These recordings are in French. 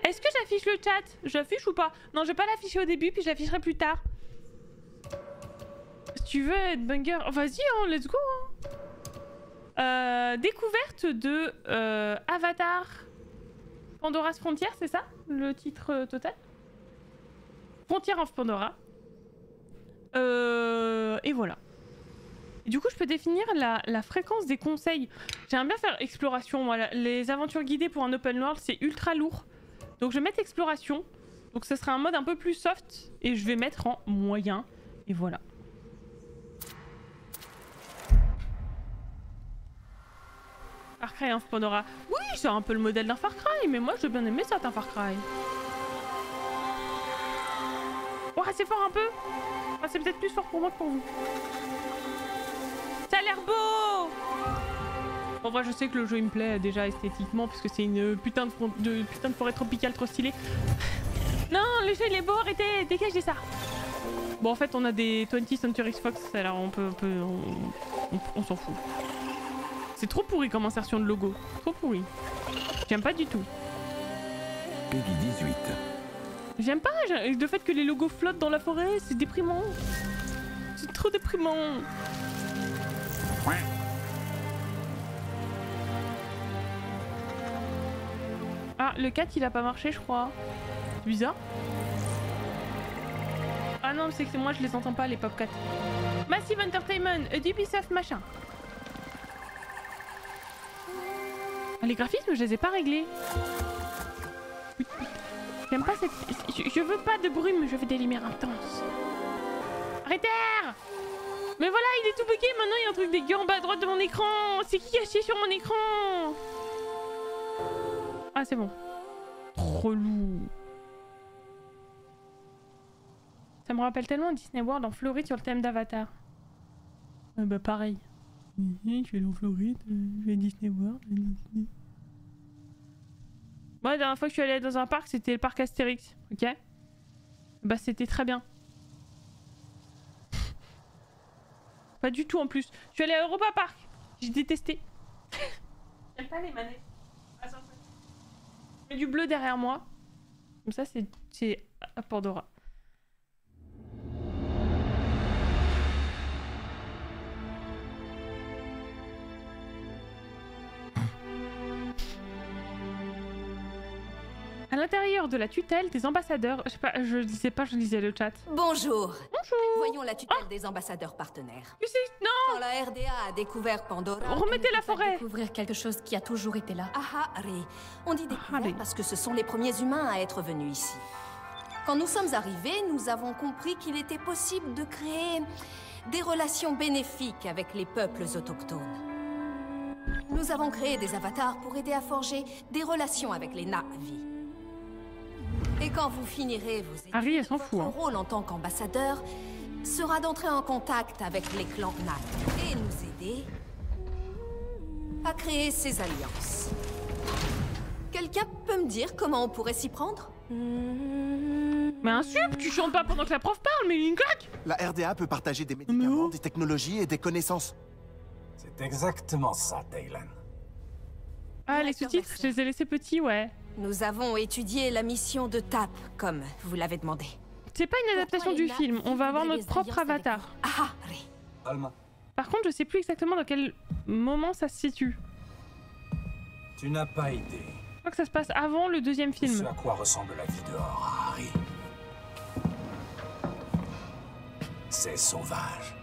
Est-ce que j'affiche le chat? J'affiche ou pas? Non, je vais pas l'afficher au début, puis je l'afficherai plus tard. Si tu veux être banger... Vas-y, hein, let's go. Hein. Découverte de Avatar Pandora's Frontier, c'est ça? Le titre total? Frontier of Pandora. Et voilà. Et du coup, je peux définir la fréquence des conseils. J'aimerais bien faire exploration. Voilà. Les aventures guidées pour un open world, c'est ultra lourd. Donc je vais mettre exploration. Donc ce sera un mode un peu plus soft. Et je vais mettre en moyen. Et voilà. Far Cry of Pandora. Oui, c'est un peu le modèle d'un Far Cry. Mais moi, j'ai bien aimé certains Far Cry. Oh, c'est fort un peu. Ah, c'est peut-être plus fort pour moi que pour vous. Ça a l'air beau. En vrai, je sais que le jeu il me plaît déjà esthétiquement parce que c'est une putain de forêt tropicale trop stylée. Non, le jeu il est beau, arrêtez, dégagez ça. Bon, en fait, on a des 20th Century Fox, alors on s'en fout. C'est trop pourri comme insertion de logo, trop pourri. J'aime pas du tout. Peggy 18. J'aime pas le fait que les logos flottent dans la forêt, c'est déprimant. C'est trop déprimant. Ah, le 4 il a pas marché, je crois. C'est bizarre. Ah non, c'est que moi je les entends pas, les pop 4. Massive Entertainment, Ubisoft machin. Ah, les graphismes, je les ai pas réglés. J'aime pas cette... Je veux pas de brume, je veux des lumières intenses. Arrêtez! Mais voilà, il est tout bugué, maintenant il y a un truc dégueu en bas à droite de mon écran. C'est qui a chié sur mon écran? Ah, c'est bon. Relou. Ça me rappelle tellement Disney World en Floride sur le thème d'Avatar. Bah pareil. Je vais aller en Floride, je vais à Disney World. Moi, la dernière fois que je suis allée dans un parc, c'était le parc Astérix, ok? Bah c'était très bien. Pas du tout en plus. Je suis allée à Europa Park. J'ai détesté. J'aime pas les manettes. Je mets du bleu derrière moi. Comme ça, c'est à Pandora. À l'intérieur de la tutelle des ambassadeurs... Je sais pas, je disais pas, je lisais le chat. Bonjour. Bonjour. Voyons la tutelle des ambassadeurs partenaires. Tu sais, non. Quand la RDA a découvert Pandora... Remettez la forêt. Découvrir quelque chose qui a toujours été là. Ah, Harry. On dit découvert Harry. parce que ce sont les premiers humains à être venus ici. Quand nous sommes arrivés, nous avons compris qu'il était possible de créer des relations bénéfiques avec les peuples autochtones. Nous avons créé des avatars pour aider à forger des relations avec les Na'vi. Et quand vous finirez vos études, Harry, elle s'en fout. votre rôle en tant qu'ambassadeur sera d'entrer en contact avec les clans Na'vi et nous aider à créer ces alliances. Quelqu'un peut me dire comment on pourrait s'y prendre? Mais un sup, tu chantes pas pendant que la prof parle, mais une claque. La RDA peut partager des médicaments, où des technologies et des connaissances. C'est exactement ça, Taylan. Ah, les sous-titres, je les ai laissés petits, ouais. Nous avons étudié la mission de TAP, comme vous l'avez demandé. C'est pas une adaptation du film, on va avoir notre propre avatar. Ah, Harry. Alma, Par contre, je sais plus exactement dans quel moment ça se situe. tu n'as pas idée Je crois que ça se passe avant le deuxième ce film. à quoi ressemble la vie dehors, Harry. C'est sauvage.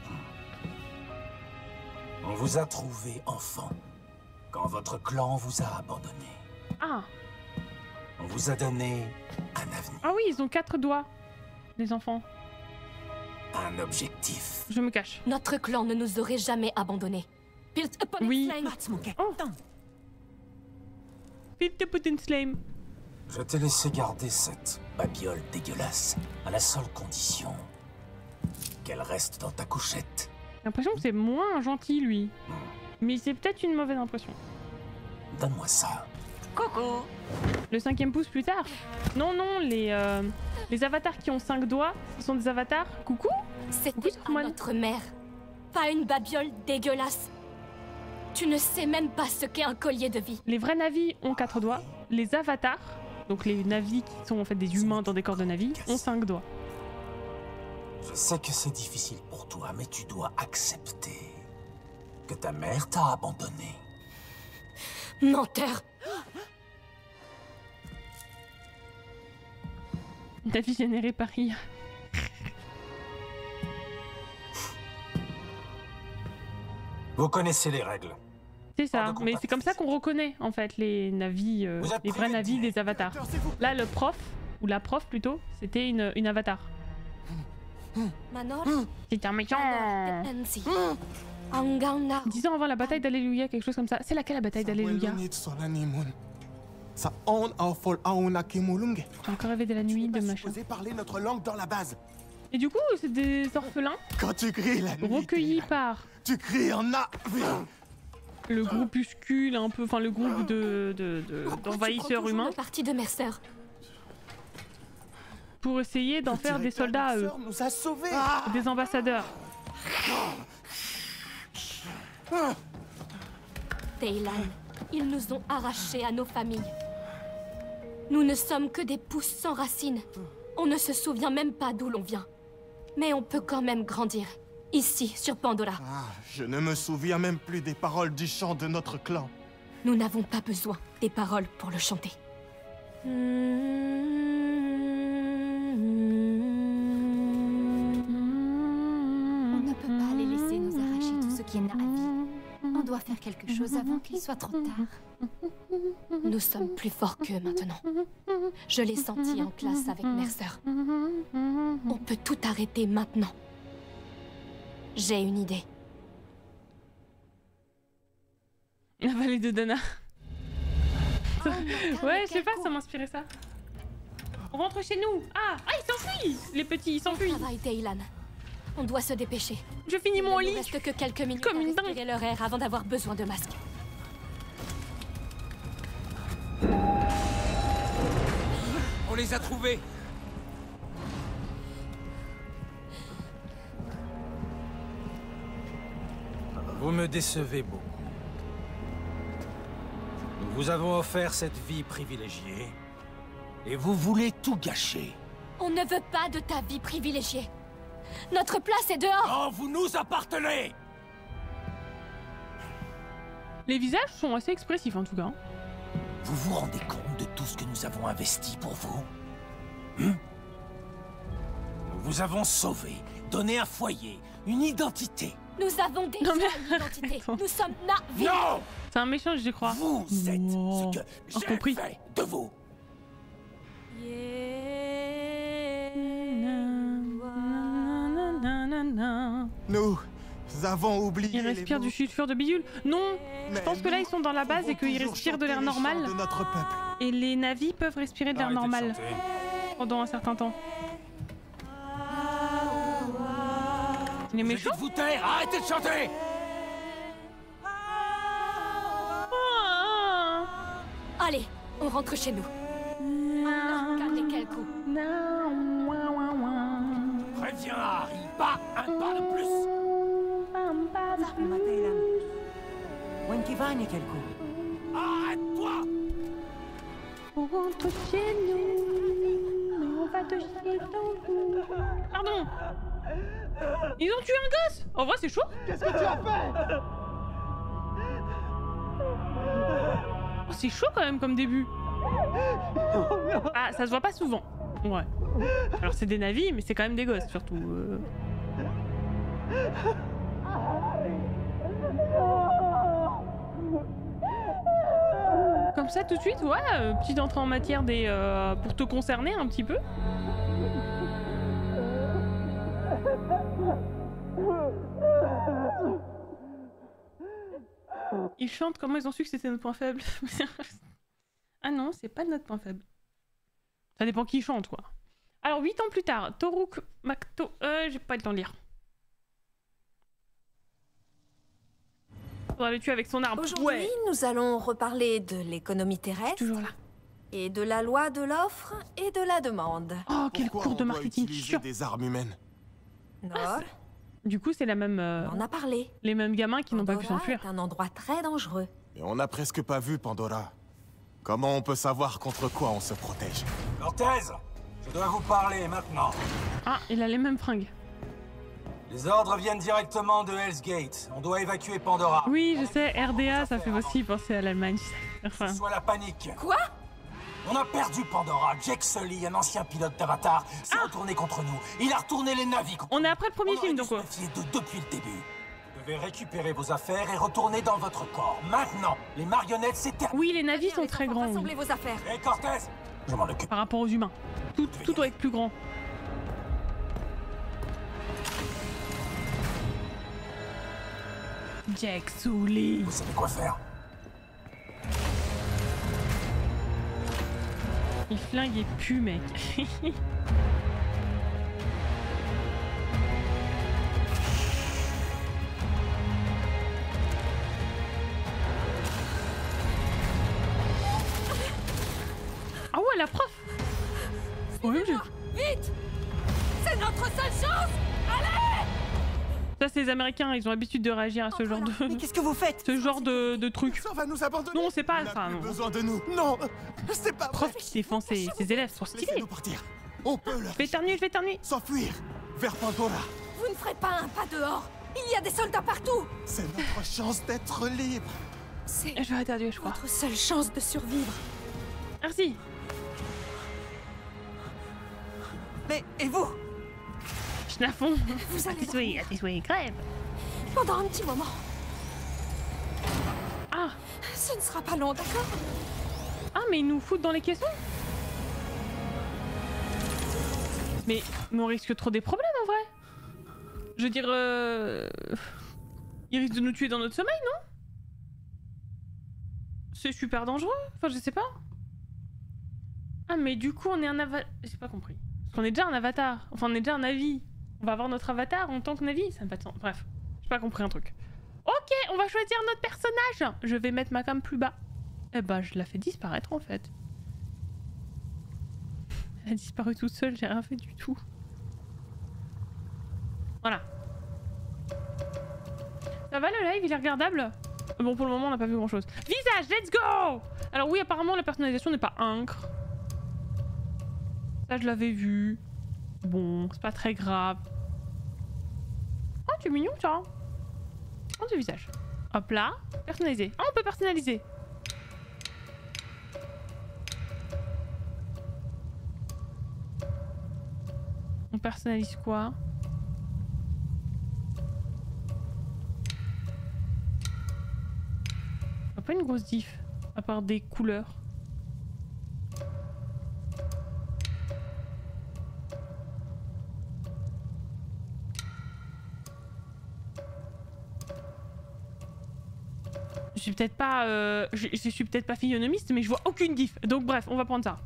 On vous a trouvé enfant quand votre clan vous a abandonné. Ah. On vous a donné un avenir, Ah oui, ils ont 4 doigts, les enfants. un objectif. Je me cache. Notre clan ne nous aurait jamais abandonnés. Built upon Oui. flame. Oh. Vite de Putin Slame. Je t'ai laissé garder cette babiole dégueulasse à la seule condition qu'elle reste dans ta couchette. J'ai l'impression que c'est moins gentil, lui. Mais c'est peut-être une mauvaise impression. Donne-moi ça. Coucou. Le 5e pouce plus tard. Non, non, les avatars qui ont 5 doigts, ce sont des avatars. Coucou. C'était c'est moi. notre mère. Pas une babiole dégueulasse. Tu ne sais même pas ce qu'est un collier de vie. Les vrais navis ont 4 doigts. Les avatars donc les navis qui sont en fait des humains dans des corps de navis, ont 5 doigts. Je sais que c'est difficile pour toi, mais tu dois accepter que ta mère t'a abandonné. Menteur! Navi généré par IA. Vous connaissez les règles. C'est Pas ça, de mais contact c'est comme ça qu'on reconnaît en fait les navis, Vous êtes les vrais privé de navis dîner. des avatars. Là, le prof, ou la prof plutôt, c'était une avatar. Manor? C'est un méchant. Ensi. Angana. 10 ans avant la bataille d'Alléluia, quelque chose comme ça. C'est laquelle la bataille d'Alléluia? Sa on a fol auna kimulunge. J'ai encore rêvé de la nuit, de Pas machin. supposé parler notre langue dans la base. Et du coup, c'est des orphelins Quand tu cries la nuit, recueillis par tu cries en a. le groupuscule, un peu, enfin le groupe d'envahisseurs humains, Partie de Mercer. pour essayer d'en faire des soldats à eux, nous a sauvés. des ambassadeurs. Teylan, ils nous ont arrachés à nos familles. Nous ne sommes que des pousses sans racines. On ne se souvient même pas d'où l'on vient. Mais on peut quand même grandir. Ici, sur Pandora. Ah, je ne me souviens même plus des paroles du chant de notre clan. Nous n'avons pas besoin des paroles pour le chanter. On ne peut pas les laisser nous arracher tout ce qui est Na'vi. On doit faire quelque chose avant qu'il soit trop tard. Nous sommes plus forts qu'eux maintenant. Je l'ai senti en classe avec Mercer. On peut tout arrêter maintenant. J'ai une idée. La vallée de Dana. Ouais, je sais pas, ça m'inspirait ça. On rentre chez nous. Ah, ils s'enfuient. Les petits, ils s'enfuient. Travail, Teylan. On doit se dépêcher. Je finis mon Il ne lit. reste que quelques minutes Comme à une dingue. respirer leur air avant d'avoir besoin de masques. On les a trouvés. Vous me décevez beaucoup. Nous vous avons offert cette vie privilégiée. Et vous voulez tout gâcher. On ne veut pas de ta vie privilégiée. Notre place est dehors. Non, vous nous appartenez! Les visages sont assez expressifs en tout cas. Vous vous rendez compte de tout ce que nous avons investi pour vous? Nous vous avons sauvé, donné un foyer, une identité. Nous avons déjà Non, mais une identité. attends. Nous sommes Na'vi. Non! C'est un méchant, je crois. Vous êtes Wow. ce que j'ai Compris. fait de vous. Nous avons oublié. Ils respirent du sulfure de bidule. Non, je pense que là ils sont dans la base et qu'ils respirent de l'air normal. De notre peuple. Et les navis peuvent respirer de l'air Arrêtez de normal chanter. pendant un certain temps. Il est Je méchant. dis de vous taire, arrêtez de chanter! Ah. Allez, on rentre chez nous. Regardez quel coup. Préviens Harry, pas un pas de plus! Arrête-toi! On rentre chez nous, mais on va te chier dans le cou. Pardon. Ils ont tué un gosse. En vrai, c'est chaud. Qu'est-ce que tu as fait? Oh, c'est chaud quand même comme début. Ah, ça se voit pas souvent. Ouais. Alors c'est des navis, mais c'est quand même des gosses surtout. Comme ça tout de suite, ouais, petite entrée en matière des pour te concerner un petit peu. Ils chantent, comment ils ont su que c'était notre point faible? Ah non, c'est pas notre point faible. Ça dépend qui chante, quoi. Alors, 8 ans plus tard, Toruk Makto... j'ai pas le temps de lire. Faudra le tuer avec son arme. Aujourd'hui, Ouais, nous allons reparler de l'économie terrestre toujours là. et de la loi de l'offre et de la demande. Oh, quel Pourquoi cours de on doit marketing utiliser chiant. des armes humaines? Nord, Du coup, c'est la même, on en a parlé. les mêmes gamins qui n'ont pas pu Pandora s'enfuir. est un endroit très dangereux. Mais on n'a presque pas vu Pandora. Comment on peut savoir contre quoi on se protège? Cortez, je dois vous parler maintenant. Ah, il a les mêmes fringues. Les ordres viennent directement de Hell's Gate. On doit évacuer Pandora. Oui, je sais, RDA, ça fait aussi penser à l'Allemagne. Enfin... Soit la panique. Quoi? On a perdu Pandora. Jake Sully, un ancien pilote d'Avatar, s'est retourné contre nous. Il a retourné les navires. On est après le premier film, donc on aurait dû se méfier depuis le début. Vous devez récupérer vos affaires et retourner dans votre corps. Maintenant, les marionnettes, c'est terminé. Oui, les navires sont très grands. Rassemblez vos affaires. Hé, Cortez, je m'en occupe. Par rapport aux humains. Tout doit être plus grand. Jake Sully. Vous savez quoi faire? Il flingue et pue, mec. Ah ouais, la prof. Oui, Vite! C'est notre seule chance! Allez! ça, c'est les Américains, ils ont l'habitude de réagir à ce genre de... Mais qu'est-ce que vous faites? Ce genre de trucs. Ça va nous abandonner. Non, c'est pas On n'a ça, plus non. besoin de nous. Non, c'est pas vrai. Prof qui défend ses élèves, trop stylé. Laissez-nous partir. On peut leur Je vais éternuer. s'enfuir vers Pandora. Vous ne ferez pas un pas dehors! Il y a des soldats partout! C'est notre chance d'être libre. C'est Je vais éternuer, je crois. votre seule chance de survivre. Merci. Mais, et vous? Schnafon. Vous allez À tes souhaits, crève. pendant un petit moment. Ah, Ce ne sera pas long, d'accord? mais ils nous foutent dans les caissons. Mais on risque trop des problèmes en vrai. Je veux dire, ils risquent de nous tuer dans notre sommeil, non? C'est super dangereux. Enfin, je sais pas. Ah, mais du coup, on est un avatar. J'ai pas compris. Parce qu'on est déjà un avatar. Enfin, on est déjà un Navi. On va avoir notre avatar en tant que Navi. Ça n'a pas de sens. Bref, j'ai pas compris un truc. Ok, on va choisir notre personnage. Je vais mettre ma cam plus bas. Eh bah, je la fais disparaître en fait. Elle a disparu toute seule, j'ai rien fait du tout. Voilà. Ça va le live, il est regardable? Bon, pour le moment, on n'a pas vu grand chose. Visage, let's go! Alors oui, apparemment, la personnalisation n'est pas incre. Ça, je l'avais vu. Bon, c'est pas très grave. Oh, tu es mignon, ça. Oh, du visage. Hop là, personnaliser. Ah, on peut personnaliser. On personnalise quoi? Pas une grosse diff, à part des couleurs. Je suis peut-être pas, je suis peut-être pas physionomiste, mais je vois aucune diff. Donc bref, on va prendre ça.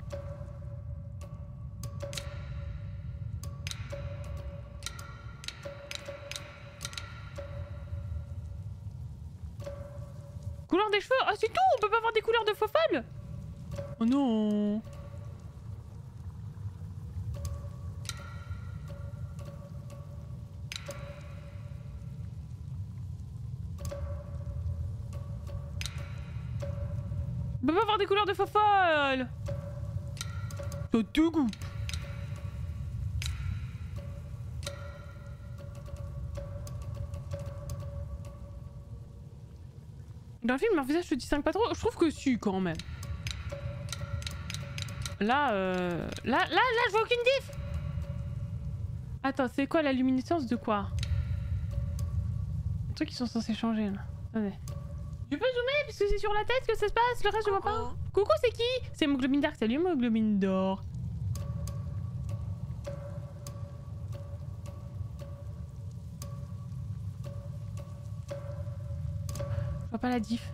Couleur des cheveux? Ah, c'est tout! On peut pas avoir des couleurs de faux folles? Oh non! On peut pas avoir des couleurs de faux folles! Ça te goûte! Dans le film, leur visage se distingue pas trop. Je trouve que si, quand même. Là, je vois aucune diff. Attends, c'est quoi la luminescence de quoi? Les trucs qui sont censés changer, là. Attendez. Je peux zoomer parce que c'est sur la tête que ça se passe, le reste je vois pas. Coucou, c'est qui? C'est Hémoglobine Dark, salut Hémoglobine d'or. Je vois pas la diff.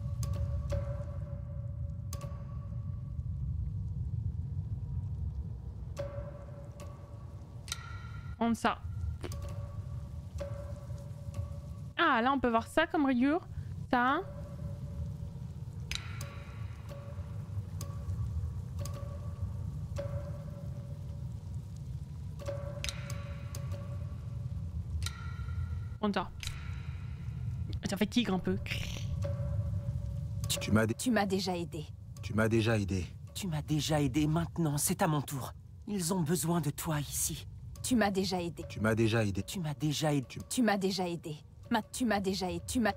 Prendre ça. Ah, là on peut voir ça comme rayure. Ça. Prendre ça. Ça fait tigre un peu. Tu m'as Tu m'as déjà aidé. Tu m'as déjà aidé. Tu m'as déjà aidé, maintenant c'est à mon tour. Ils ont besoin de toi ici. Tu m'as déjà aidé. Tu m'as déjà aidé. Tu m'as déjà aidé. Tu m'as déjà aidé. Tu m'as déjà aidé. Tu m'as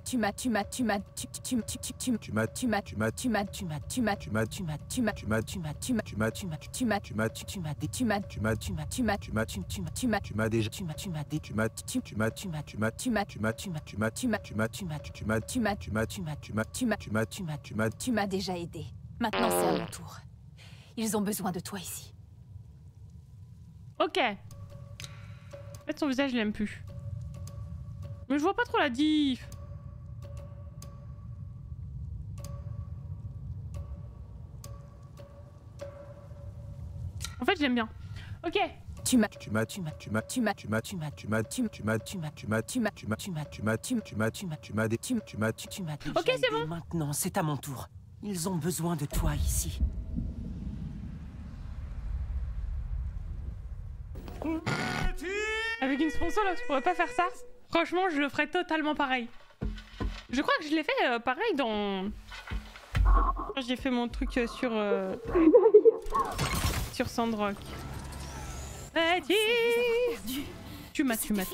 déjà aidé. Maintenant c'est à mon tour. Ils ont besoin de toi ici. Ok. En fait, son visage, je l'aime plus. Mais je vois pas trop la diff. En fait, je l'aime bien. Ok. Ok, c'est bon. Maintenant, c'est à mon tour. Ils ont besoin de toi ici. Avec une sponsor, là, je pourrais pas faire ça. Franchement, je le ferais totalement pareil. Je crois que je l'ai fait pareil dans... Quand j'ai fait mon truc sur... sur Sandrock. Vas-y. Tu m'as tous.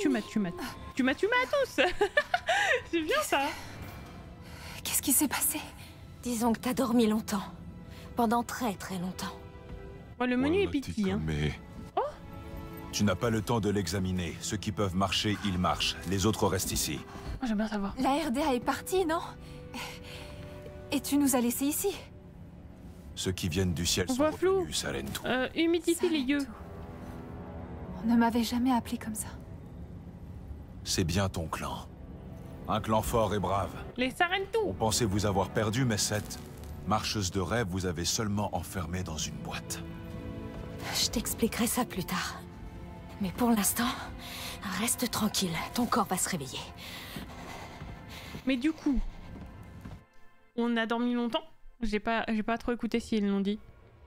C'est bien ça. Qu'est-ce qui s'est passé? Disons que t'as dormi longtemps. Pendant très longtemps. Bon, le menu est piqué, hein. Mais... Tu n'as pas le temps de l'examiner. Ceux qui peuvent marcher, ils marchent. Les autres restent ici. Oh, j'aime bien savoir. La RDA est partie, non? Et tu nous as laissés ici? Ceux qui viennent du ciel On sont voit flou. revenus, Sarentu. Humidifie les yeux. On ne m'avait jamais appelé comme ça. C'est bien ton clan. Un clan fort et brave. Les Sarentu. On pensait vous avoir perdu, mais cette marcheuse de rêve vous avait seulement enfermé dans une boîte. Je t'expliquerai ça plus tard. Mais pour l'instant, reste tranquille. Ton corps va se réveiller. Mais du coup, on a dormi longtemps. J'ai pas trop écouté si ils l'ont dit.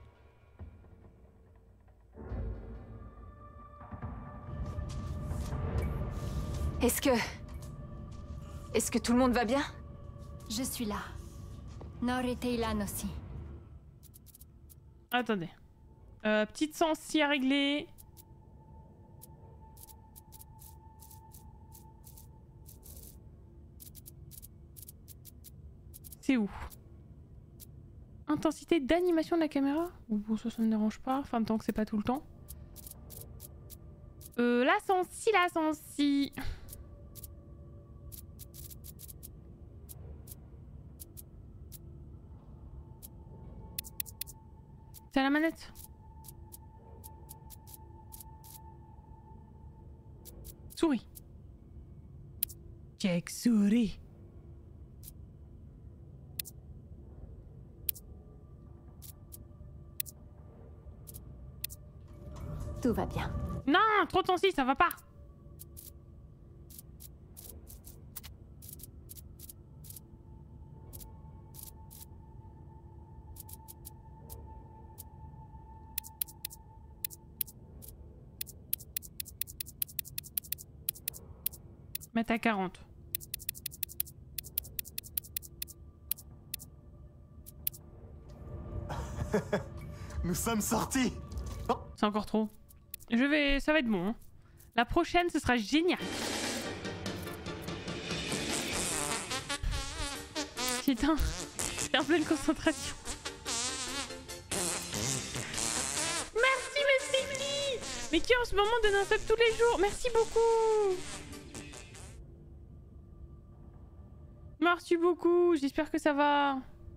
Est-ce que tout le monde va bien? Je suis là. Nor et Teylan aussi. Attendez. Petite sensi à régler. C'est où? Intensité d'animation de la caméra? Ou bon, ça me dérange pas. Enfin, tant que c'est pas tout le temps. La sensi. C'est à la manette. Souris. Check souris. Tout va bien. Non, trop de sensi, ça va pas. Mettre à 40. Nous sommes sortis. C'est encore trop. Ça va être bon. Hein. La prochaine, ce sera génial. Putain, c'est un peu une concentration. Merci, Messi, mais qui en ce moment donne un sub tous les jours. Merci beaucoup. Merci beaucoup. J'espère que ça va.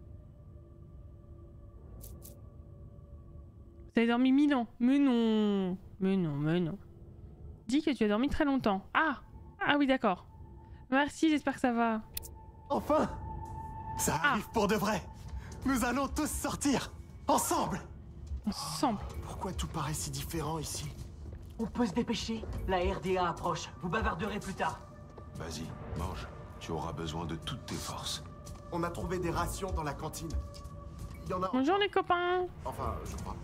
Vous avez dormi 1000 ans. Mais non. Dis que tu as dormi très longtemps. Ah oui, d'accord. Merci, j'espère que ça va. Enfin, ça arrive pour de vrai. Nous allons tous sortir. Ensemble. Pourquoi tout paraît si différent ici? On peut se dépêcher. La RDA approche. Vous bavarderez plus tard. Vas-y, mange. Tu auras besoin de toutes tes forces. On a trouvé des rations dans la cantine. Il y en a... Bonjour les copains. Enfin, je crois.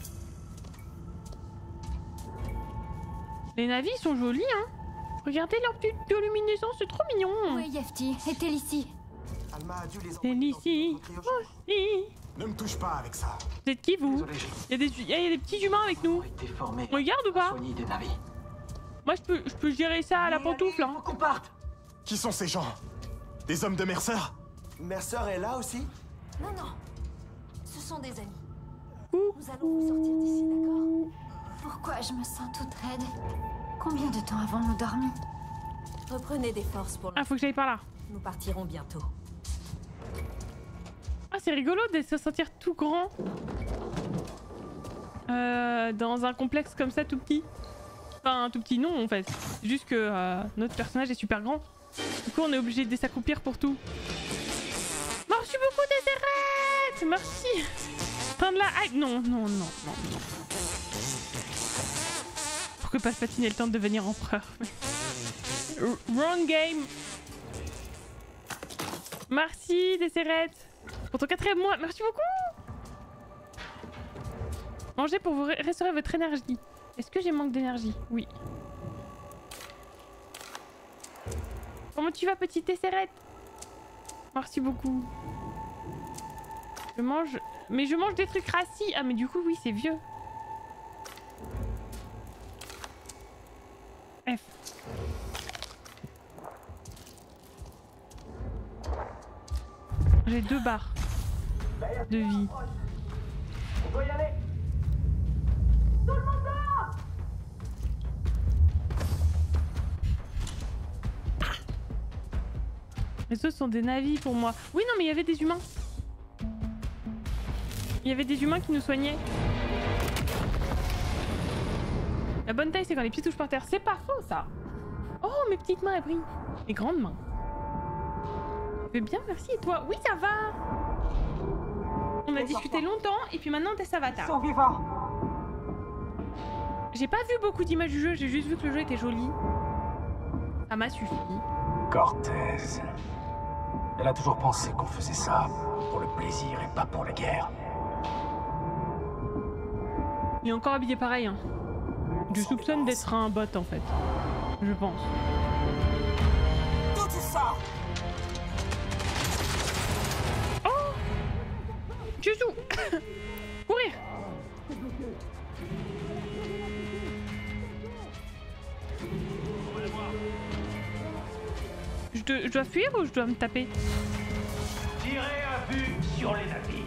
Les navis sont jolis, hein. Regardez leur petite luminescence, c'est trop mignon. Oui, Yefti, et Télissi. Alma a dû les Télissi aussi. Ne me touche pas avec ça. Vous êtes qui, vous? Il y a des petits humains avec nous. On regarde ou pas? Moi, je peux gérer ça à la pantoufle, hein. Qu'on parte. Qui sont ces gens? Des hommes de Mercer? Mercer est là aussi? Non, non. Ce sont des amis. Ouh. Nous allons vous sortir d'ici, d'accord? Pourquoi je me sens toute raide? Combien de temps avons-nous dormi? Reprenez des forces pour Ah, faut que j'aille par là. Nous partirons bientôt. Ah, c'est rigolo de se sentir tout grand. Dans un complexe comme ça, tout petit. Enfin, tout petit non, en fait. C'est juste que notre personnage est super grand. Du coup, on est obligé de s'accroupir pour tout. Merci beaucoup, Deseret! Merci! Fin de la hype! Non, non, non, non, non. Pourquoi Palpatine ait le temps de devenir empereur? Wrong game! Merci, Deseret! Pour ton 4e mois, merci beaucoup! Mangez pour vous restaurer votre énergie. Est-ce que j'ai manque d'énergie? Oui. Comment tu vas, petite Deseret? Merci beaucoup. Je mange... Mais je mange des trucs rassis. Ah, mais du coup, oui, c'est vieux. F. J'ai 2 barres de vie. On peut y aller. Tout le monde dehors. Les autres sont des navis pour moi. Oui, non, mais il y avait des humains. Il y avait des humains qui nous soignaient. La bonne taille, c'est quand les pieds touchent par terre. C'est pas faux, ça. Oh, mes petites mains, elles brillent. Mes grandes mains. Je vais bien, merci. Et toi? Oui, ça va. On a discuté longtemps, et puis maintenant, ça va tard. Ils sont vivants. J'ai pas vu beaucoup d'images du jeu, j'ai juste vu que le jeu était joli. Ça m'a suffi. Cortez. Elle a toujours pensé qu'on faisait ça pour le plaisir et pas pour la guerre. Il est encore habillé pareil, hein. Je soupçonne d'être un bot en fait. Je pense. Tout ça. Oh Jésus. Courir. Je dois fuir ou je dois me taper? Tirez à vue sur les navires.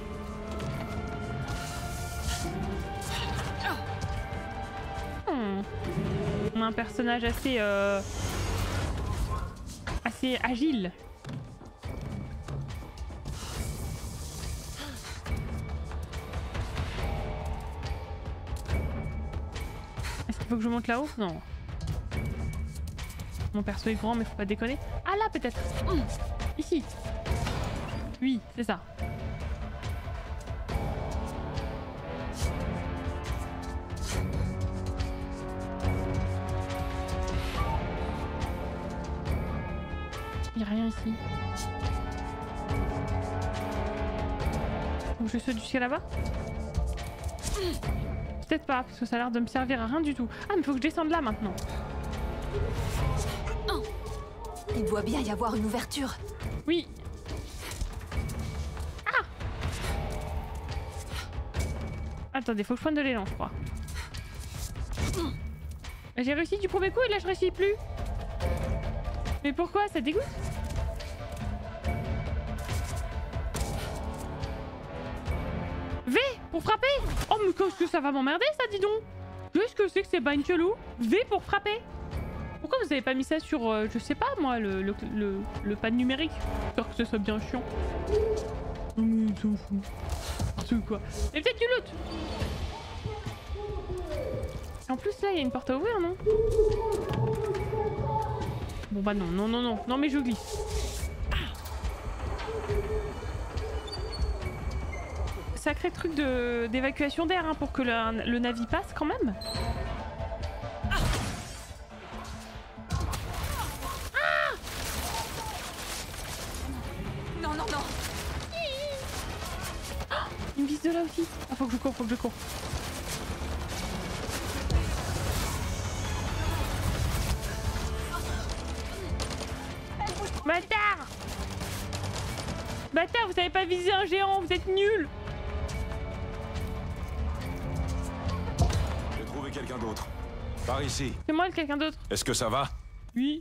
On a un personnage assez agile. Est-ce qu'il faut que je monte là-haut? Non. Mon perso est grand mais faut pas déconner. Ah là peut-être. Ici. Oui, c'est ça. Il n'y a rien ici. Donc je saute jusqu'à là-bas? Peut-être pas, parce que ça a l'air de me servir à rien du tout. Ah, mais faut que je descende là maintenant. Il doit bien y avoir une ouverture. Oui. Ah! Attendez, faut que je prenne de l'élan, je crois. J'ai réussi du premier coup et là je réussis plus. Mais pourquoi? Ça dégoûte? V pour frapper? Oh mais qu'est-ce que ça va m'emmerder ça, dis donc? Qu'est-ce que c'est que ces bagnes chelous? V pour frapper? Pourquoi vous avez pas mis ça sur, je sais pas moi, le pad numérique? J'espère que ce soit bien chiant. Mais s'en fout. C'est quoi? Et peut-être du loot! En plus là, il y a une porte à ouvrir, non? Bon bah non, non, non, non. Non mais je glisse. Sacré truc d'évacuation d'air hein, pour que le navire passe quand même. Non, non, non. Il me vise de là aussi. Ah, faut que je cours, faut que je cours. Bâtard! Bâtard, vous savez pas viser un géant, vous êtes nuls! quelqu'un d'autre. Par ici. C'est moi, quelqu'un d'autre. Est-ce que ça va? Oui.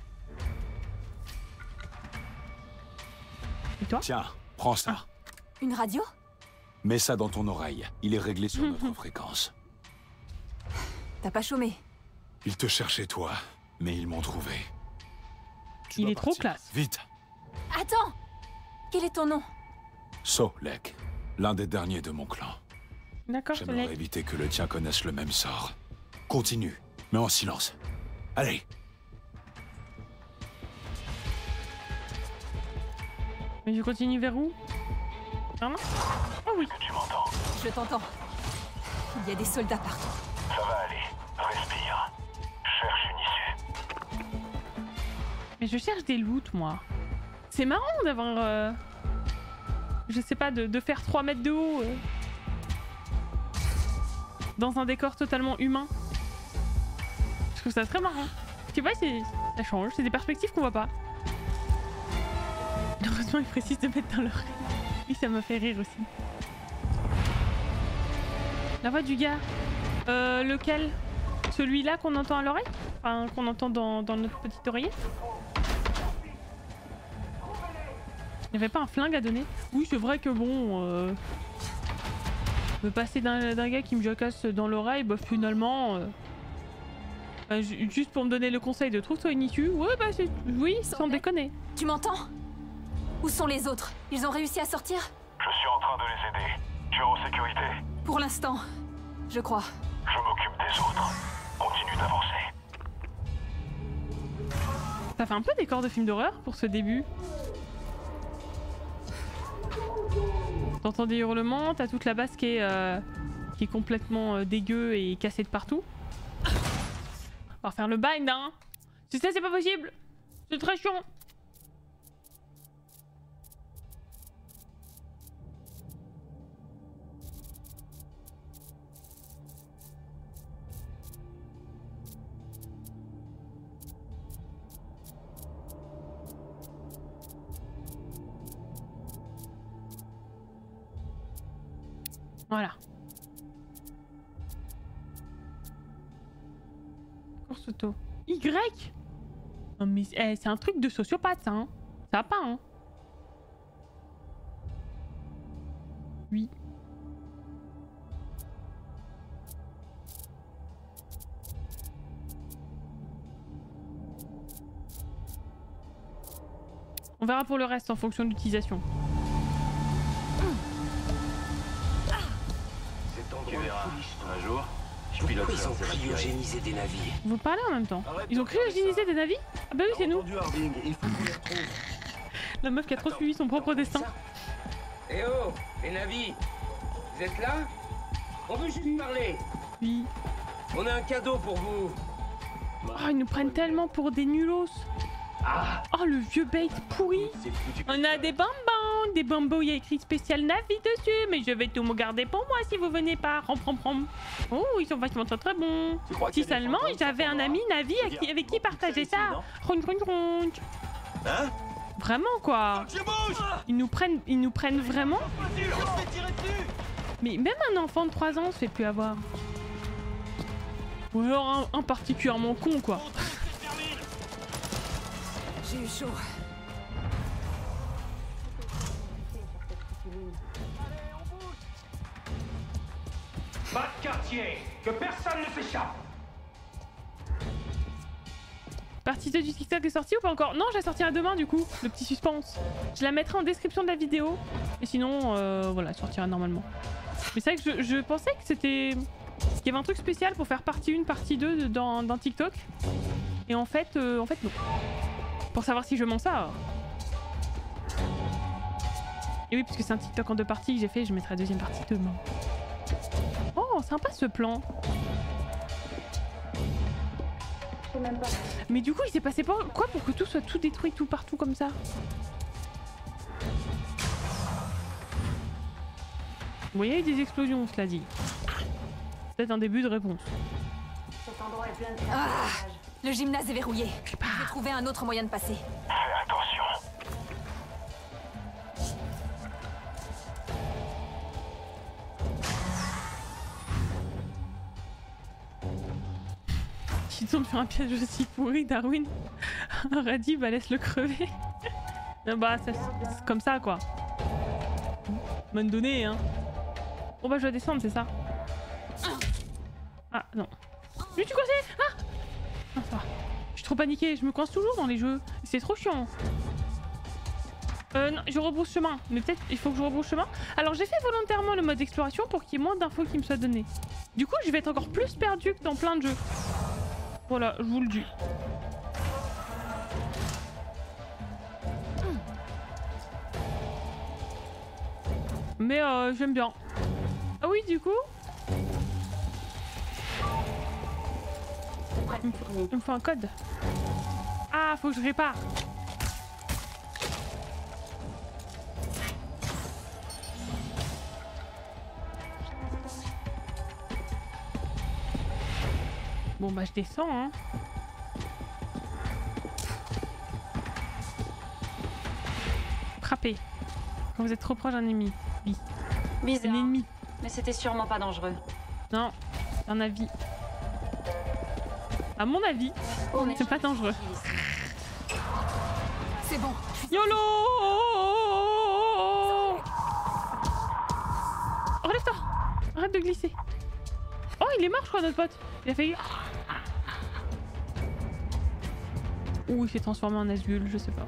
Et toi? Tiens, prends ça. Une radio? Mets ça dans ton oreille. Il est réglé sur notre fréquence. T'as pas chômé? Ils te cherchaient, toi, mais ils m'ont trouvé. Il est trop classe. Vite. Attends! Quel est ton nom? Solek, l'un des derniers de mon clan. D'accord, J'aimerais Solek. éviter que le tien connaisse le même sort. Continue, mais en silence. Allez. Mais je continue vers où? Vraiment? Oh oui. Tu m'entends? Je t'entends. Il y a des soldats partout. Ça va aller. Respire. Cherche une issue. Mais je cherche des loots, moi. C'est marrant d'avoir... je sais pas, de faire 3 mètres de haut. Dans un décor totalement humain. Je trouve ça très marrant. Tu vois, ça change. C'est des perspectives qu'on voit pas. Heureusement, ils précisent de mettre dans l'oreille. Oui, ça m'a fait rire aussi. La voix du gars. Lequel? Celui-là qu'on entend à l'oreille? Enfin, qu'on entend dans notre petite oreiller? Il n'y avait pas un flingue à donner? Oui, c'est vrai que bon... me passer d'un gars qui me jacasse dans l'oreille, bah finalement... juste pour me donner le conseil de trouve-toi une issue, ouais bah c'est... Oui, sans déconner. Tu m'entends? Où sont les autres? Ils ont réussi à sortir? Je suis en train de les aider. Tu es en sécurité? Pour l'instant, je crois. Je m'occupe des autres. Continue d'avancer. Ça fait un peu décor de film d'horreur pour ce début. T'entends des hurlements, t'as toute la base qui est complètement dégueu et cassée de partout. On va faire le bind, hein. Si ça, c'est pas possible. C'est très chiant. Voilà. Course auto. Y. Non mais c'est un truc de sociopathe, hein. Ça va pas, hein. Oui. On verra pour le reste en fonction de l'utilisation. Tu verras. Un jour, je piloterai Ils ont cryogénisé des navires. Vous parlez en même temps. Ils ont cryogénisé des navires? Ah bah oui, c'est nous. La meuf qui a trop suivi son propre destin. Eh oh, les navires, vous êtes là? On veut juste parler. Oui. On a un cadeau pour vous. Oh, ils nous prennent tellement pour des nulos. Oh, le vieux bait pourri. On a des bambins, il y a écrit spécial Navi dessus, mais je vais tout me garder pour moi si vous venez pas. Rom. Oh, ils sont vachement très bons. Si seulement j'avais un ami Navi avec qui partager ça. Ronge. Hein? Vraiment quoi. Ils nous prennent vraiment. Mais même un enfant de 3 ans se fait plus avoir. Ou alors un particulièrement con quoi. J'ai eu chaud. Pas de quartier. Que personne ne s'échappe. Partie 2 du TikTok est sortie ou pas encore? Non, je la sortirai demain du coup, le petit suspense. Je la mettrai en description de la vidéo. Et sinon, voilà, elle sortira normalement. Mais c'est vrai que je pensais que c'était... qu'il y avait un truc spécial pour faire partie 1, partie 2 dans TikTok. Et en fait non. Pour savoir si je mens ça. Et oui, puisque c'est un TikTok en 2 parties que j'ai fait, je mettrai la deuxième partie demain. Oh, sympa ce plan. Mais du coup, il s'est passé quoi pour que tout soit tout détruit tout partout comme ça? Vous voyez, il y a eu des explosions, cela dit. Peut-être un début de réponse. Le gymnase est verrouillé. Je vais trouver un autre moyen de passer. Fais attention. tu tombes sur un piège aussi pourri, Darwin. Radis, bah laisse-le crever. Bah c'est comme ça quoi. Bonne donnée hein. Bon bah je dois descendre, c'est ça. Ah non. Mais tu coincé. Ah non, ça va. Je suis trop paniquée, je me coince toujours dans les jeux. C'est trop chiant. Non, je rebrousse chemin. Mais peut-être il faut que je rebrousse chemin. Alors j'ai fait volontairement le mode exploration pour qu'il y ait moins d'infos qui me soient données. Du coup je vais être encore plus perdu que dans plein de jeux. Voilà, je vous le dis. Mais j'aime bien. Ah oui, du coup il me faut un code. Ah, faut que je répare. Bon bah je descends hein. Frapper. Quand vous êtes trop proche d'un ennemi. Oui. Bizarre. Un ennemi. Mais c'était sûrement pas dangereux. Non, un avis. À mon avis, c'est pas dangereux. C'est bon. YOLO! Relève-toi! Arrête de glisser. Oh, il est mort, je crois, notre pote. Il a failli. Ou il s'est transformé en Nazgûl, je sais pas.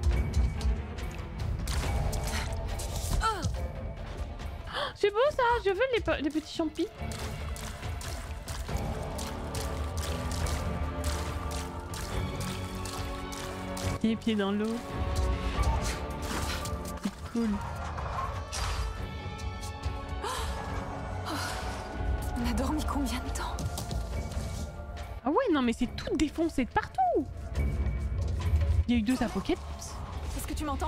C'est beau ça, je veux les petits champis. Les pieds dans l'eau. C'est cool. On a dormi combien de temps? Ah ouais, non mais c'est tout défoncé de partout. Il y a eu 2 apocalypses. Est-ce que tu m'entends?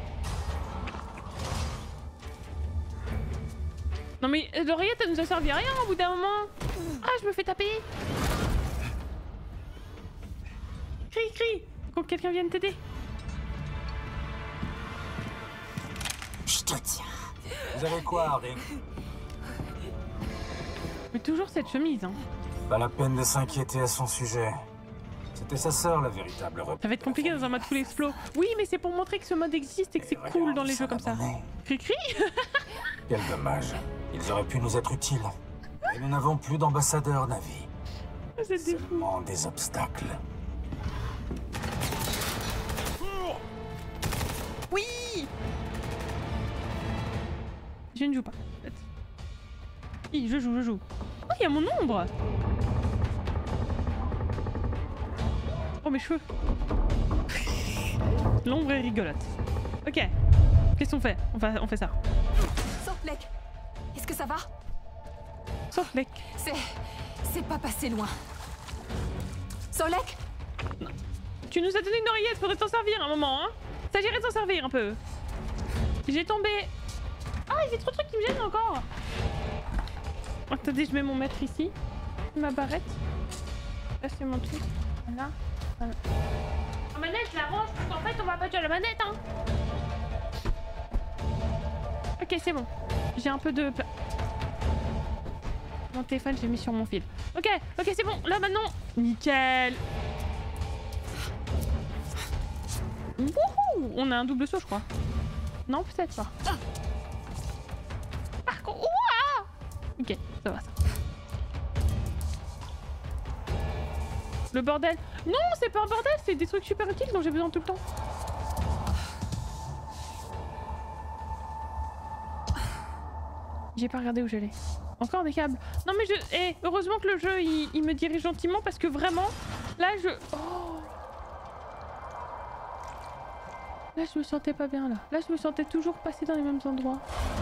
Non mais l'oreillette elle nous a servi à rien au bout d'un moment. Ah, je me fais taper. Crie, crie. Faut que quelqu'un vienne t'aider. Je te tiens. Vous avez quoi, Hardy? Mais toujours cette chemise, hein. Pas la peine de s'inquiéter à son sujet. C'était sa sœur, la véritable repère. Ça va être compliqué dans un mode full explo. Oui, mais c'est pour montrer que ce mode existe et que c'est cool dans les jeux comme ça. Cri cri. Quel dommage. Ils auraient pu nous être utiles. Mais nous n'avons plus d'ambassadeur, Navi. Seulement des obstacles. Oui. Je ne joue pas. Oui, je joue. Oh, il y a mon ombre. Oh, mes cheveux. L'ombre est rigolote. Ok. Qu'est-ce qu'on fait? On fait ça. Sortlek, est-ce que ça va? Sortlek. C'est pas passé loin. Solek? Non. Tu nous as donné une oreillette, faudrait t'en servir un moment, hein? S'agirait de s'en servir un peu. J'ai tombé. Ah, il y a trop de trucs qui me gênent encore. Attendez, je mets mon mètre ici. Ma barrette. Là, c'est mon truc. Voilà. La manette, je la range parce qu'en fait, on va pas tuer la manette, hein. Ok, c'est bon. J'ai un peu de... Mon téléphone, j'ai mis sur mon fil. Ok, c'est bon. Là, maintenant. Nickel. Wouhou! On a un double saut, je crois. Non, peut-être pas. Par contre... Ouah! Ok, ça va, ça. Le bordel. Non, c'est pas un bordel, c'est des trucs super utiles dont j'ai besoin tout le temps. J'ai pas regardé où j'allais. Encore des câbles. Non mais heureusement que le jeu il me dirige gentiment parce que vraiment là je... Oh. Là je me sentais pas bien là. Là je me sentais toujours passer dans les mêmes endroits.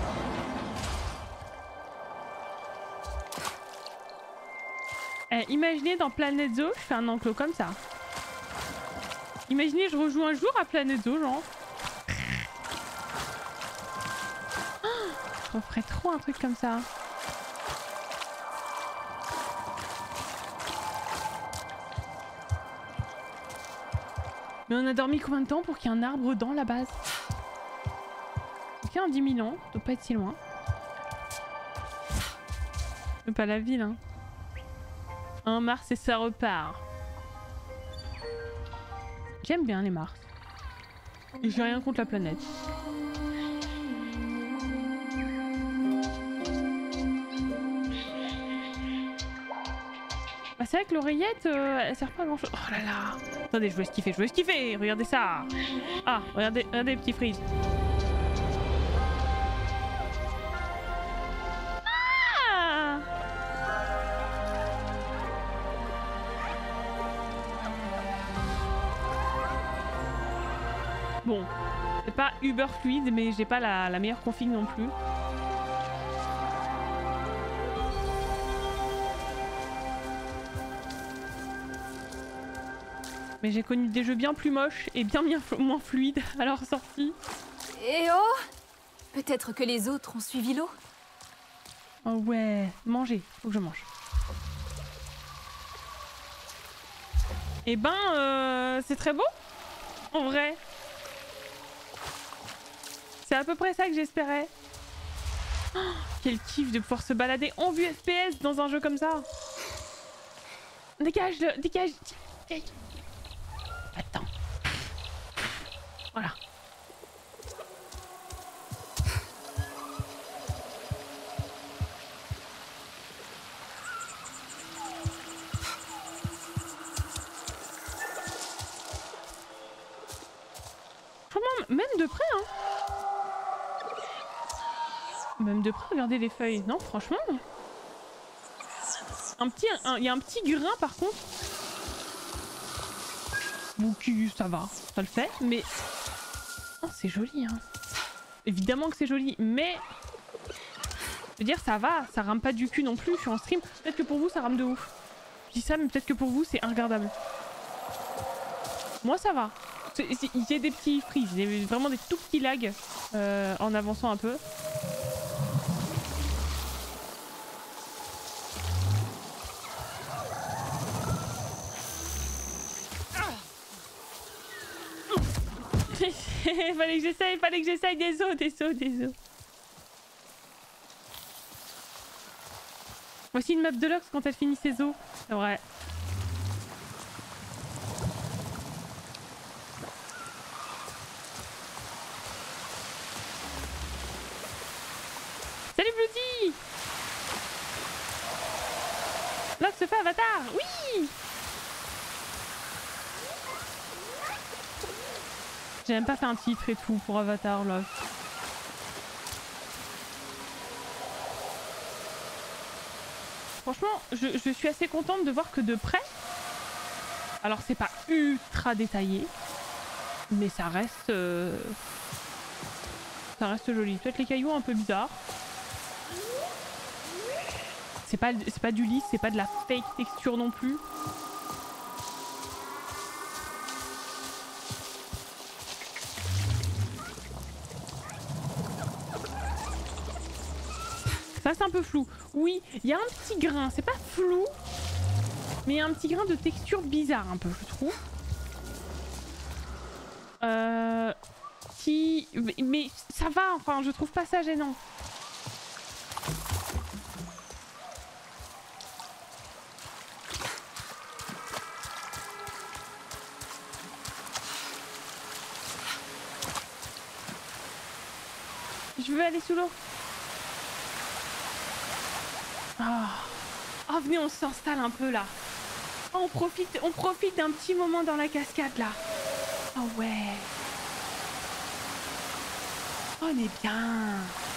Imaginez dans Planet Zoo, je fais un enclos comme ça. Imaginez je rejoue un jour à Planet Zoo genre. Je referais trop un truc comme ça. Mais on a dormi combien de temps pour qu'il y ait un arbre dans la base? Ok, en 10 000 ans, ça doit pas être si loin. Mais pas la ville, hein. Un Mars et ça repart. J'aime bien les Mars. Et j'ai rien contre la planète. Bah c'est vrai que l'oreillette, elle sert pas à grand chose. Oh là là. Attendez, je veux skiffer, regardez ça. Ah, regardez petit Freeze. Ah! Bon, c'est pas uber fluide, mais j'ai pas la meilleure config non plus. Mais j'ai connu des jeux bien plus moches et bien moins fluides à leur sortie. Eh oh! Peut-être que les autres ont suivi l'eau? Oh ouais, manger, faut que je mange. Eh ben, c'est très beau, en vrai. C'est à peu près ça que j'espérais. Oh, quel kiff de pouvoir se balader en vue FPS dans un jeu comme ça. Dégage-le, dégage. Attends. Voilà. Franchement, même de près, hein. Même de près, regardez les feuilles. Non, franchement. Il y a un petit grain par contre. Bon, ça va, ça le fait, mais... Oh, c'est joli, hein. Évidemment que c'est joli, mais... Je veux dire, ça va, ça rame pas du cul non plus, je suis en stream. Peut-être que pour vous, ça rame de ouf. Je dis ça, mais peut-être que pour vous, c'est regardable. Moi, ça va. J'ai des petits freezes, j'ai vraiment des tout petits lags en avançant un peu. fallait que j'essaye des os. Voici une map de Lox quand elle finit ses os. C'est vrai. Salut Bloody! Lox se fait Avatar! Oui! J'ai même pas fait un titre et tout pour Avatar là. Franchement, je suis assez contente de voir que de près, alors c'est pas ultra détaillé, mais ça reste joli. Peut-être les cailloux un peu bizarres. C'est pas du lisse, c'est pas de la fake texture non plus. Ça c'est un peu flou. Oui, il y a un petit grain, c'est pas flou, mais il y a un petit grain de texture bizarre un peu, je trouve. Mais ça va, enfin, je trouve pas ça gênant. Je veux aller sous l'eau. Oh, venez, on s'installe un peu là. Oh, on profite d'un petit moment dans la cascade là. Oh ouais. Oh, on est bien.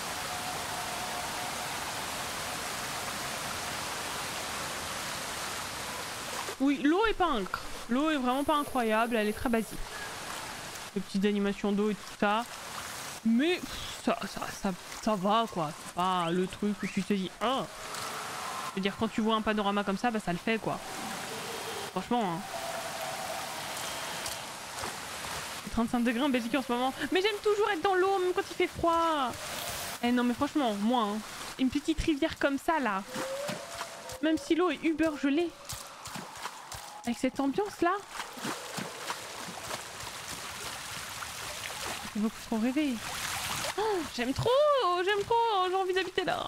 Oui, l'eau est pas incroyable. L'eau est vraiment pas incroyable, elle est très basique. Les petites animations d'eau et tout ça. Mais ça va quoi. C'est pas le truc où tu te dis oh. Je veux dire, quand tu vois un panorama comme ça, bah ça le fait quoi. Franchement, hein. 35 degrés en Belgique en ce moment. Mais j'aime toujours être dans l'eau, même quand il fait froid. Eh non, mais franchement, moi, hein, une petite rivière comme ça là, même si l'eau est uber gelée, avec cette ambiance là, c'est beaucoup trop rêver. Oh, j'aime trop, j'ai envie d'habiter là.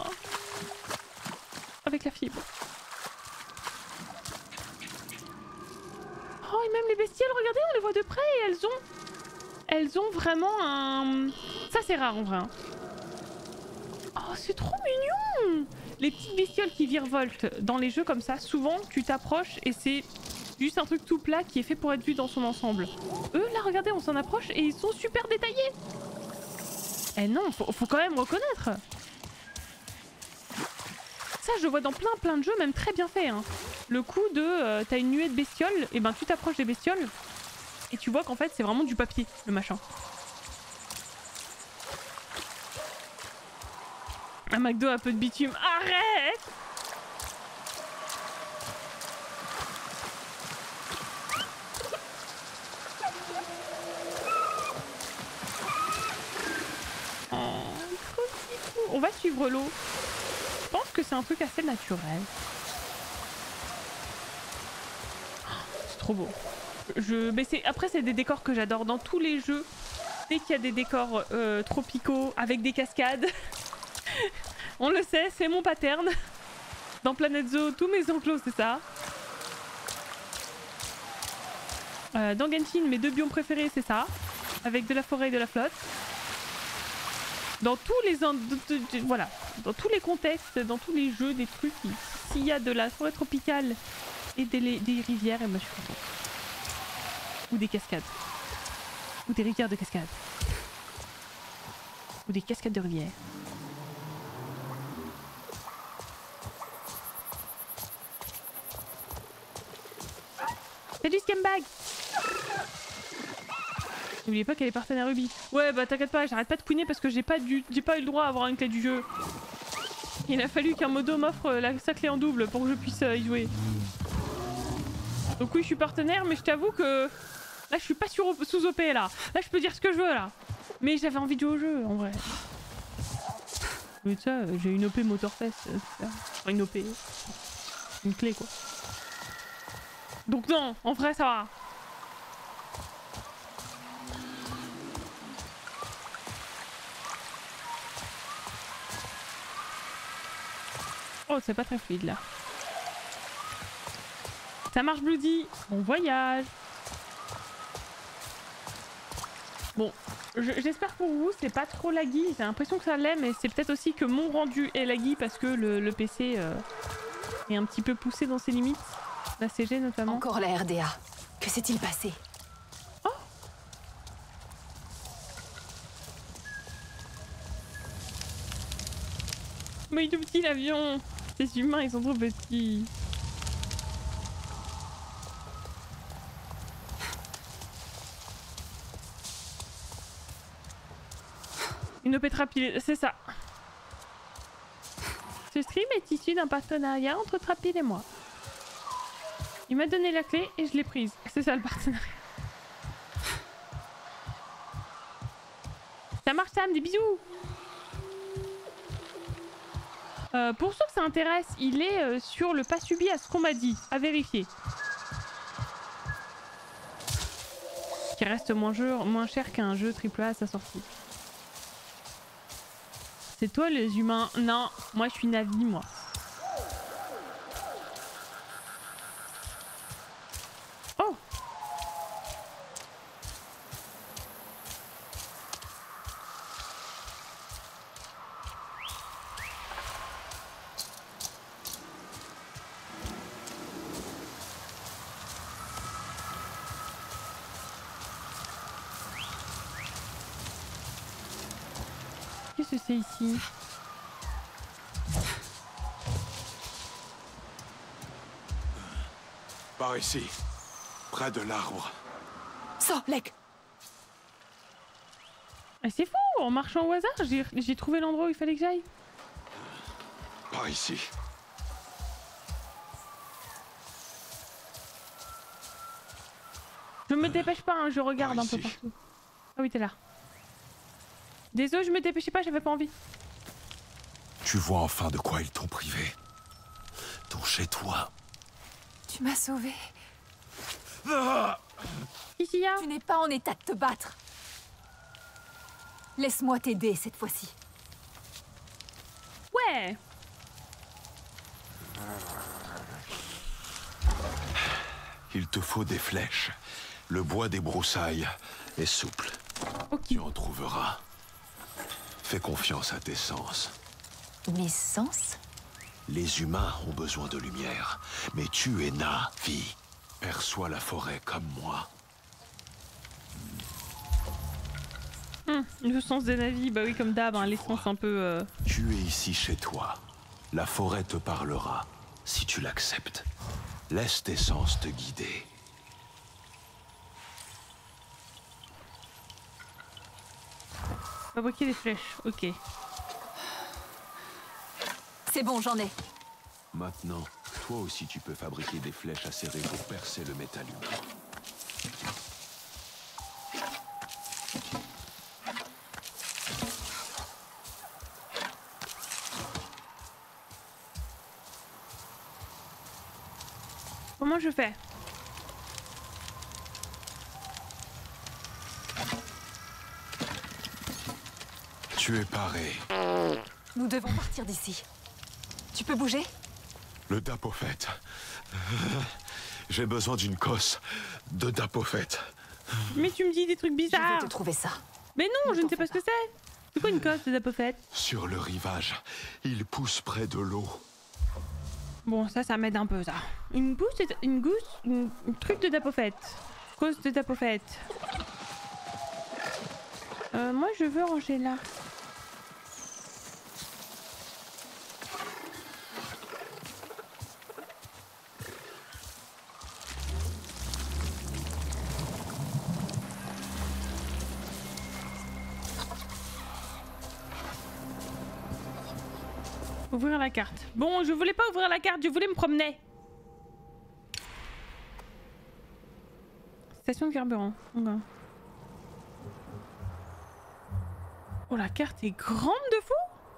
Avec la fibre. Oh, et même les bestioles, regardez, on les voit de près et elles ont vraiment un... Ça, c'est rare en vrai. Hein. Oh, c'est trop mignon! Les petites bestioles qui virevoltent dans les jeux comme ça, souvent, tu t'approches et c'est juste un truc tout plat qui est fait pour être vu dans son ensemble. Eux, là, regardez, on s'en approche et ils sont super détaillés! Eh non, faut quand même reconnaître! Ça, je le vois dans plein de jeux, même très bien fait. Hein. Le coup de... t'as une nuée de bestioles, et ben tu t'approches des bestioles, et tu vois qu'en fait, c'est vraiment du papier, le machin. Un McDo un peu de bitume. Arrête! Oh, trop petit. On va suivre l'eau. Je pense que c'est un truc assez naturel. C'est trop beau. Mais après, c'est des décors que j'adore. Dans tous les jeux, dès qu'il y a des décors tropicaux avec des cascades, on le sait, c'est mon pattern. Dans Planet Zoo, tous mes enclos, c'est ça. Dans Genshin, mes 2 biomes préférés, c'est ça. Avec de la forêt et de la flotte. Dans tous les... voilà. Dans tous les contextes, dans tous les jeux, des trucs, s'il y a de la forêt tropicale et des rivières, et moi je suis contente. Ou des cascades. Ou des rivières de cascades. Ou des cascades de rivières. Salut Scambag! N'oubliez pas qu'elle est partenaire Ruby. Ouais bah t'inquiète pas, j'arrête pas de couiner parce que j'ai pas eu le droit à avoir une clé du jeu. Il a fallu qu'un modo m'offre sa clé en double pour que je puisse y jouer. Donc oui je suis partenaire mais je t'avoue que là je suis pas sous OP là. Là je peux dire ce que je veux là. Mais j'avais envie de jouer au jeu en vrai. Mais ça j'ai une OP Motorfest. Enfin une OP. Une clé quoi. Donc non, en vrai ça va. Oh, c'est pas très fluide là. Ça marche Bloody. Bon voyage. Bon, j'espère pour vous, c'est pas trop laggy. J'ai l'impression que ça l'est, mais c'est peut-être aussi que mon rendu est laggy parce que le PC est un petit peu poussé dans ses limites. La CG notamment. Encore la RDA. Que s'est-il passé? Oh! Mais il est tout petit l'avion! Ces humains ils sont trop petits! Une OP Trapil, c'est ça. Ce stream est issu d'un partenariat entre Trapil et moi. Il m'a donné la clé et je l'ai prise. C'est ça le partenariat. Ça marche Sam, des bisous. Pour ceux que ça intéresse, il est sur le pas subi à ce qu'on m'a dit. À vérifier. Qui reste moins cher qu'un jeu AAA à sa sortie. C'est toi les humains? Non, moi je suis Navi moi. Oh! Qu'est-ce que c'est ici? Par ici, près de l'arbre. Sors, Lek. C'est fou, en marchant au hasard, j'ai trouvé l'endroit où il fallait que j'aille. Par ici. Je me dépêche pas, hein, je regarde un peu partout. Ah oui, t'es là. Désolé, je me dépêchais pas, j'avais pas envie. Tu vois enfin de quoi ils t'ont privé. Ton chez-toi. Tu m'as sauvé. Ici, y a... Tu n'es pas en état de te battre. Laisse-moi t'aider cette fois-ci. Ouais. Il te faut des flèches. Le bois des broussailles est souple. Tu en trouveras. Fais confiance à tes sens. Mes sens? Les humains ont besoin de lumière, mais tu es Na'vi. Perçois la forêt comme moi. Le sens des Na'vi, bah oui, comme d'hab, hein, les sens un peu... Tu es ici chez toi. La forêt te parlera, si tu l'acceptes. Laisse tes sens te guider. Fabriquer des flèches, ok. C'est bon, j'en ai. Maintenant, toi aussi tu peux fabriquer des flèches acérées pour percer le métal humain. Comment je fais? Tu es paré. Nous devons partir d'ici. Tu peux bouger? Le Dapophète. J'ai besoin d'une cosse de Dapophète. Mais tu me dis des trucs bizarres. Je vais te trouver ça. Mais non, je ne sais pas ce que c'est. C'est quoi une cosse de Dapophète? Sur le rivage, il pousse près de l'eau. Bon, ça m'aide un peu, ça. Une truc de Dapophète. Cause de Dapophète. Moi, je veux ranger là. Ouvrir la carte. Bon, je voulais pas ouvrir la carte, je voulais me promener. Station de carburant. Okay. Oh, la carte est grande de fou.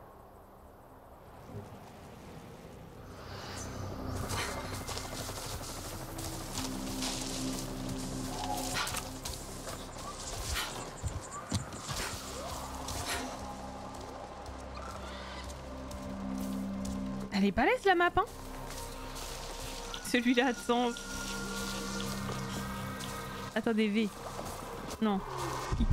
Elle est balèze la map, hein. Celui-là a de sens. Attendez, V. Non. X.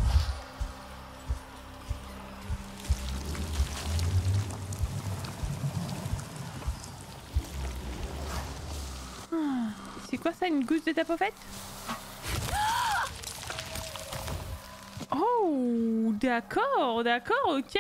C'est quoi ça, une gousse de Dapophète? Oh, d'accord, ok.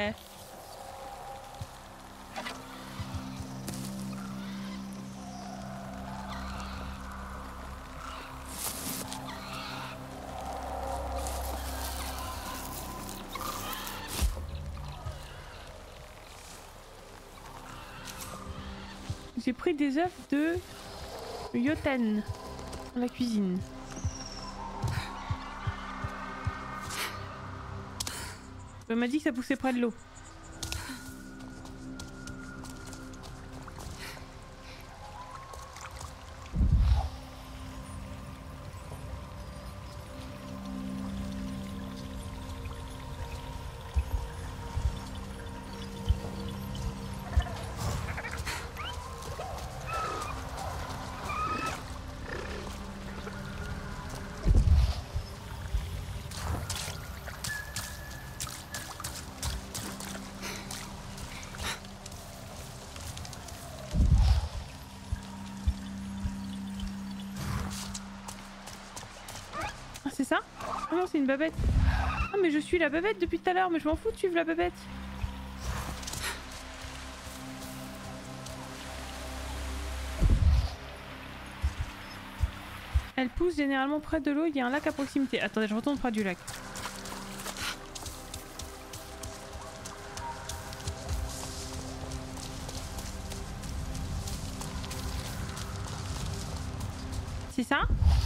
J'ai pris des œufs de Yoten dans la cuisine. On m'a dit que ça poussait près de l'eau. C'est ça? Ah non, c'est une babette. Ah mais je suis la babette depuis tout à l'heure, mais je m'en fous de suivre la babette. Elle pousse généralement près de l'eau, il y a un lac à proximité. Attendez, je retourne près du lac. C'est ça?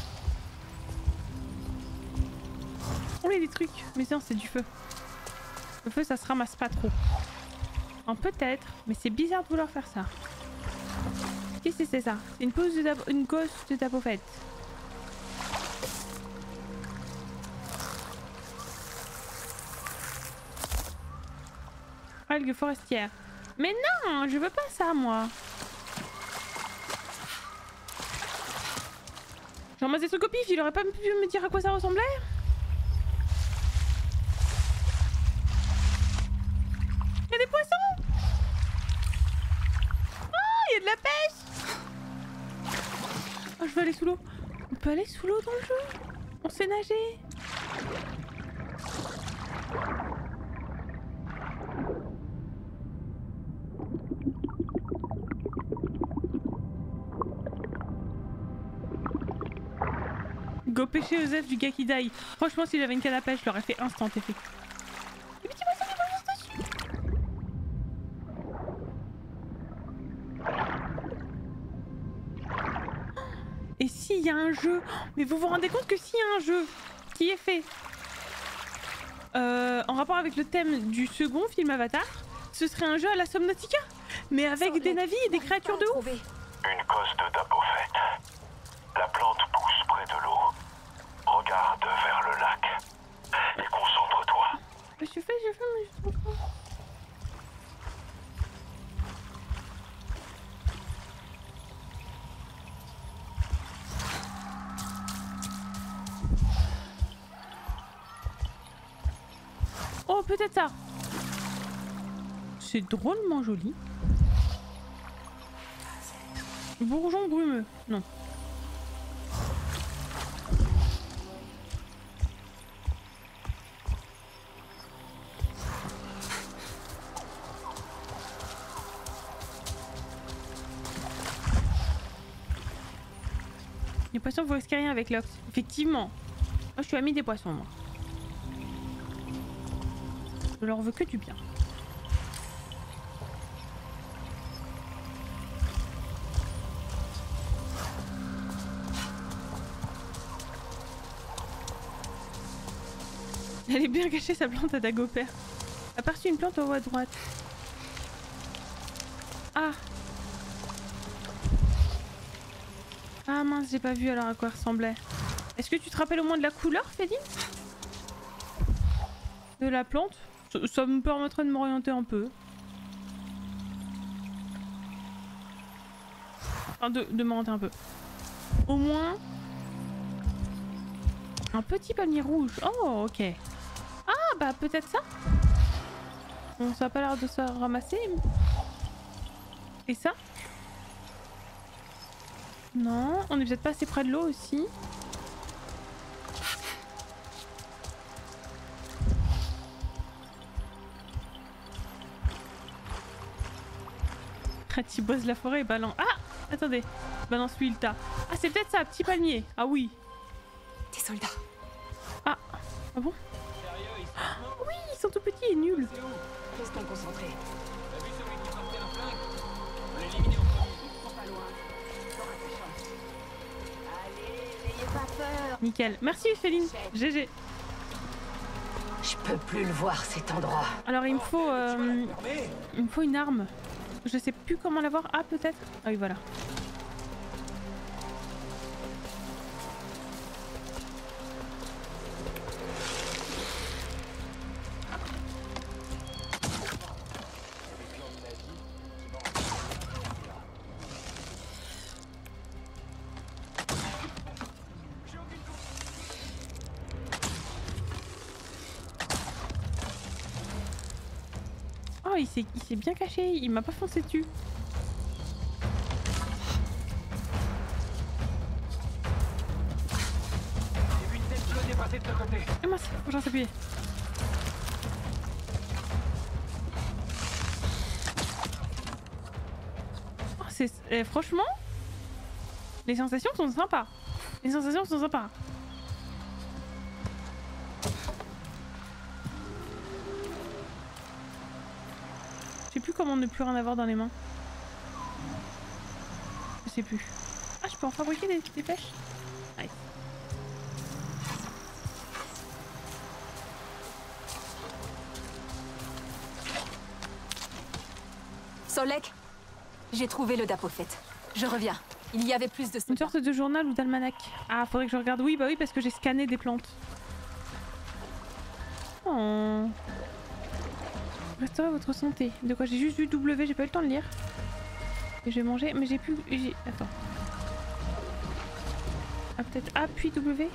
Oh, il y a des trucs. Mais non, c'est du feu. Le feu, ça se ramasse pas trop. Enfin, peut-être, mais c'est bizarre de vouloir faire ça. Qu'est-ce que c'est ça? C'est une gosse de Dapophète. Algues forestières. Mais non, je veux pas ça, moi. ramassé ce copif, il aurait pas pu me dire à quoi ça ressemblait? Il y a des poissons! Ah, il y a de la pêche! Oh, je veux aller sous l'eau. On peut aller sous l'eau dans le jeu? On sait nager. Go pêcher Osef du gars qui die. Franchement, si j'avais une canne à pêche, je l'aurais fait instant effet. Les petits poissons qui vont juste dessus. Et s'il y a un jeu, mais vous vous rendez compte que s'il y a un jeu qui est fait en rapport avec le thème du second film Avatar, ce serait un jeu à la Subnautica, mais avec des navires et des créatures de ouf. Une cause de Dapofet. La plante pousse près de l'eau. Regarde vers le lac et concentre-toi. Je fais, mais je trouve pas. Oh, peut-être ça. C'est drôlement joli. Bourgeon brumeux. Non. Les poissons, vous risquez rien avec l'Ox. Effectivement. Moi, je suis amie des poissons, moi. Je leur veux que du bien. Elle est bien cachée, sa plante à Dagobert. Aperçu une plante en haut à droite. Ah. Ah mince, j'ai pas vu alors à quoi elle ressemblait. Est-ce que tu te rappelles au moins de la couleur, Féline? De la plante? Ça me permettrait de m'orienter un peu. Enfin, de m'orienter un peu. Au moins... un petit palmier rouge. Oh, ok. Ah, bah peut-être ça. Bon, ça a pas l'air de se ramasser. Et ça? Non, on est peut-être pas assez près de l'eau aussi. Ratibose la forêt et balance. Ah! Attendez. Balance-lui le tas. Ah, c'est peut-être ça, petit palmier. Ah oui. Des soldats. Ah. Ah bon? Oui, ils sont tout petits et nuls. Restons concentrés. T'as vu celui qui portait un flingue? On l'élimine en premier. Ils sont pas loin. T'auras tes chances. Allez, n'ayez pas peur. Nickel. Merci Féline. GG. Je peux plus le voir cet endroit. Alors il me faut une arme. Je sais plus comment l'avoir. Ah peut-être. Ah oui voilà. Oh, il s'est bien caché, il m'a pas foncé dessus. J'ai vu une tête bleue dépasser de ce côté. Et mince, faut que j'en s'appuyer. Oh, franchement, les sensations sont sympas. Les sensations sont sympas. Je sais plus comment ne plus rien avoir dans les mains. Je sais plus. Ah, je peux en fabriquer des pêches? Nice. Solek, j'ai trouvé le Dapofet. Je reviens. Il y avait plus de... Une sorte de journal ou d'almanach. Ah, faudrait que je regarde. Oui, bah oui, parce que j'ai scanné des plantes. Oh. Restaurez votre santé. De quoi? J'ai juste vu W, j'ai pas eu le temps de lire. Et j'ai mangé, mais j'ai plus... Attends. Ah, peut-être A puis W.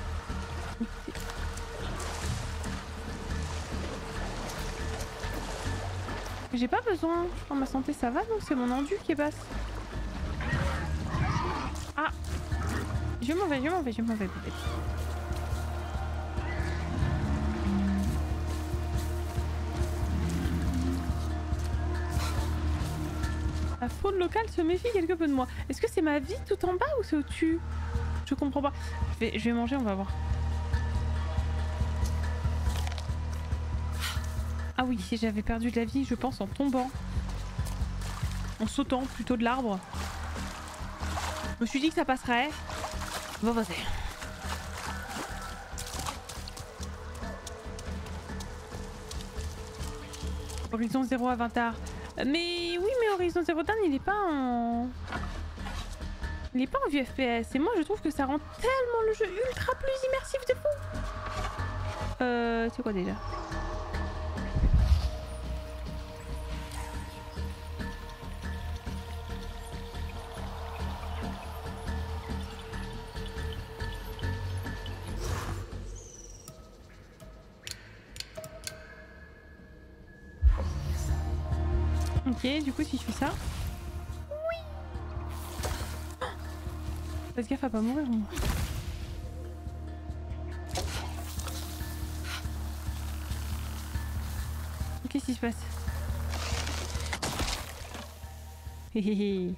J'ai pas besoin. Je crois que ma santé ça va, donc c'est mon endu qui passe. Ah, je m'en vais peut-être. La faune locale se méfie quelque peu de moi. Est-ce que c'est ma vie tout en bas ou c'est au-dessus? Je comprends pas. Je vais manger, on va voir. Ah oui, j'avais perdu de la vie, je pense, en tombant. En sautant plutôt de l'arbre. Je me suis dit que ça passerait. Bon, vas-y. Horizon 0 Avatar. Mais oui, mais Horizon Zero Dawn, il est pas en... Il est pas en vue FPS. Et moi, je trouve que ça rend tellement le jeu ultra plus immersif de fou. C'est quoi déjà? Ok, du coup si je fais ça... Oui. Fais gaffe à pas mourir moi. Qu'est-ce qui se passe? Héhéhé.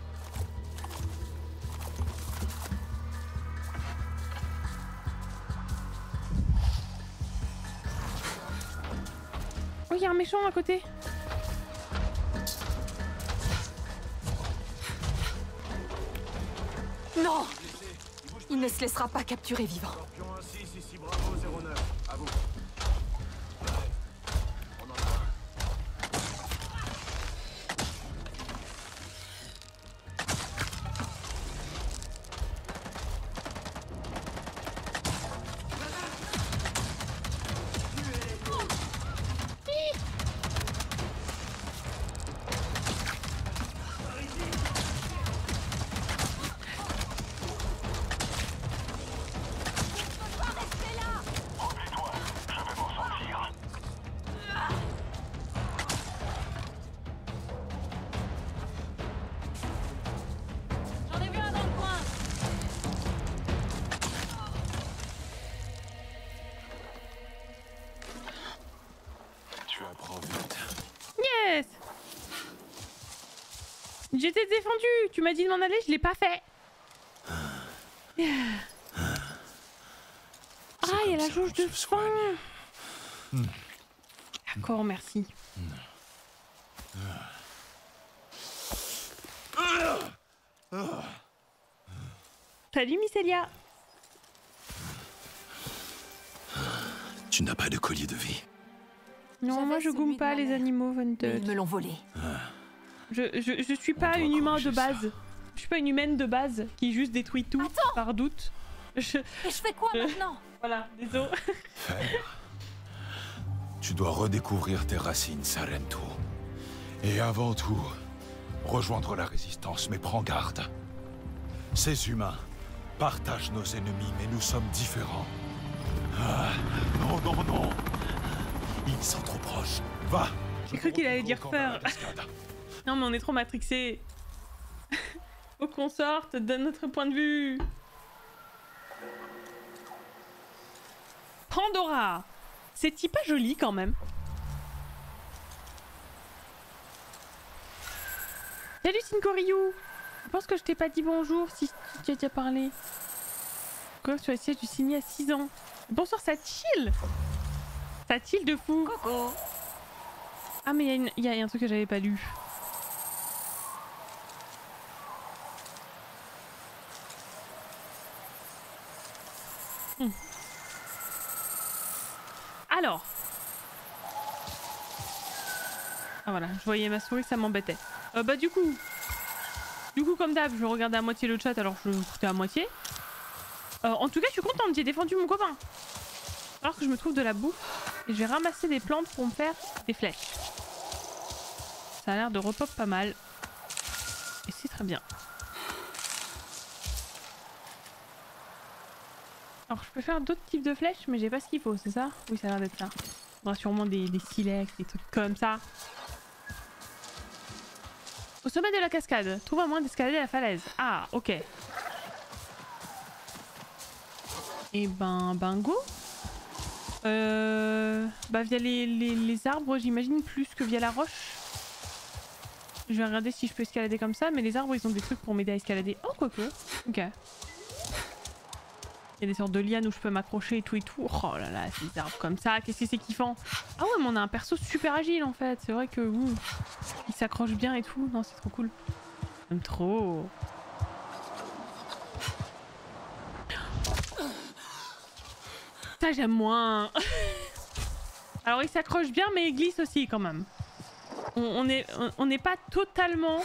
Oh, il y a un méchant à côté. Non! Il ne se laissera pas capturer vivant. J'étais défendu. Tu m'as dit de m'en aller, je l'ai pas fait. Ah, il y a la jauge de faim. D'accord, merci. Salut, Mycelia. Tu n'as pas de collier de vie. Non, moi je goûte pas les animaux Wanted. Ils me l'ont volé. Je suis pas une humain de base. Je suis pas une humaine de base qui juste détruit tout par doute. Et je fais quoi maintenant? Voilà, désolé. Tu dois redécouvrir tes racines, Sarento. Et avant tout, rejoindre la résistance, mais prends garde. Ces humains partagent nos ennemis, mais nous sommes différents. Ah, non, non, non. Ils sont trop proches. Va. J'ai cru qu'il allait dire peur. Non mais on est trop matrixés. Faut qu'on sorte de notre point de vue. Pandora. C'est pas joli quand même. Salut Sinkoryu. Je pense que je t'ai pas dit bonjour si tu as déjà parlé. Quoi sur le siège du signé à 6 ans. Bonsoir, ça chill. Ça chill de fou. Coco. Ah mais il y a un truc que j'avais pas lu. Alors. Ah voilà, je voyais ma souris, ça m'embêtait. Bah du coup comme d'hab, je regardais à moitié le chat alors je écoutais à moitié. En tout cas, je suis contente, j'ai défendu mon copain. Alors que je me trouve de la bouffe et je vais ramasser des plantes pour me faire des flèches. Ça a l'air de repop pas mal. Et c'est très bien. Alors je peux faire d'autres types de flèches, mais j'ai pas ce qu'il faut, c'est ça? Oui, ça a l'air d'être ça. Il y aura sûrement des silex, des trucs comme ça. Au sommet de la cascade, trouve un moyen d'escalader la falaise. Ah, ok. Et ben, go. Bah via les arbres, j'imagine, plus que via la roche. Je vais regarder si je peux escalader comme ça, mais les arbres, ils ont des trucs pour m'aider à escalader. Oh, quoique. Ok. Il y a des sortes de lianes où je peux m'accrocher et tout et tout. Oh là là, ces arbres comme ça, qu'est-ce que c'est kiffant. Ah ouais, mais on a un perso super agile en fait. C'est vrai que il s'accroche bien et tout. Non, c'est trop cool. J'aime trop. Ça, j'aime moins. Alors, il s'accroche bien, mais il glisse aussi quand même. On n'est pas totalement...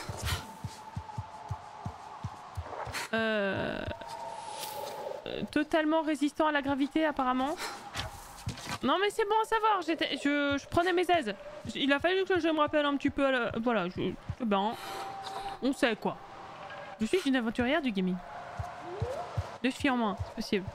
totalement résistant à la gravité apparemment. Non mais c'est bon à savoir, je prenais mes aises. Il a fallu que je me rappelle un petit peu à la... Voilà, ben, on sait quoi. Je suis une aventurière du gaming. 2 filles en moins, c'est possible.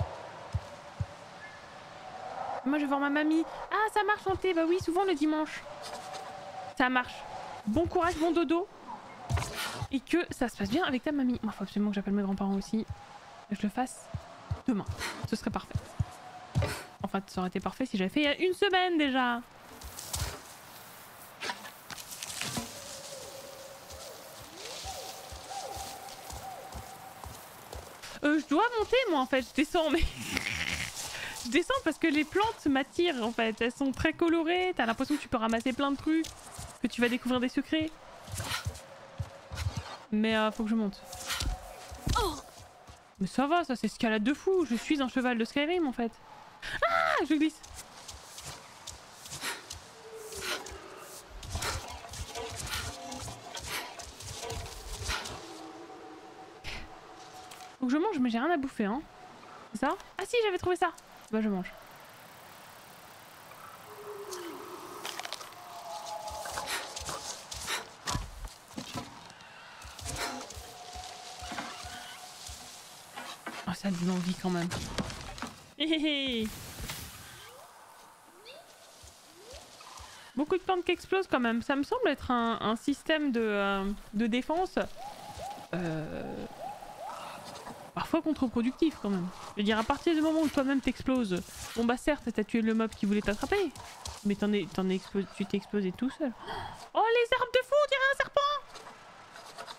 Moi je vais voir ma mamie. Ah ça marche en thé, bah oui souvent le dimanche. Ça marche. Bon courage, bon dodo. Et que ça se passe bien avec ta mamie. Moi faut absolument que j'appelle mes grands-parents aussi. Que je le fasse demain. Ce serait parfait. Enfin, ça aurait été parfait si j'avais fait il y a 1 semaine déjà. Je dois monter moi en fait. Je descends mais... je descends parce que les plantes m'attirent en fait. Elles sont très colorées. T'as l'impression que tu peux ramasser plein de trucs. Que tu vas découvrir des secrets. Mais faut que je monte. Oh! Mais ça va, ça c'est escalade de fou. Je suis un cheval de Skyrim en fait. Ah, je glisse. Faut que je mange, mais j'ai rien à bouffer, hein. C'est ça? Ah si, j'avais trouvé ça. Bah je mange. Ça donne envie quand même. Beaucoup de plantes qui explosent quand même. Ça me semble être un système de défense parfois contre-productif quand même. Je veux dire, à partir du moment où toi-même t'exploses, bon bah certes t'as tué le mob qui voulait t'attraper, mais tu t'es explosé tout seul. Oh les arbres de fou, on dirait un serpent.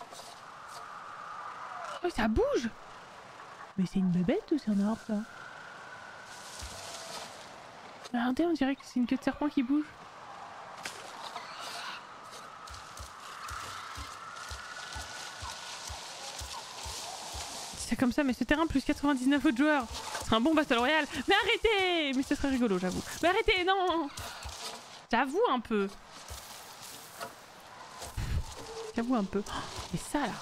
Oh ça bouge. Mais c'est une bébête ou c'est un arbre ça? Regardez, on dirait que c'est une queue de serpent qui bouge. C'est comme ça, mais ce terrain plus 99 autres joueurs. Ce serait un bon Battle Royale. Mais arrêtez! Mais ce serait rigolo, j'avoue. Mais arrêtez, non! J'avoue un peu. J'avoue un peu. Oh, mais ça là.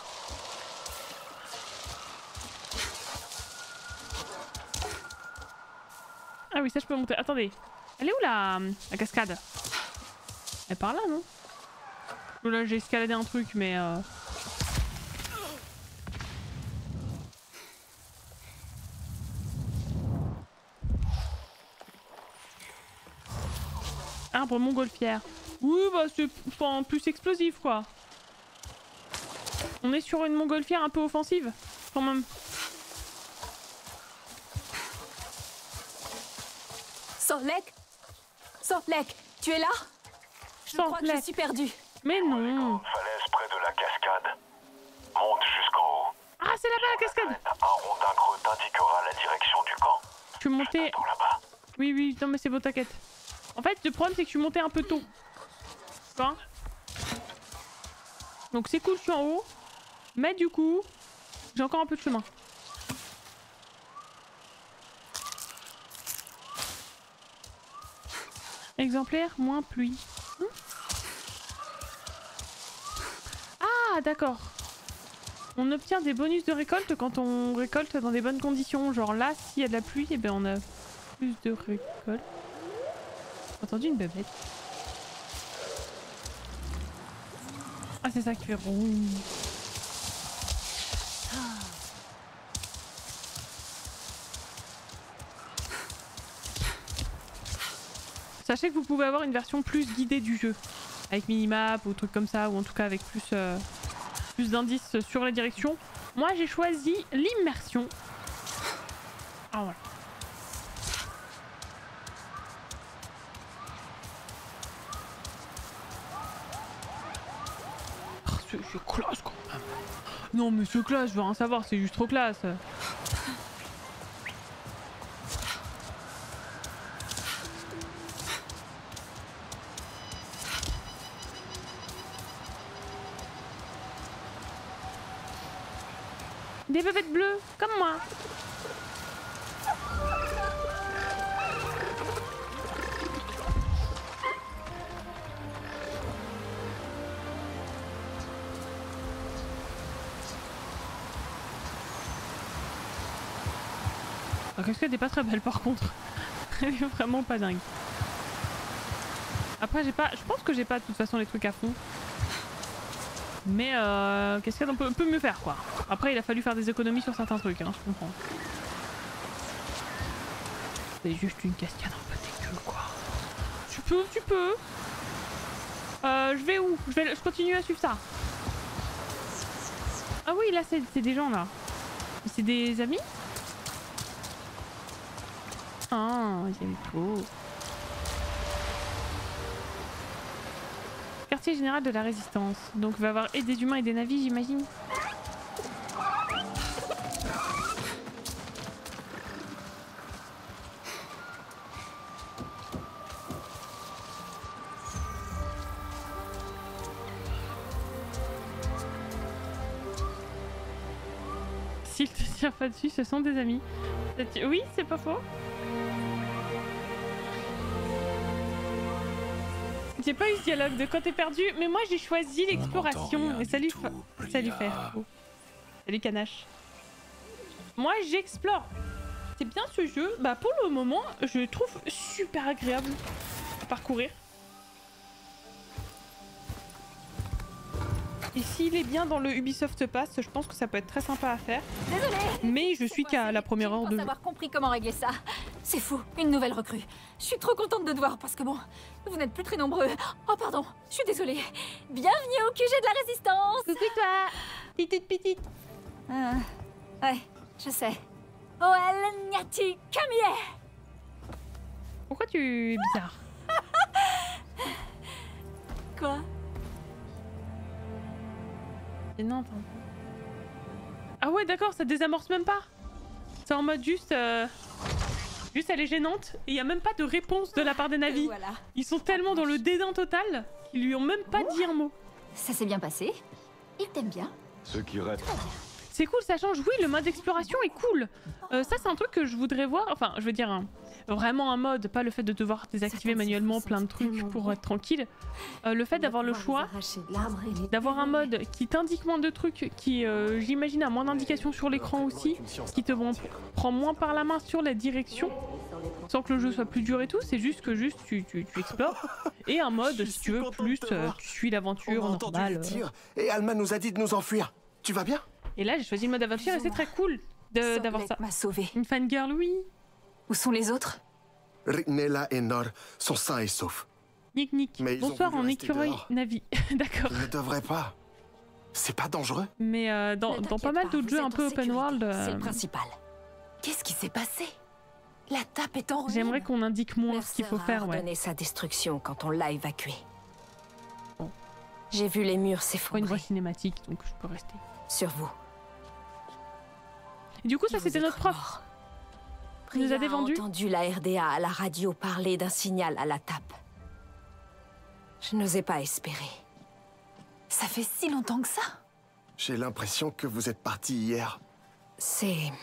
Ah oui, ça je peux monter. Attendez. Elle est où la cascade? Elle est par là, non? Là j'ai escaladé un truc, mais... Arbre montgolfière. Oui, bah c'est plus explosif, quoi. On est sur une montgolfière un peu offensive, quand même. Sortlek, tu es là? Je crois que je suis perdue. Mais non. Falaise près de la cascade. Monte jusqu'en haut. Ah, c'est là-bas la cascade. Un rondin creux t'indiquera la direction du camp. Je suis montée... Oui, oui, non mais c'est bon, t'inquiète. En fait, le problème c'est que je suis montée un peu tôt. Tu vois? Donc c'est cool, je suis en haut. Mais du coup, j'ai encore un peu de chemin. Exemplaire, moins pluie. Ah, d'accord. On obtient des bonus de récolte quand on récolte dans des bonnes conditions. Genre là, s'il y a de la pluie, eh ben on a plus de récolte. J'ai entendu une bébête. Ah, c'est ça qui fait rond. Sachez que vous pouvez avoir une version plus guidée du jeu, avec minimap ou trucs comme ça, ou en tout cas avec plus d'indices sur la direction. Moi j'ai choisi l'immersion. Ah voilà. Oh, c'est classe quand même. Non mais c'est classe, je veux rien savoir, c'est juste trop classe. Des bébêtes bleues, comme moi. La cascade est pas très belle par contre. Elle est vraiment pas dingue. Après j'ai pas. Je pense que j'ai pas de toute façon les trucs à fond. Mais cascade on peut mieux faire quoi. Après il a fallu faire des économies sur certains trucs, hein, je comprends. C'est juste une cascade un peu dégueu quoi. Tu peux. Je vais où? Je continue à suivre ça. Ah oui là c'est des gens là. C'est des amis? Ah, j'aime trop. Quartier général de la résistance. Donc il va y avoir et des humains et des navires j'imagine. S'ils te tirent pas dessus, ce sont des amis. Oui, c'est pas faux. J'ai pas eu ce dialogue de quand t'es perdu, mais moi j'ai choisi l'exploration. Et salut frère. Oh. Salut Canache. Moi j'explore. C'est bien ce jeu. Bah pour le moment, je le trouve super agréable à parcourir. Et s'il est bien dans le Ubisoft Pass, je pense que ça peut être très sympa à faire. Désolée. Mais je suis qu'à la première heure de jeu. Avoir compris comment régler ça. C'est fou, une nouvelle recrue. Je suis trop contente de te voir parce que bon, vous n'êtes plus très nombreux. Oh pardon, je suis désolée. Bienvenue au QG de la résistance. Coucou toi, petite. Ouais, je sais. Oel Nyati Kamie. Pourquoi tu es bizarre? Quoi? Et non, attends. Ah ouais d'accord, ça désamorce même pas. C'est en mode juste elle est gênante et il y a même pas de réponse de la part des navis. Voilà. Ils sont tellement dans le dédain total qu'ils lui ont même pas dit un mot. Ça s'est bien passé. Il t'aime bien. Ce qui reste. C'est cool, ça change. Oui, le mode exploration est cool. Ça c'est un truc que je voudrais voir. Enfin, je veux dire vraiment un mode, pas le fait de devoir désactiver manuellement plein de trucs pour être tranquille. Le fait d'avoir le choix, d'avoir un mode qui t'indique moins de trucs, qui j'imagine a moins d'indications sur l'écran aussi, qui te prend moins par la main sur la direction, sans que le jeu soit plus dur et tout. C'est juste que tu explores. Et un mode, si tu veux, plus tu suis l'aventure normale. Et Alma nous a dit de nous enfuir. Tu vas bien? Et là j'ai choisi le mode aventure et c'est très cool d'avoir ça. M'a sauvée. Une fangirl, oui. Où sont les autres? Rignella et Nor sont sains et saufs. Nick. Bonsoir en écureuil Navi. D'accord. Ils ne devraient pas. C'est pas dangereux. Mais dans pas mal d'autres jeux un peu open world... C'est le principal. Qu'est-ce qui s'est passé? La tape est en ruine. J'aimerais qu'on indique moins ce qu'il faut faire, ouais. Donner sa destruction quand on l'a évacué. Bon. J'ai vu les murs s'effondrer. Une voix cinématique, donc je peux rester. Sur vous. Et du coup, ça c'était notre prof. Il nous a défendu. J'ai entendu la RDA à la radio parler d'un signal à la tape. Je n'osais pas espérer. Ça fait si longtemps que ça? J'ai l'impression que vous êtes parti hier. C'est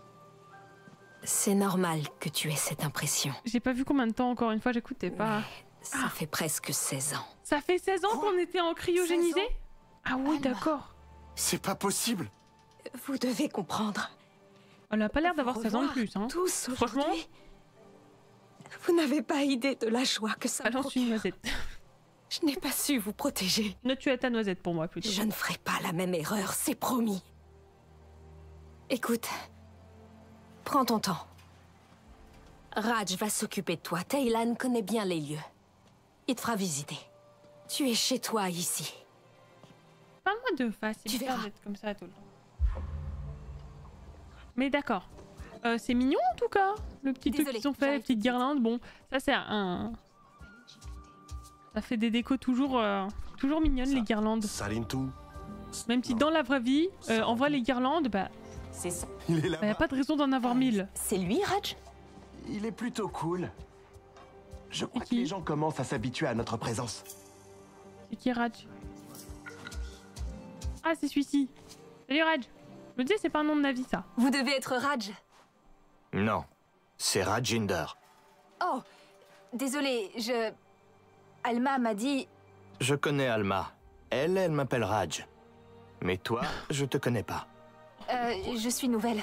normal que tu aies cette impression. J'ai pas vu combien de temps, encore une fois, j'écoutais pas. Ça fait presque 16 ans. Ça fait 16 ans qu'on était en cryogénisé? Ah oui, d'accord. C'est pas possible. Vous devez comprendre. Elle a pas l'air d'avoir 16 ans de plus, hein. Tous franchement. Vous n'avez pas idée de la joie que ça me procure. Une noisette. Je n'ai pas su vous protéger. Ne tuez ta noisette pour moi, plutôt. Je ne ferai pas la même erreur, c'est promis. Écoute, prends ton temps. Raj va s'occuper de toi. Taylan connaît bien les lieux. Il te fera visiter. Tu es chez toi ici. Parle-moi de face, c'est bizarre d'être comme ça tout le temps. Mais d'accord. C'est mignon en tout cas, le petit truc qu'ils ont fait, les petites guirlandes. Bon, ça c'est un... Ça fait des décos toujours, toujours mignonnes les guirlandes. Même si dans la vraie vie, en vrai les guirlandes, bah... C'est ça. Il est là. Y a pas de raison d'en avoir 1000. C'est lui, Raj? Il est plutôt cool. Je crois que les gens commencent à s'habituer à notre présence. C'est qui Raj? Ah, c'est celui-ci. Salut Raj. Je me disais, c'est pas un nom de navire ça. Vous devez être Raj. Non, c'est Rajinder. Oh, désolé, Alma m'a dit... Je connais Alma. Elle m'appelle Raj. Mais toi, je te connais pas. Je suis nouvelle.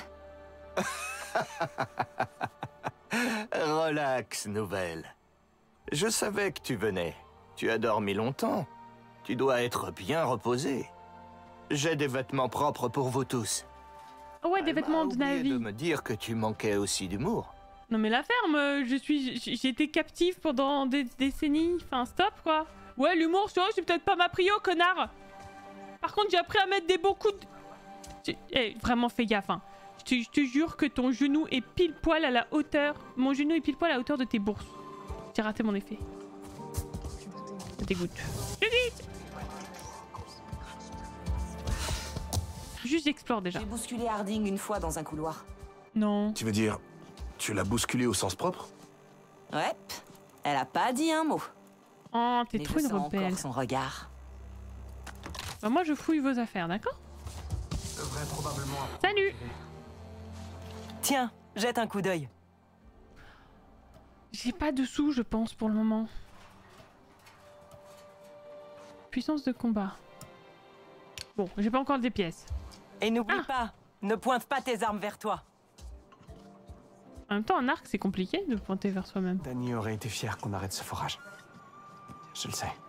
Relax, nouvelle. Je savais que tu venais. Tu as dormi longtemps. Tu dois être bien reposé. J'ai des vêtements propres pour vous tous. Oh ouais, des vêtements de navire. De me dire que tu manquais aussi d'humour. Non mais la ferme, j'ai été captive pendant des décennies. Enfin, stop quoi. Ouais, l'humour, c'est peut-être pas ma prio, connard. Par contre, j'ai appris à mettre des beaux coups de... Eh, vraiment, fais gaffe, hein. Je te jure que ton genou est pile poil à la hauteur... Mon genou est pile poil à la hauteur de tes bourses. J'ai raté mon effet. Ça dégoûte. Vite. Juste j'explore déjà. J'ai bousculé Harding une fois dans un couloir. Non. Tu veux dire, tu l'as bousculé au sens propre? Ouais, elle a pas dit un mot. Oh, t'es Mais trop je une sens rebelle. encore son regard. Bah moi je fouille vos affaires, d'accord? Salut. Tiens, jette un coup d'œil. J'ai pas de sous, je pense, pour le moment. Puissance de combat. Bon, j'ai pas encore des pièces. Et n'oublie pas, ne pointe pas tes armes vers toi. En même temps, un arc, c'est compliqué de pointer vers soi-même. Danny aurait été fier qu'on arrête ce forage. Je le sais.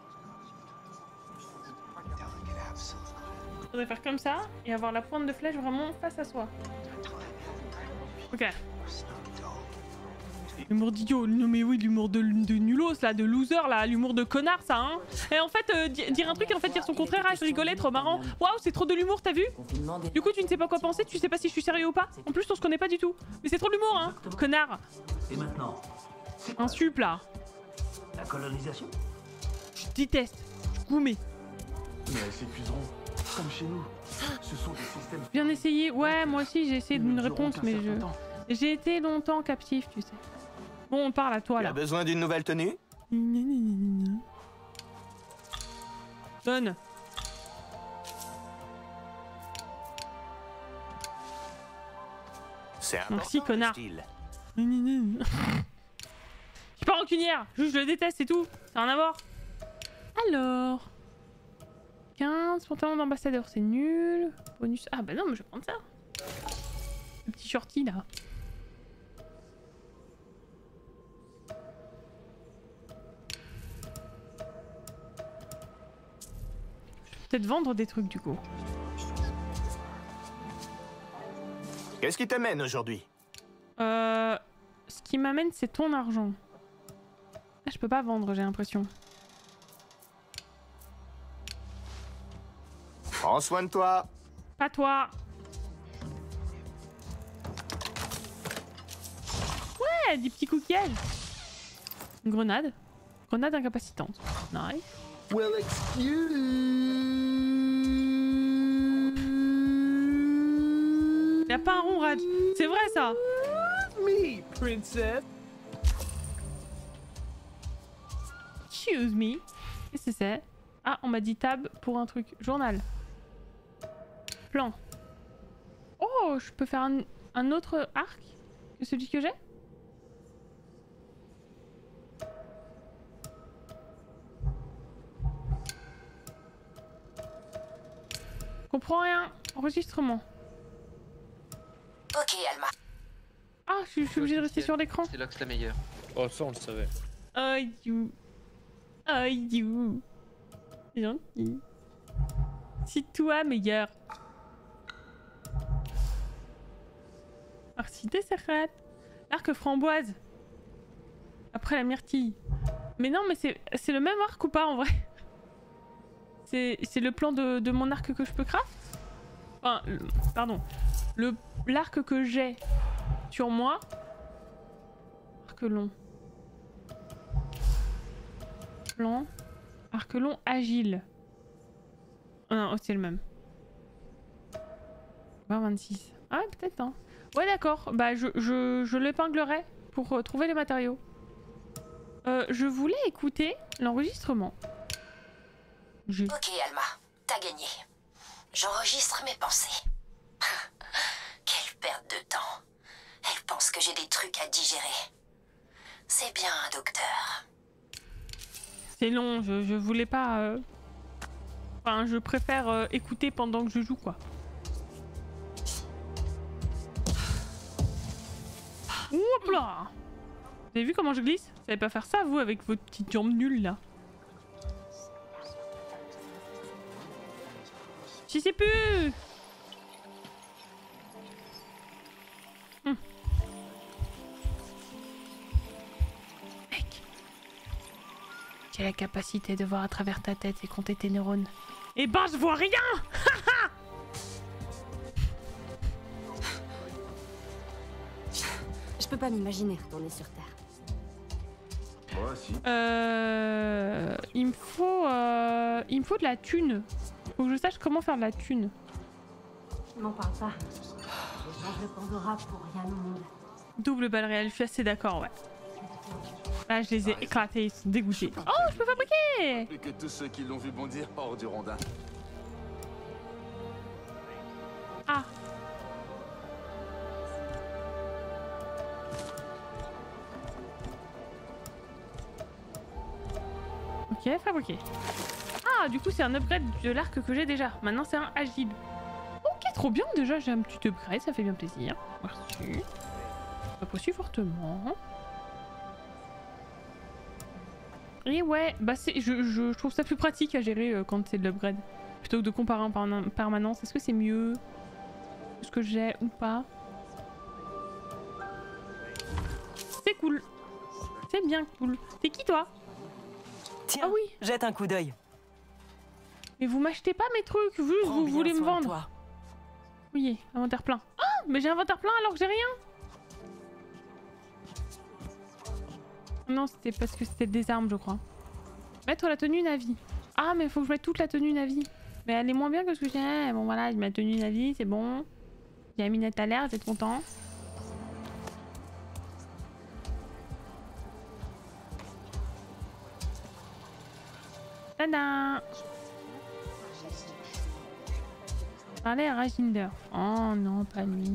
Faudrait faire comme ça et avoir la pointe de flèche vraiment face à soi. Ok. L'humour d'idiot, non mais oui, l'humour de nulos là, de loser là, l'humour de connard ça hein. Et en fait, dire un truc et en fait dire son contraire, je rigolais, trop marrant. Waouh, c'est trop de l'humour, t'as vu? Du coup, tu ne sais pas quoi penser, tu sais pas si je suis sérieux ou pas. En plus, on se connaît pas du tout. Mais c'est trop de l'humour hein, connard. Et maintenant? Un sup là. La colonisation? Je déteste, je goumais. Mais elles s'épuiseront, comme chez nous. Ce sont des systèmes... Bien essayé, ouais, moi aussi j'ai essayé d'une réponse, mais j'ai été longtemps captif, tu sais. Bon, on parle à toi là. Tu as besoin d'une nouvelle tenue? Donne. C'est un Merci, connard. Je suis pas rancunière, juste je le déteste, c'est tout. Ça n'a rien à voir. Alors. 15 pantalons d'ambassadeur, c'est nul. Bonus. Ah bah non, mais je vais prendre ça. Le petit shorty là. Peut-être vendre des trucs du coup. Qu'est-ce qui t'amène aujourd'hui? Ce qui m'amène, c'est ton argent. Ah, je peux pas vendre, j'ai l'impression. Prends soin de toi. Pas toi. Ouais, des petits coquillages. Une grenade. Grenade incapacitante. Nice. Well, excuse. Y'a pas un rond, Raj. C'est vrai ça. Me, princess. Excuse me. Qu'est-ce que c'est? Ah, on m'a dit tab pour un truc. Journal. Plan. Oh, je peux faire un autre arc que celui que j'ai? Comprends rien. Enregistrement. Ok, Alma. Ah, je suis obligée de rester sur l'écran. C'est là que c'est la meilleure. Oh, ça on le savait. Oh you. Oh you. C'est gentil. C'est toi, meilleur. Merci, Desserrat. L'arc framboise. après la myrtille. Mais non, mais c'est le même arc ou pas en vrai? C'est le plan de mon arc que je peux craft? Enfin, pardon. L'arc que j'ai sur moi. Arc long. Plan. Arc long agile. Oh non, oh, c'est le même. 26. Ah ouais, peut-être hein. Ouais d'accord, bah je l'épinglerai pour trouver les matériaux. Je voulais écouter l'enregistrement. Ok Alma, t'as gagné. J'enregistre mes pensées. Quelle perte de temps. Elle pense que j'ai des trucs à digérer. C'est bien, docteur. C'est long, je voulais pas... Enfin, je préfère écouter pendant que je joue, quoi. Hop là! Vous avez vu comment je glisse? Vous savez pas faire ça, vous, avec votre petite jambe nulle, là? Je sais plus! Mec! J'ai la capacité de voir à travers ta tête et compter tes neurones. Eh ben, je vois rien! Je peux pas m'imaginer retourner sur Terre. Moi aussi. Il me faut de la thune. Faut que je sache comment faire de la thune. M'en parle pas. Je le Pandora pour rien au monde. Double balle réelle, je suis assez d'accord, ouais. Là, je les ai éclatés, ils sont dégoûtés. Oh, je peux fabriquer! Plus que tous ceux qui l'ont vu bondir hors du rondin. Ah. Ok, fabriqué. Ah, du coup, c'est un upgrade de l'arc que j'ai déjà. Maintenant, c'est un agile. Ok, trop bien. Déjà, j'ai un petit upgrade, ça fait bien plaisir. Merci. J'apprécie fortement. Et ouais, bah je trouve ça plus pratique à gérer quand c'est de l'upgrade. Plutôt que de comparer en permanence. Est-ce que c'est mieux? Ce que j'ai ou pas? C'est cool. C'est bien cool. T'es qui toi? Tiens, oui. Jette un coup d'œil. Mais vous m'achetez pas mes trucs, vous voulez me vendre. Toi. Oui, inventaire plein. Ah, mais j'ai inventaire plein alors que j'ai rien. Non, c'était parce que c'était des armes, je crois. Mettre la tenue Navi. Ah, mais faut que je mette toute la tenue Navi. Mais elle est moins bien que ce que j'ai. Bon, voilà, ma tenue Navi, c'est bon. J'ai mis net à l'air, vous êtes content. Tada! Parler à Rajinder. Oh non, pas lui.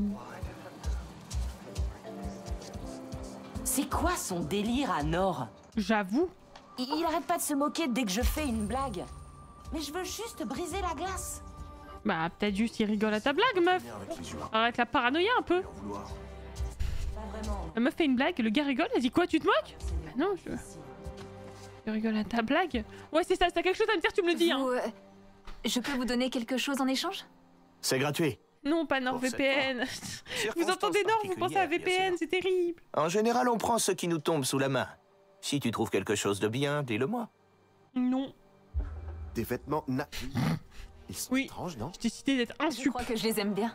C'est quoi son délire à Nord? J'avoue. Il arrête pas de se moquer dès que je fais une blague. Mais je veux juste briser la glace. Bah, peut-être juste il rigole à ta blague, meuf. Arrête la paranoïa un peu. La meuf fait une blague, le gars rigole, elle dit quoi, tu te moques? Bah non, je rigole à ta blague. Ouais, c'est ça, si t'as quelque chose à me dire, tu me le dis. Hein. Je peux vous donner quelque chose en échange? C'est gratuit. Non, pas NordVPN. Vous entendez Nord, vous pensez à VPN, c'est terrible. En général, on prend ce qui nous tombe sous la main. Si tu trouves quelque chose de bien, dis-le-moi. Non. Des vêtements Ils sont étranges, non? J'ai décidé d'être un Je crois que je les aime bien.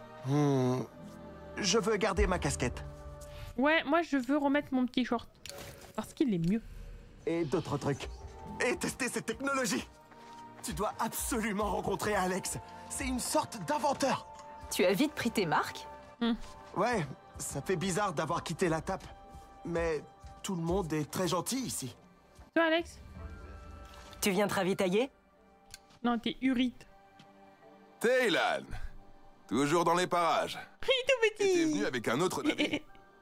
Je veux garder ma casquette. Ouais, moi je veux remettre mon petit short. Parce qu'il est mieux. Et d'autres trucs. Et tester ces technologies. Tu dois absolument rencontrer Alex. C'est une sorte d'inventeur. Tu as vite pris tes marques? Ouais, ça fait bizarre d'avoir quitté la tape. Mais tout le monde est très gentil ici. Toi, Alex? Tu viens te ravitailler? Non, t'es Urite. Taylan! Toujours dans les parages. Il est tout petit. Et t'es venu avec un autre navire.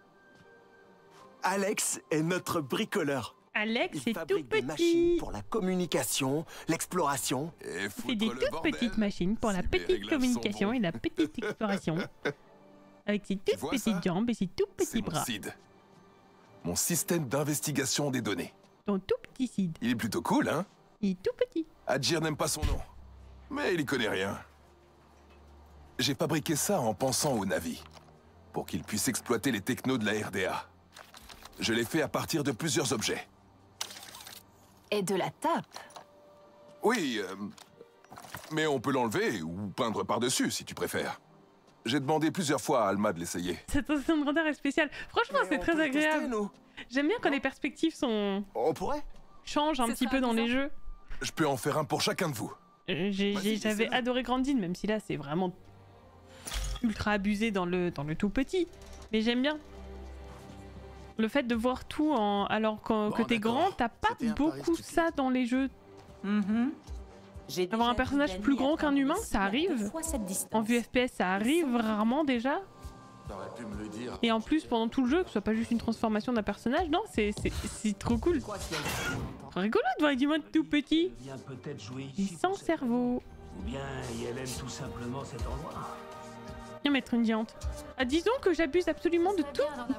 Alex est notre bricoleur. Alex est tout des petit. machines pour la communication, l'exploration. Et fait des toutes petites machines pour la petite communication et la petite exploration. Avec ses toutes petites jambes et ses tout petits bras. Mon CID. Mon système d'investigation des données. Ton tout petit CID. Il est plutôt cool, hein? Il est tout petit. Adjir n'aime pas son nom. Mais il y connaît rien. J'ai fabriqué ça en pensant au Navi. Pour qu'il puisse exploiter les technos de la RDA. Je l'ai fait à partir de plusieurs objets. Et de la tape. Oui, mais on peut l'enlever ou peindre par-dessus, si tu préfères. J'ai demandé plusieurs fois à Alma de l'essayer. Cette notion de grandeur est spéciale. Franchement, c'est très agréable. J'aime bien quand les perspectives sont... On pourrait changent un petit peu dans les jeux. Je peux en faire un pour chacun de vous. J'avais adoré Grandine, même si là, c'est vraiment ultra abusé dans le tout petit. Mais j'aime bien. Le fait de voir tout alors que t'es grand, t'as pas beaucoup ça dans les jeux. Avoir un personnage plus grand qu'un humain, ça arrive. En vue FPS, ça arrive rarement déjà. T'aurais pu me le dire. Et en plus, pendant tout le jeu, que ce soit pas juste une transformation d'un personnage, non, c'est trop cool. Trop rigolo de voir du monde tout petit. Et sans cerveau. Ou bien elle aime tout simplement cet endroit. Viens mettre une diante. Ah, disons que j'abuse absolument de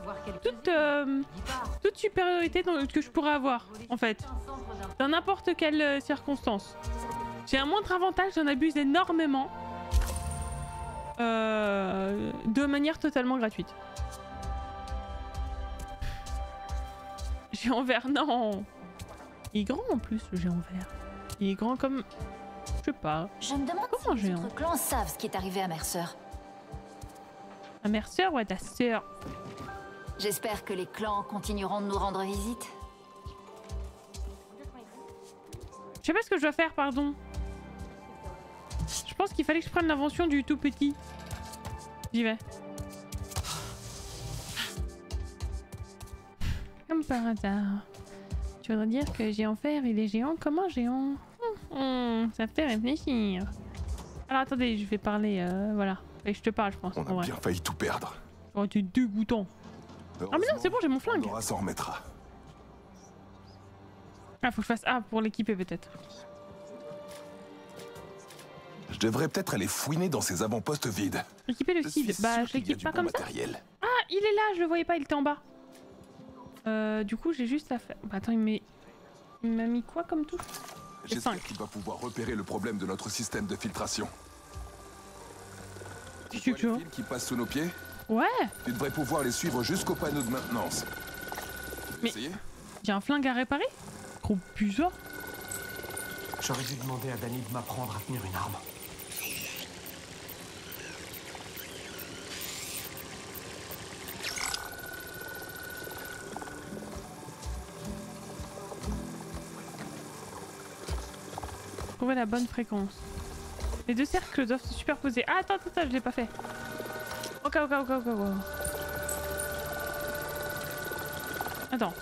toute supériorité que je pourrais avoir, en fait. Dans n'importe quelle circonstance. J'ai un moindre avantage, j'en abuse énormément. De manière totalement gratuite. Géant vert, non. Il est grand en plus, le géant vert. Il est grand comme... Je sais pas. Je me demande comment si les autres clans savent ce qui est arrivé à Mercer. À Mercer ou à ta sœur? J'espère que les clans continueront de nous rendre visite. Je sais pas ce que je dois faire, pardon. Je pense qu'il fallait que je prenne l'invention du tout petit. J'y vais. Comme par hasard. Tu voudrais dire que géant fer, il est géant comme un géant. Ça fait réfléchir. Alors attendez, je vais parler, voilà. Et je te parle, je pense. On a bien failli tout perdre. Oh, t'es dégoûtant. Ah mais non, c'est bon, j'ai mon flingue. Nora s'en remettra. Ah, faut que je fasse A pour l'équiper peut-être. Je devrais peut-être aller fouiner dans ces avant-postes vides. Équiper le Cid. Bah, je l'équipe pas comme ça. Ah, il est là, je le voyais pas, il était en bas. Du coup, j'ai juste à faire... Bah attends, il m'a mis quoi comme touche? J'espère qu'il va pouvoir repérer le problème de notre système de filtration. Tu vois les fils qui passent sous nos pieds? Ouais. Tu devrais pouvoir les suivre jusqu'au panneau de maintenance. Mais j'ai un flingue à réparer? Trop bizarre. J'aurais dû demander à Danny de m'apprendre à tenir une arme. Trouver la bonne fréquence. Les deux cercles doivent se superposer. Ah, attends, je l'ai pas fait. Ok. Attends.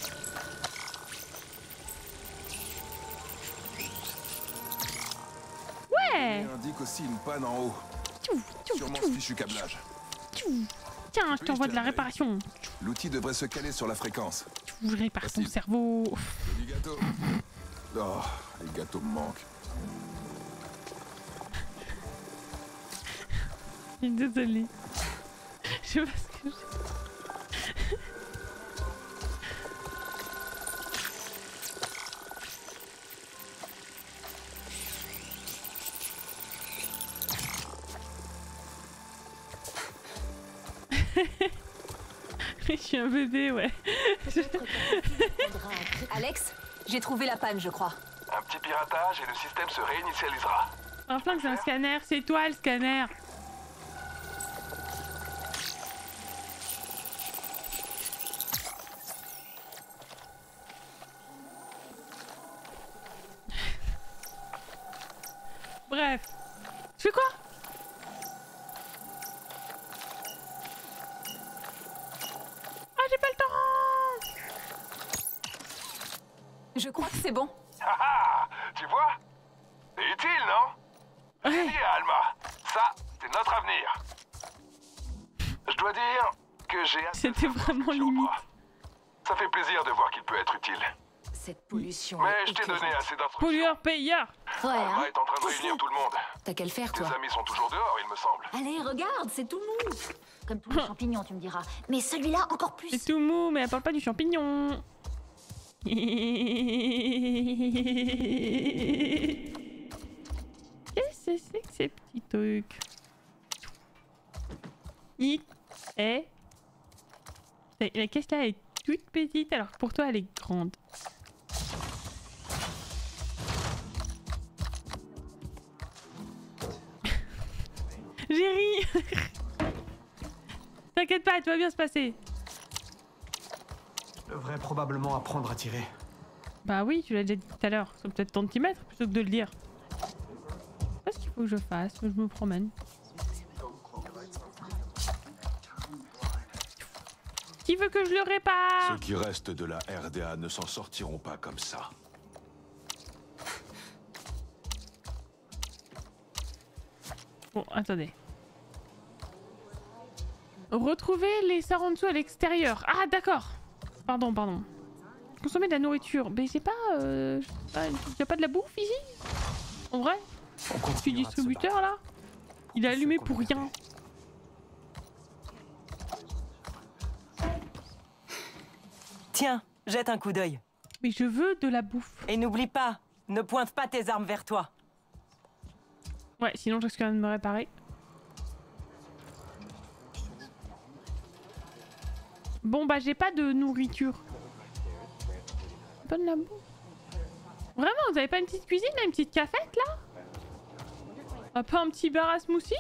Ouais. Il indique aussi une panne en haut. Sûrement ce fichu câblage. Tiens, je t'envoie de la réparation. L'outil devrait se caler sur la fréquence. Je répare ton cerveau. Joli gâteau. Oh, les gâteaux me manquent. Je suis désolée. Je sais pas ce que je suis un bébé, ouais. Alex, j'ai trouvé la panne, je crois. Un petit piratage et le système se réinitialisera. Un flingue, c'est un scanner. C'est toi le scanner. Bref. Je fais quoi? Ah, j'ai pas le temps. Je crois que c'est bon. Tu vois? C'est utile, non? J'ai dit à Alma, ça, c'est notre avenir. Je dois dire que j'ai... C'était vraiment limite. Ça fait plaisir de voir qu'il peut être utile. Cette pollution. Mais je t'ai donné assez d'instructions. Pollueur-payeur. Ouais, Alma est en train de réunir tout le monde. T'as qu'à le faire, toi. Tes amis sont toujours dehors, il me semble. Allez, regarde, c'est tout mou. Comme tous les champignons, tu me diras. Mais celui-là, encore plus. C'est tout mou, mais elle parle pas du champignon. Qu'est-ce que c'est que ces petits trucs? Qu'est-ce là est toute petite alors que pour toi elle est grande. J'ai ri. T'inquiète pas, tout va bien se passer. Je devrais probablement apprendre à tirer. Bah oui, tu l'as déjà dit tout à l'heure. C'est peut-être ton petit maître plutôt que de le dire. Qu'est-ce qu'il faut que je fasse? Je me promène. Qui veut que je le répare? Ceux qui restent de la RDA ne s'en sortiront pas comme ça. Bon, attendez. Retrouver les Sarentu à l'extérieur. Ah, d'accord. Pardon. Consommer de la nourriture. Mais c'est pas... y a pas de la bouffe ici? En vrai? Je suis distributeur là? Il est allumé pour rien. Tiens, jette un coup d'œil. Mais je veux de la bouffe. Et n'oublie pas, ne pointe pas tes armes vers toi. Ouais, sinon je risque quand même de me réparer. Bon bah j'ai pas de nourriture. Pas de la bouffe. Vraiment, vous avez pas une petite cuisine là, une petite cafette là? Ah, pas un petit bar à smoothie?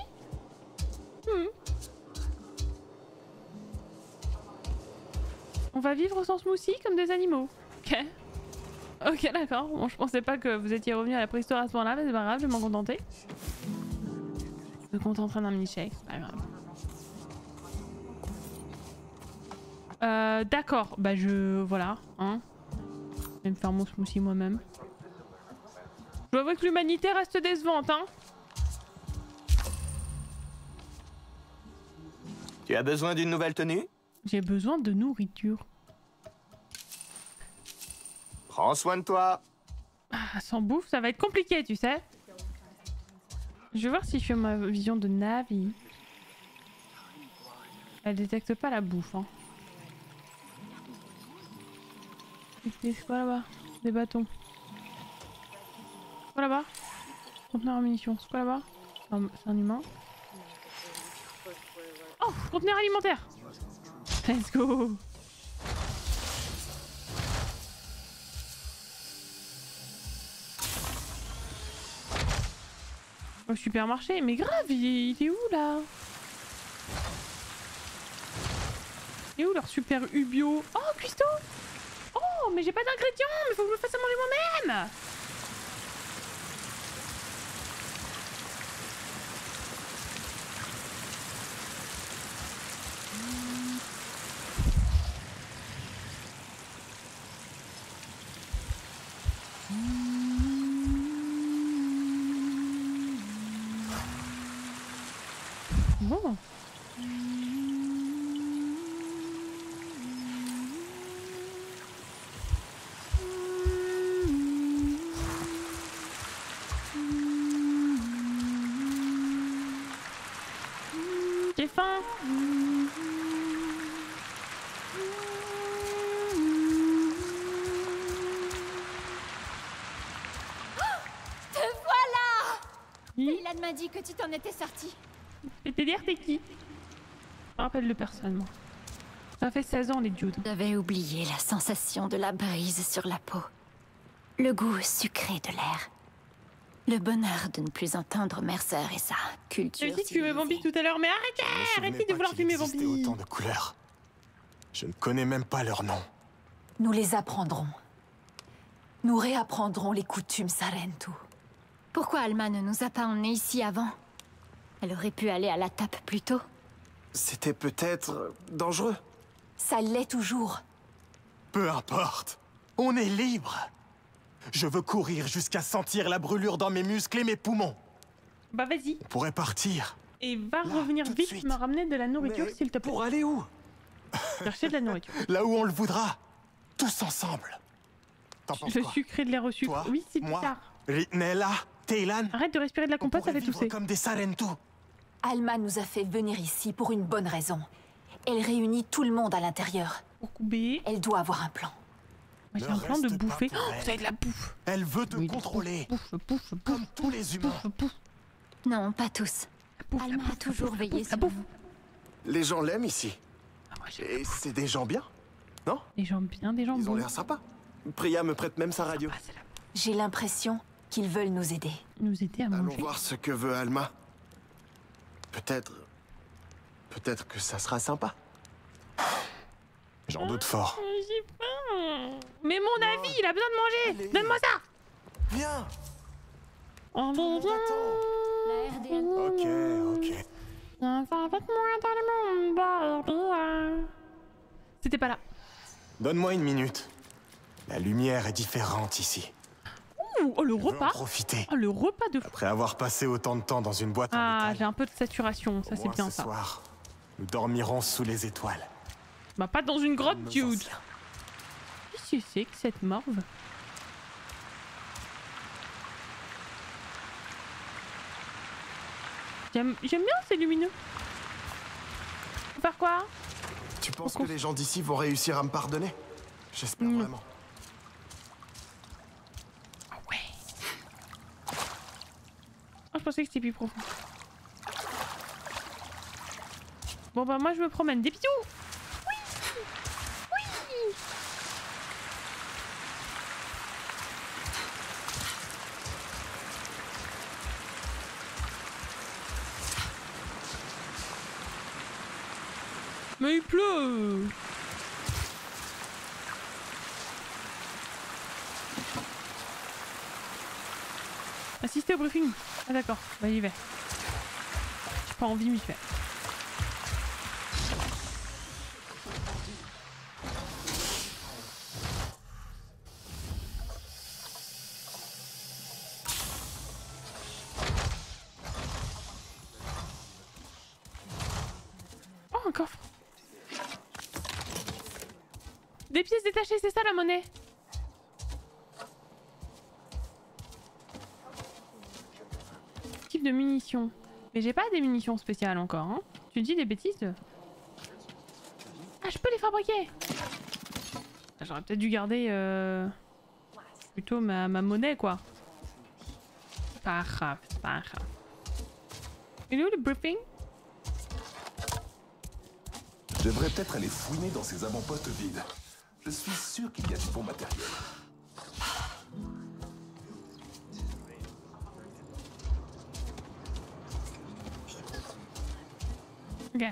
On va vivre sans smoothie comme des animaux. Ok. Ok, d'accord. Bon, je pensais pas que vous étiez revenu à la préhistoire à ce moment-là, mais c'est pas grave, je vais m'en contenter. Je me contenterai d'un mini-shake, c'est pas grave. D'accord, bah voilà, hein. Je vais me faire mon smoothie moi-même. Je dois avouer que l'humanité reste décevante, hein. Tu as besoin d'une nouvelle tenue? J'ai besoin de nourriture. Prends soin de toi. Ah, sans bouffe, ça va être compliqué, tu sais. Je vais voir si je fais ma vision de Navi. Elle détecte pas la bouffe, hein. C'est quoi là-bas? Des bâtons. C'est quoi là-bas? Conteneur à munitions. C'est quoi là-bas? C'est un humain. Oh! Conteneur alimentaire! Let's go! Au supermarché? Mais grave, il est où là? Il est où leur super U-bio? Oh, cuistot! Oh, mais j'ai pas d'ingrédients! Mais faut que je me fasse à manger moi-même! Bon. J'ai faim. Te voilà! Leylan m'a dit que tu t'en étais sorti. C'est-à-dire, t'es qui? Je me rappelle de personne, moi. Ça fait 16 ans, les dudes. J'avais oublié la sensation de la brise sur la peau. Le goût sucré de l'air. Le bonheur de ne plus entendre Mercer et sa culture. J'ai dit que tu fumais Bambi tout à l'heure, mais arrêtez de vouloir fumer Bambi. Autant de couleurs. Je ne connais même pas leur nom. Nous les apprendrons. Nous réapprendrons les coutumes Sarentu. Pourquoi Alma ne nous a pas emmenés ici avant? Elle aurait pu aller à la tape plus tôt. C'était peut-être dangereux. Ça l'est toujours. Peu importe. On est libre. Je veux courir jusqu'à sentir la brûlure dans mes muscles et mes poumons. Bah vas-y. On pourrait partir. Et va revenir vite me ramener de la nourriture, s'il te plaît. Pour aller où? Chercher de la nourriture. Là où on le voudra. Tous ensemble. T'en penses Le quoi? sucré de l'air au sucre. Oui, c'est bizarre. Ritnella, Teylan. Arrête de respirer de la compote, ça fait tousser. Comme des Sarentu. Alma nous a fait venir ici pour une bonne raison. Elle réunit tout le monde à l'intérieur. Elle doit avoir un plan. Moi, j'ai un plan de bouffer. Oh, vous avez de la bouffe. Elle veut te contrôler. Bouffe. Comme tous les humains. Non, pas tous. Alma a toujours veillé sur nous. Les gens l'aiment ici. Et c'est des gens bien. Non? Des gens bien, des gens Ils ont bons. l'air sympas. Priya me prête même sa radio. J'ai l'impression qu'ils veulent nous aider. Nous aider à Allons manger. voir ce que veut Alma. Peut-être que ça sera sympa. J'en doute fort. J'ai faim. Mais mon avis, il a besoin de manger. Donne-moi ça. Viens. Allez, viens. Ok. Viens avec moi dans le monde. C'était pas là. Donne-moi une minute. La lumière est différente ici. Ouh, oh le repas. Profiter. Oh le repas de fou. Après avoir passé autant de temps dans une boîte en métal, j'ai un peu de saturation, ça c'est bien ce ça. soir, nous dormirons sous les étoiles. Bah pas dans une grotte, dude. Qu'est-ce que c'est que cette morve? J'aime bien, c'est lumineux. Faut faire quoi? Tu penses que les gens d'ici vont réussir à me pardonner? J'espère vraiment. Ah ouais. Oh, je pensais que c'était plus profond. Bon bah moi je me promène. Des bisous. Oui. Oui. Mais il pleut. Assister au briefing. Ah d'accord, bah j'y vais. J'ai pas envie mais j'y vais. Oh un coffre. Des pièces détachées, c'est ça la monnaie? Type de munitions. Mais j'ai pas des munitions spéciales encore, hein. Tu dis des bêtises? Ah, je peux les fabriquer. J'aurais peut-être dû garder plutôt ma monnaie, quoi. Pas grave, pas grave. Il est où le briefing? Je devrais peut-être aller fouiner dans ces avant-postes vides. Je suis sûr qu'il y a du bon matériel. Ok.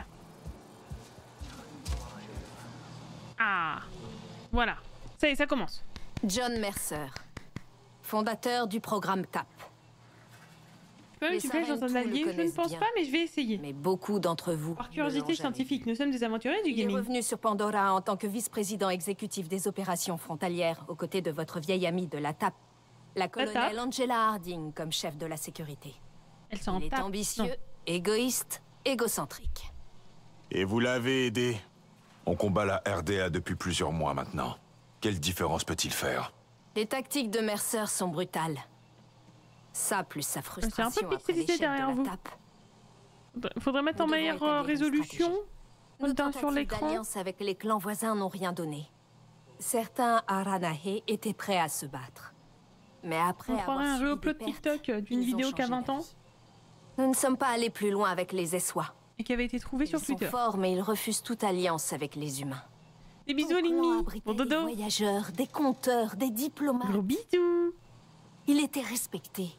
Ah, voilà. Ça y est, ça commence. John Mercer, fondateur du programme TAP. Tu peux m'utiliser dans un allié? Je ne pense pas, mais je vais essayer. Mais beaucoup d'entre vous. Par curiosité scientifique, nous sommes des aventuriers du gaming. Il est revenu sur Pandora en tant que vice-président exécutif des opérations frontalières, aux côtés de votre vieille amie de la TAP, la colonelle Angela Harding, comme chef de la sécurité. Elle s'en Il est tape. ambitieux, égoïste, égocentrique. Et vous l'avez aidé? On combat la RDA depuis plusieurs mois maintenant. Quelle différence peut-il faire? Les tactiques de Mercer sont brutales. Ça, plus sa frustration C'est un peu après pixelisé l'échec derrière de vous. la TAP. Faudrait mettre en meilleure résolution. Nos Sur tentatives l'écran. d'alliance avec les clans voisins n'ont rien donné. Certains Aranahe étaient prêts à se battre. Mais après On croirait avoir un subi réupload des pertes, TikTok d'une ils ont vidéo qui a changé 20 ans Nous ne sommes pas allés plus loin avec les Essois. et qui avait été trouvée sur Ils sont Twitter. forts, mais ils refusent toute alliance avec les humains. Des bisous à l'ennemi. Bon Des dodo. voyageurs, des conteurs, des diplomates. Gros bisous. Il était respecté.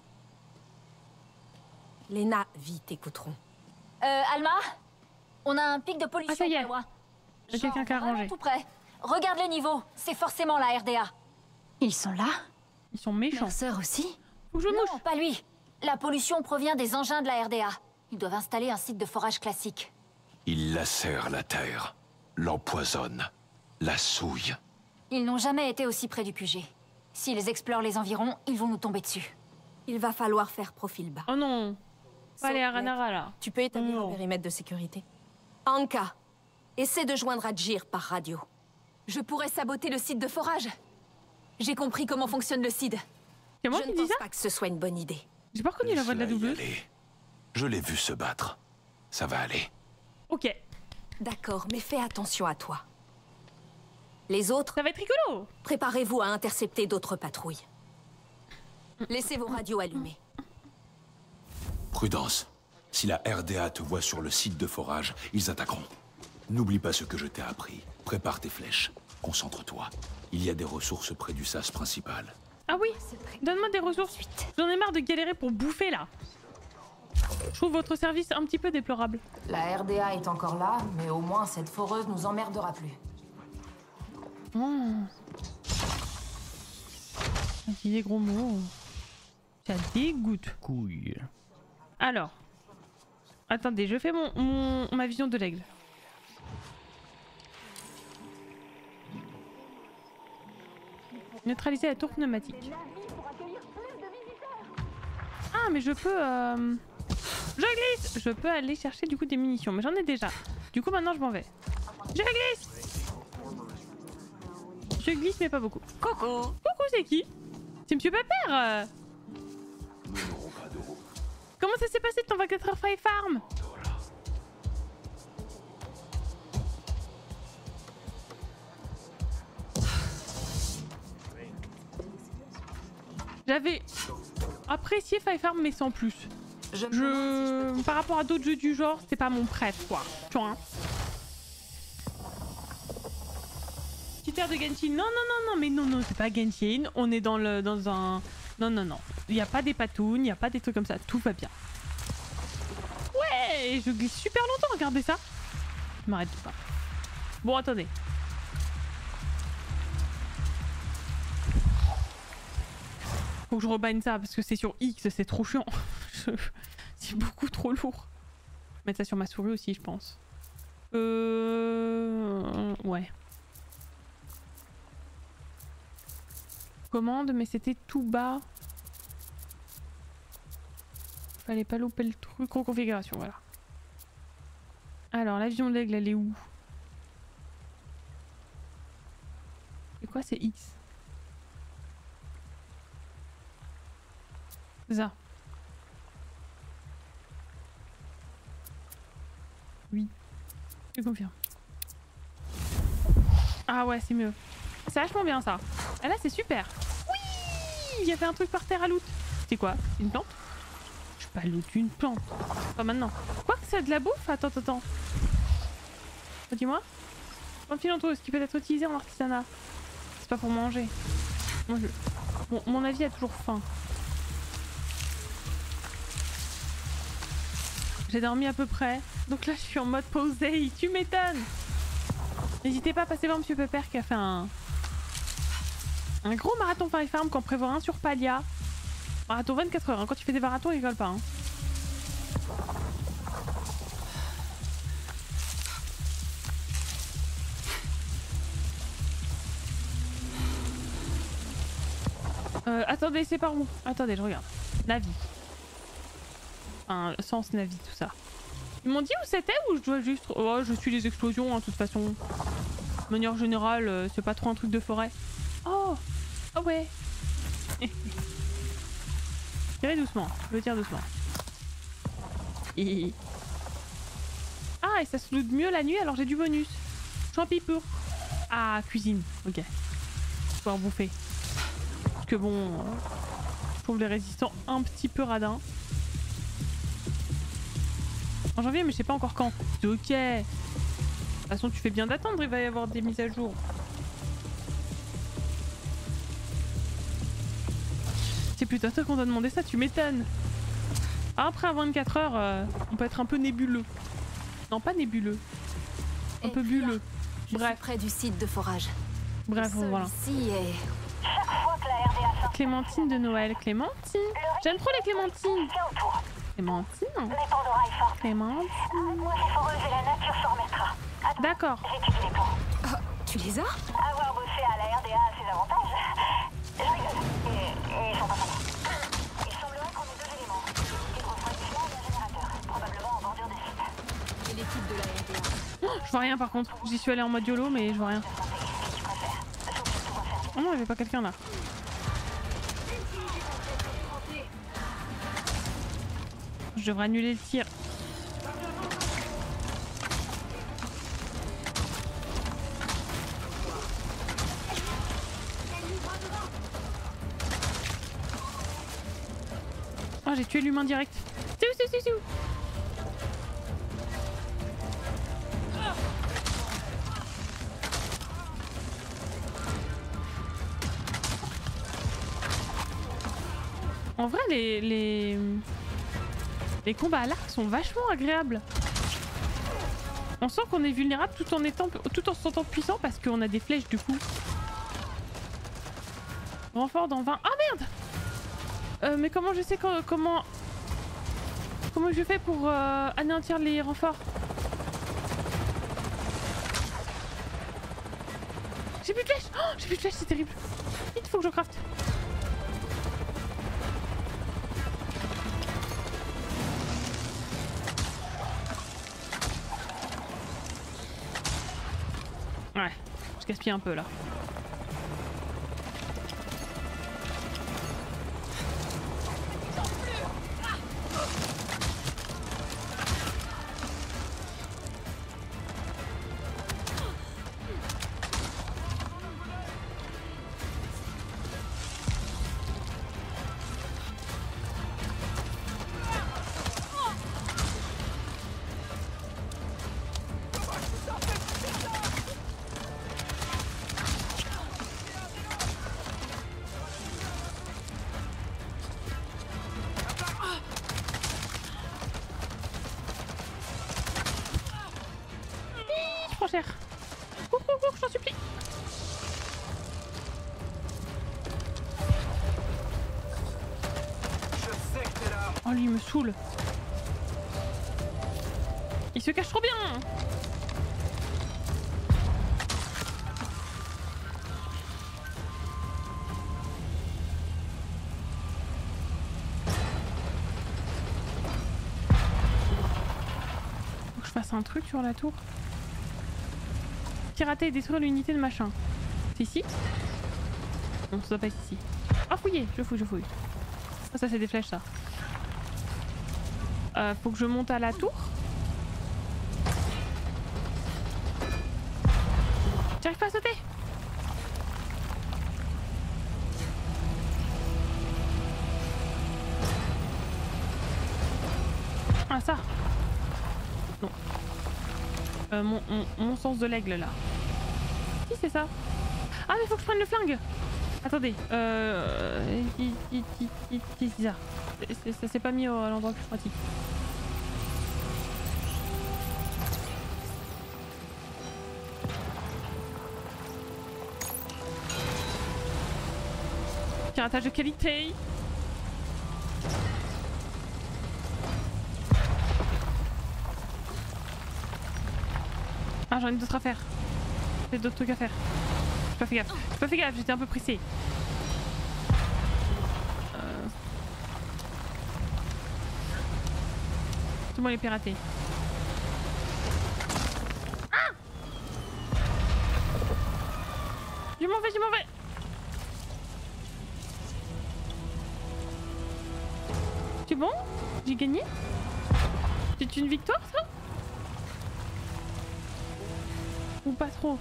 Les nains vite t'écouteront. Alma, on a un pic de pollution ça y est. pas loin. Il y a quelqu'un qui a Vraiment rangé. tout près. Regarde les niveaux, c'est forcément la RDA. Ils sont là? Ils sont méchants. Mercer aussi? Faut que je Non, pas lui. La pollution provient des engins de la RDA. Ils doivent installer un site de forage classique. Il lacère la terre, l'empoisonne, la souille. Ils n'ont jamais été aussi près du QG. S'ils explorent les environs, ils vont nous tomber dessus. Il va falloir faire profil bas. Oh non. Pas les Aranara là. Tu peux établir un périmètre de sécurité. Anka, essaie de joindre Adjir par radio. Je pourrais saboter le site de forage. J'ai compris comment fonctionne le CID. C'est moi Je qui ne dis pense ça? pas que ce soit une bonne idée. J'ai pas reconnu la voix de la Laisse-la y doubleuse. aller. Je l'ai vu se battre. Ça va aller. Ok. D'accord, mais fais attention à toi. Les autres, ça va être rigolo. Préparez-vous à intercepter d'autres patrouilles. Laissez vos radios allumées. Prudence. Si la RDA te voit sur le site de forage, ils attaqueront. N'oublie pas ce que je t'ai appris. Prépare tes flèches. Concentre-toi. Il y a des ressources près du sas principal. Ah oui, donne-moi des ressources. J'en ai marre de galérer pour bouffer là. Je trouve votre service un petit peu déplorable. La RDA est encore là, mais au moins cette foreuse nous emmerdera plus. Oh. On dit des gros mots. Ça dégoûte. Couille. Alors. Attendez, je fais ma vision de l'aigle. Neutraliser la tour pneumatique. Ah, mais je peux... Je glisse. Je peux aller chercher du coup des munitions, mais j'en ai déjà. Du coup, maintenant, je m'en vais. Je glisse. Je glisse, mais pas beaucoup. Coucou. Coucou, c'est qui? C'est Monsieur Pepper. Comment ça s'est passé ton 24 heures Fire Farm? J'avais apprécié Fire Farm mais sans plus. Par rapport à d'autres jeux du genre, c'est pas mon préf quoi. Tu vois hein. Petite air de Genshin. Non, mais non, c'est pas Genshin. On est dans un... Non. Il n'y a pas des patounes, il n'y a pas des trucs comme ça. Tout va bien. Ouais, je glisse super longtemps, regardez ça. Je m'arrête pas. Bon, attendez. Faut que je rebind ça parce que c'est sur X, c'est trop chiant. C'est beaucoup trop lourd. Mettre ça sur ma souris aussi, je pense. Ouais. Commande, mais c'était tout bas. Fallait pas louper le truc. Reconfiguration, voilà. Alors, l'avion d'aigle, elle est où? C'est quoi, c'est X? Ça. Oui. Je confirme. Ah ouais, c'est mieux. C'est vachement bien ça. Ah là, c'est super. Oui, il y avait un truc par terre à loot. C'est quoi? Une plante? Je peux pas loot une plante. Pas maintenant. Quoi que c'est de la bouffe? Attends. Dis-moi. Un filantrose qui peut être utilisé en artisanat. C'est pas pour manger. Moi, mon avis a toujours faim. J'ai dormi à peu près. Donc là, je suis en mode posé. Tu m'étonnes. N'hésitez pas à passer voir Monsieur Pepper qui a fait un gros marathon Fire Farm qu'on prévoit un sur Palia. Marathon 24 heures. Hein. Quand tu fais des marathons, il rigole pas. Hein. Attendez, c'est par où? Attendez, je regarde. Navi. Enfin, sens Navi, tout ça. Ils m'ont dit où c'était ou je dois juste... Oh, je suis les explosions, hein, de toute façon. De manière générale, c'est pas trop un truc de forêt. Oh! Oh ouais! Tirez doucement, je veux tirer doucement. Ah, et ça se loot mieux la nuit, alors j'ai du bonus. Champi pour... Ah, cuisine, ok. Pouvoir bouffer. Parce que bon... je trouve les résistants un petit peu radins. En janvier, mais je sais pas encore quand. C'est ok. De toute façon, tu fais bien d'attendre, il va y avoir des mises à jour. C'est plutôt toi qu'on t'a demandé ça, tu m'étonnes. Après, à 24 heures, on peut être un peu nébuleux. Non, pas nébuleux. Un peu bulleux. Bref. Près du site de forage. Bref, voilà. Est... Clémentine de Noël. Clémentine. J'aime trop les clémentines. Clémentine. Clémentine. D'accord. Oh, tu les as? Avoir bossé à la RDA a ses avantages. Je rigole. Ils sont pas sympas. Il semblerait qu'on ait deux éléments. Des refroidissements et un générateur. Probablement en bordure de site. Et l'équipe de la RDA? Oh, je vois rien par contre. J'y suis allée en mode YOLO mais je vois rien. Oh non, il y avait pas quelqu'un là. Je devrais annuler le tir. Oh, j'ai tué l'humain direct. C'est où? En vrai, les combats à l'arc sont vachement agréables. On sent qu'on est vulnérable tout en se sentant puissant parce qu'on a des flèches du coup. Renfort dans 20. Ah merde. Mais comment je sais comment je fais pour anéantir les renforts? J'ai plus de flèches. Oh, j'ai plus de flèches, c'est terrible. Il faut que je craft. Ouais, je gaspille un peu là. Cher. Cours, je t'en supplie. Oh, lui, il me saoule. Il se cache trop bien. Faut que je fasse un truc sur la tour. Pirater et détruire l'unité de machin. C'est ici? Non, ça doit pas être ici. Ah, fouiller, je fouille. Ah, ça c'est des flèches ça. Faut que je monte à la tour. J'arrive pas à sauter. Ah ça. Non. Mon sens de l'aigle là. Si c'est ça. Ah mais faut que je prenne le flingue. Attendez. C'est ça. Ça s'est pas mis à l'endroit plus pratique. Piratage de qualité. Ah, j'en ai d'autres à faire. J'ai d'autres trucs à faire. J'ai pas fait gaffe, j'étais un peu pressée. Tout le monde est piraté. Ah! Je m'en vais. C'est bon? J'ai gagné? C'est une victoire ça? Ou pas trop?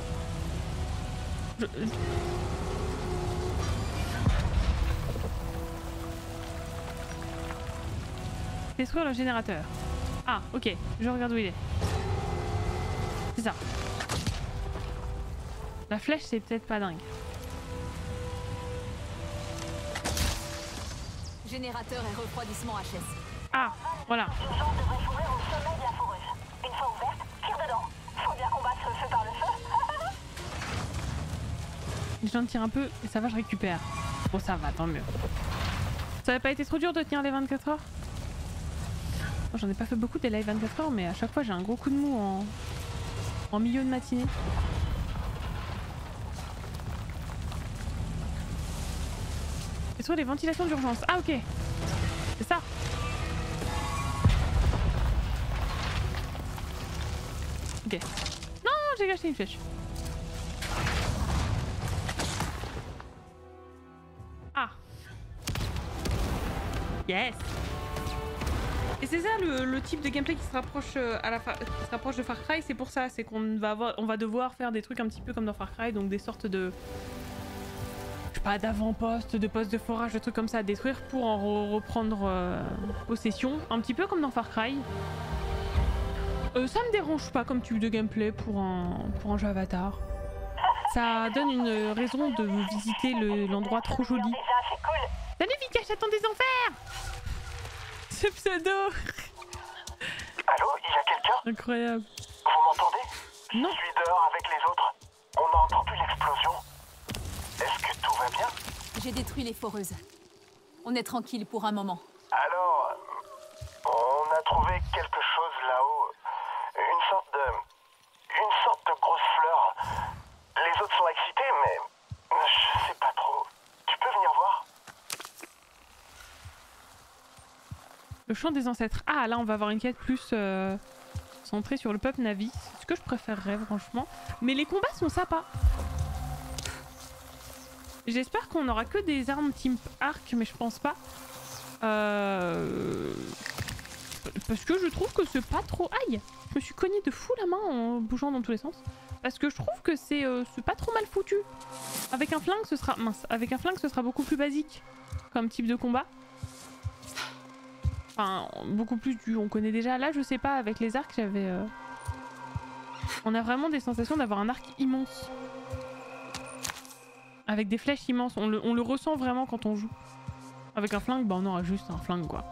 Détruire le générateur. Ah, ok. Je regarde où il est. C'est ça. La flèche, c'est peut-être pas dingue. Générateur et refroidissement HS. Ah, voilà. Une jambe devrait s'ouvrir au sommet de la foreuse. Une fois ouverte, tire dedans. Faut bien combattre le feu par le feu. Je viens de tirer un peu et ça va, je récupère. Bon, ça va, tant mieux. Ça n'a pas été trop dur de tenir les 24 heures? Bon, j'en ai pas fait beaucoup des live 24 heures, mais à chaque fois j'ai un gros coup de mou en milieu de matinée. Et sur les ventilations d'urgence. Ah, ok. C'est ça. Ok. Non, j'ai gâché une flèche. Ah. Yes. Et c'est ça le type de gameplay qui se rapproche de Far Cry, c'est pour ça, c'est qu'on va devoir faire des trucs un petit peu comme dans Far Cry, donc des sortes de, je sais pas, d'avant-postes, de postes de forage, de trucs comme ça à détruire pour en reprendre possession, un petit peu comme dans Far Cry. Ça me dérange pas comme type de gameplay pour un jeu Avatar. Ça donne une raison de visiter l'endroit trop joli. C'est cool. Salut Vika, j'attends des enfers. Ce pseudo. Allô, il y a quelqu'un? Incroyable. Vous m'entendez? Non. Je suis dehors avec les autres. On a entendu l'explosion. Est-ce que tout va bien? J'ai détruit les foreuses. On est tranquille pour un moment. Alors, on a trouvé quelque chose là-haut. Une sorte de grosse fleur. Les autres sont excités, mais je sais pas trop. Tu peux venir voir? Le chant des ancêtres. Ah, là, on va avoir une quête plus centrée sur le peuple Navi. C'est ce que je préférerais, franchement. Mais les combats sont sympas. J'espère qu'on aura que des armes type arc, mais je pense pas. Parce que je trouve que c'est pas trop... Aïe! Je me suis cogné de fou la main en bougeant dans tous les sens. Parce que je trouve que c'est pas trop mal foutu. Avec un flingue, ce sera... Mince. Avec un flingue, ce sera beaucoup plus basique comme type de combat. Enfin, beaucoup plus du... On connaît déjà. Là, je sais pas, avec les arcs, j'avais... On a vraiment des sensations d'avoir un arc immense. Avec des flèches immenses. On le ressent vraiment quand on joue. Avec un flingue, bah on aura juste un flingue, quoi.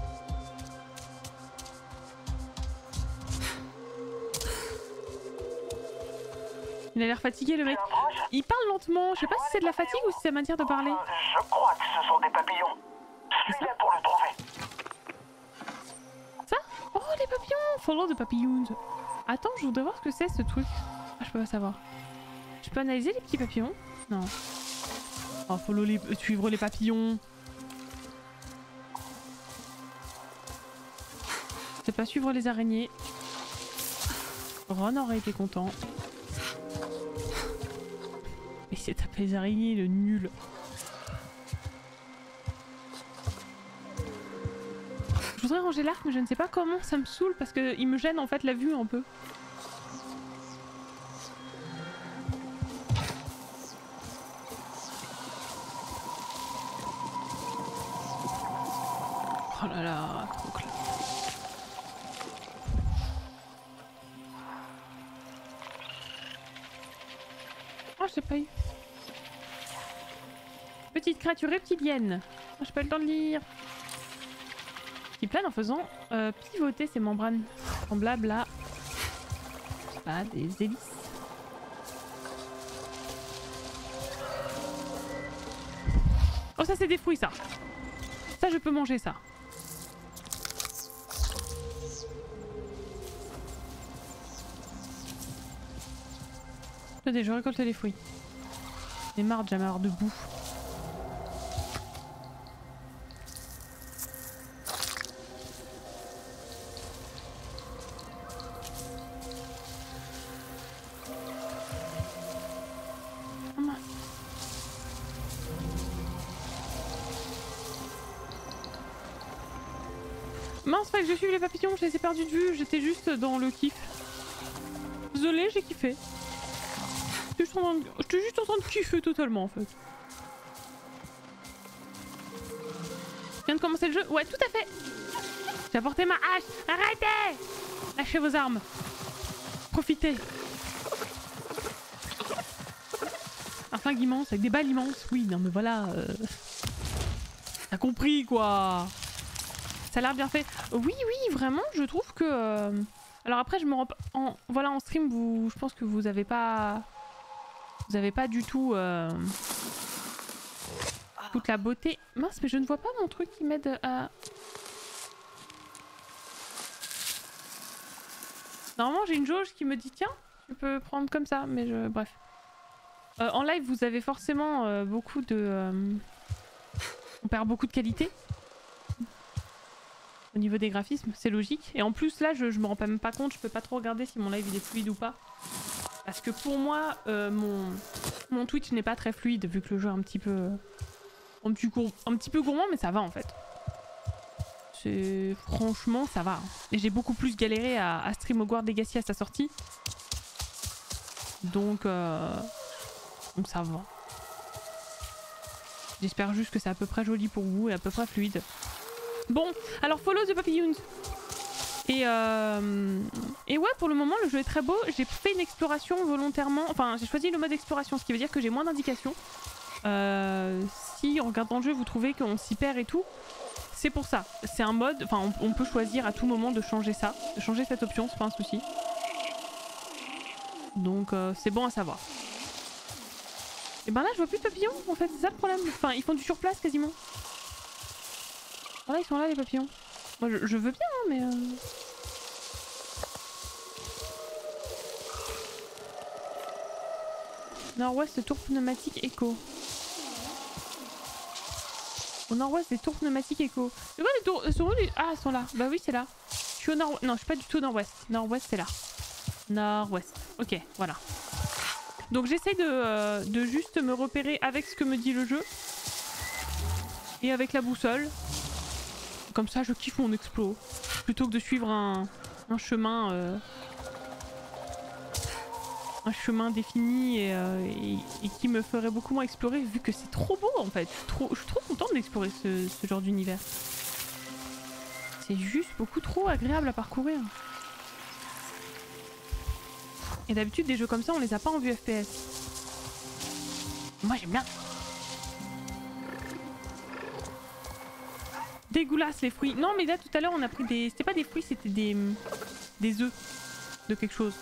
Il a l'air fatigué, le mec. Il parle lentement. Je sais pas si c'est de la fatigue ou si c'est sa manière de parler. Je crois que ce sont des papillons. Je suis là pour le trouver. Ça? Oh, les papillons! Follow the papillons. Attends, je voudrais voir ce que c'est, ce truc. Ah, je peux pas savoir. Je peux analyser les petits papillons? Non. Oh, suivre les papillons. C'est pas suivre les araignées. Ron aurait été content. Mais c'est taper les araignées, le nul. Je voudrais ranger l'arc, mais je ne sais pas comment. Ça me saoule parce qu'il me gêne en fait la vue un peu. Oh là là, trop clair. Oh, j'ai pas eu. Petite créature reptilienne. Oh, j'ai pas eu le temps de lire. Qui plane en faisant pivoter ses membranes semblables à des hélices. Oh, ça c'est des fruits, ça. Ça, je peux manger ça. Attendez, je récolte les fruits. J'en ai marre de jamais avoir de bouffe. Mince, fallait que je suive les papillons, je les ai perdus de vue, j'étais juste dans le kiff. Désolée, j'ai kiffé. J'étais juste en train de kiffer totalement en fait. Je viens de commencer le jeu? Ouais, tout à fait. J'ai apporté ma hache. Arrêtez! Lâchez vos armes. Profitez. Un flingue immense avec des balles immenses. Oui, non mais voilà. T'as compris quoi. Ça a l'air bien fait. Oui, oui, vraiment, je trouve que... Alors après, je me rends pas... Voilà, en stream, je pense que vous avez pas... Vous avez pas du tout... toute la beauté. Mince, mais je ne vois pas mon truc qui m'aide à... Normalement, j'ai une jauge qui me dit tiens, tu peux prendre comme ça, mais je... Bref. En live, vous avez forcément beaucoup de... On perd beaucoup de qualité. Au niveau des graphismes, c'est logique. Et en plus, là, je me rends même pas compte, je peux pas trop regarder si mon live il est fluide ou pas. Parce que pour moi, mon Twitch n'est pas très fluide, vu que le jeu est un petit peu gourmand, mais ça va en fait. Franchement, ça va. Et j'ai beaucoup plus galéré à stream Hogwarts Legacy à sa sortie. Donc ça va. J'espère juste que c'est à peu près joli pour vous et à peu près fluide. Bon, alors follow the papillons. Et ouais, pour le moment, le jeu est très beau. J'ai fait une exploration volontairement. Enfin, j'ai choisi le mode exploration, ce qui veut dire que j'ai moins d'indications. si en regardant le jeu vous trouvez qu'on s'y perd et tout, c'est pour ça. C'est un mode, enfin on peut choisir à tout moment de changer ça, de changer cette option, c'est pas un souci. Donc c'est bon à savoir. Et ben là je vois plus de papillons en fait, c'est ça le problème. Enfin ils font du surplace quasiment. Voilà, ils sont là les papillons. Moi je veux bien hein, mais... Nord-ouest, tour pneumatique écho. Au nord-ouest des tours pneumatiques écho. C'est quoi les tours? Sont où les... Ah, elles sont là. Bah oui, c'est là. Je suis au nord... Non, je suis pas du tout au nord-ouest. Nord-ouest, c'est là. Nord-ouest. Ok, voilà. Donc j'essaie de juste me repérer avec ce que me dit le jeu. Et avec la boussole. Comme ça, je kiffe mon explo. Plutôt que de suivre un chemin... un chemin défini et qui me ferait beaucoup moins explorer vu que c'est trop beau en fait. Je suis trop contente d'explorer ce genre d'univers. C'est juste beaucoup trop agréable à parcourir. Et d'habitude des jeux comme ça on les a pas en vue FPS. Moi j'aime bien. Dégueulasse les fruits. Non mais là tout à l'heure on a pris des... C'était pas des fruits, c'était des œufs de quelque chose.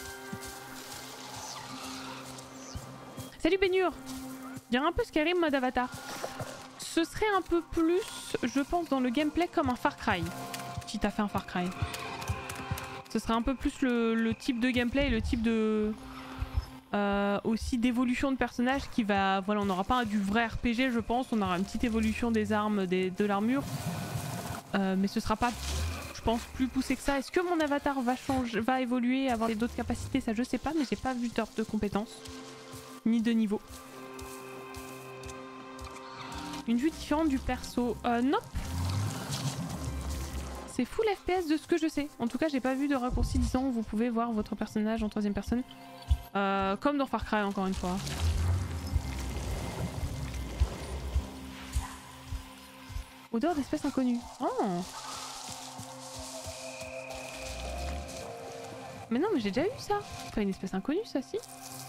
Salut Bénure. Il y a un peu Skyrim mode avatar. Ce serait un peu plus, je pense, dans le gameplay comme un Far Cry. Si t'as fait un Far Cry. Ce serait un peu plus le type de gameplay et le type de... aussi d'évolution de personnage qui va... Voilà, on n'aura pas du vrai RPG je pense. On aura une petite évolution des armes, de l'armure. Mais ce sera pas, je pense, plus poussé que ça. Est-ce que mon avatar va changer, va évoluer, avoir d'autres capacités? Ça je sais pas, mais j'ai pas vu d'ordre de compétences. Ni de niveau. Une vue différente du perso. Nope. C'est full FPS de ce que je sais. En tout cas, j'ai pas vu de raccourci disant où vous pouvez voir votre personnage en troisième personne. Comme dans Far Cry, encore une fois. Odeur d'espèce inconnue. Oh. Mais non, mais j'ai déjà eu ça. C'est pas une espèce inconnue, ça, si.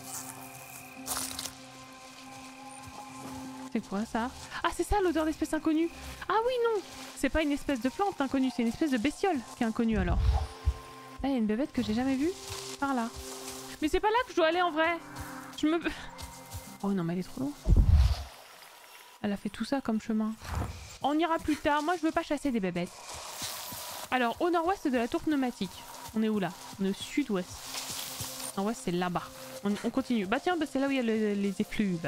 C'est quoi ça? Ah c'est ça l'odeur d'espèce inconnue. Ah oui non, c'est pas une espèce de plante inconnue, c'est une espèce de bestiole qui est inconnue alors. Là il y a une bébête que j'ai jamais vue. Par là. Mais c'est pas là que je dois aller en vrai. Je me... Oh non mais elle est trop loin. Elle a fait tout ça comme chemin. On ira plus tard, moi je veux pas chasser des bébêtes. Alors au nord-ouest de la tour pneumatique. On est où là? On est au sud-ouest. Nord-ouest c'est là-bas. On continue. Bah tiens, bah, c'est là où il y a les effluves.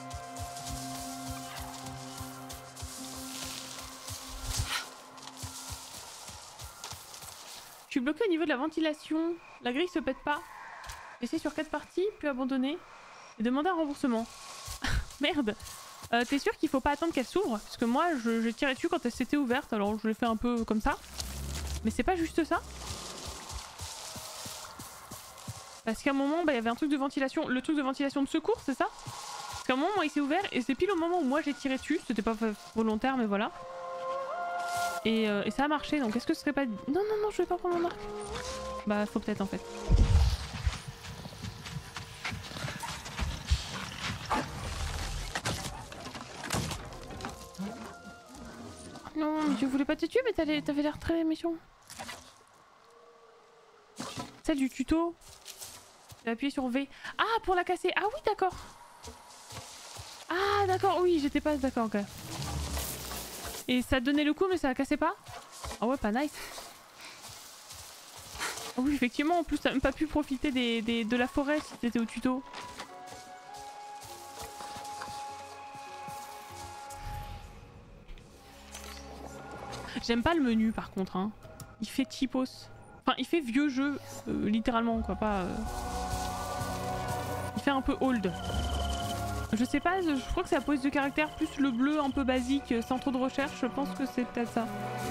Je suis bloqué au niveau de la ventilation. La grille se pète pas. Essayez sur 4 parties, puis abandonner. Et demander un remboursement. Merde. T'es sûr qu'il faut pas attendre qu'elle s'ouvre? Parce que moi, je tirais dessus quand elle s'était ouverte. Alors je l'ai fait un peu comme ça. Mais c'est pas juste ça. Parce qu'à un moment, bah, y avait un truc de ventilation. Le truc de ventilation de secours, c'est ça? Parce qu'à un moment, il s'est ouvert. Et c'est pile au moment où moi j'ai tiré dessus. C'était pas volontaire, mais voilà. Et ça a marché, donc est-ce que ce serait pas... Non, non, non, je vais pas prendre mon arc. Bah, faut peut-être en fait. Non, mais je voulais pas te tuer, mais t'avais l'air très méchant. Celle du tuto. J'ai appuyé sur V. Ah, pour la casser. Ah oui, d'accord. Ah, d'accord, oui, j'étais pas d'accord, ok. Et ça donnait le coup mais ça la cassait pas? Ah ouais, pas nice. Ah oui, effectivement, en plus t'as même pas pu profiter de la forêt si t'étais au tuto. J'aime pas le menu par contre, hein. Il fait cheapos. Enfin, il fait vieux jeu, littéralement quoi, pas... Il fait un peu old. Je sais pas, je crois que c'est la police de caractère plus le bleu un peu basique, sans trop de recherche, je pense que c'est peut-être ça.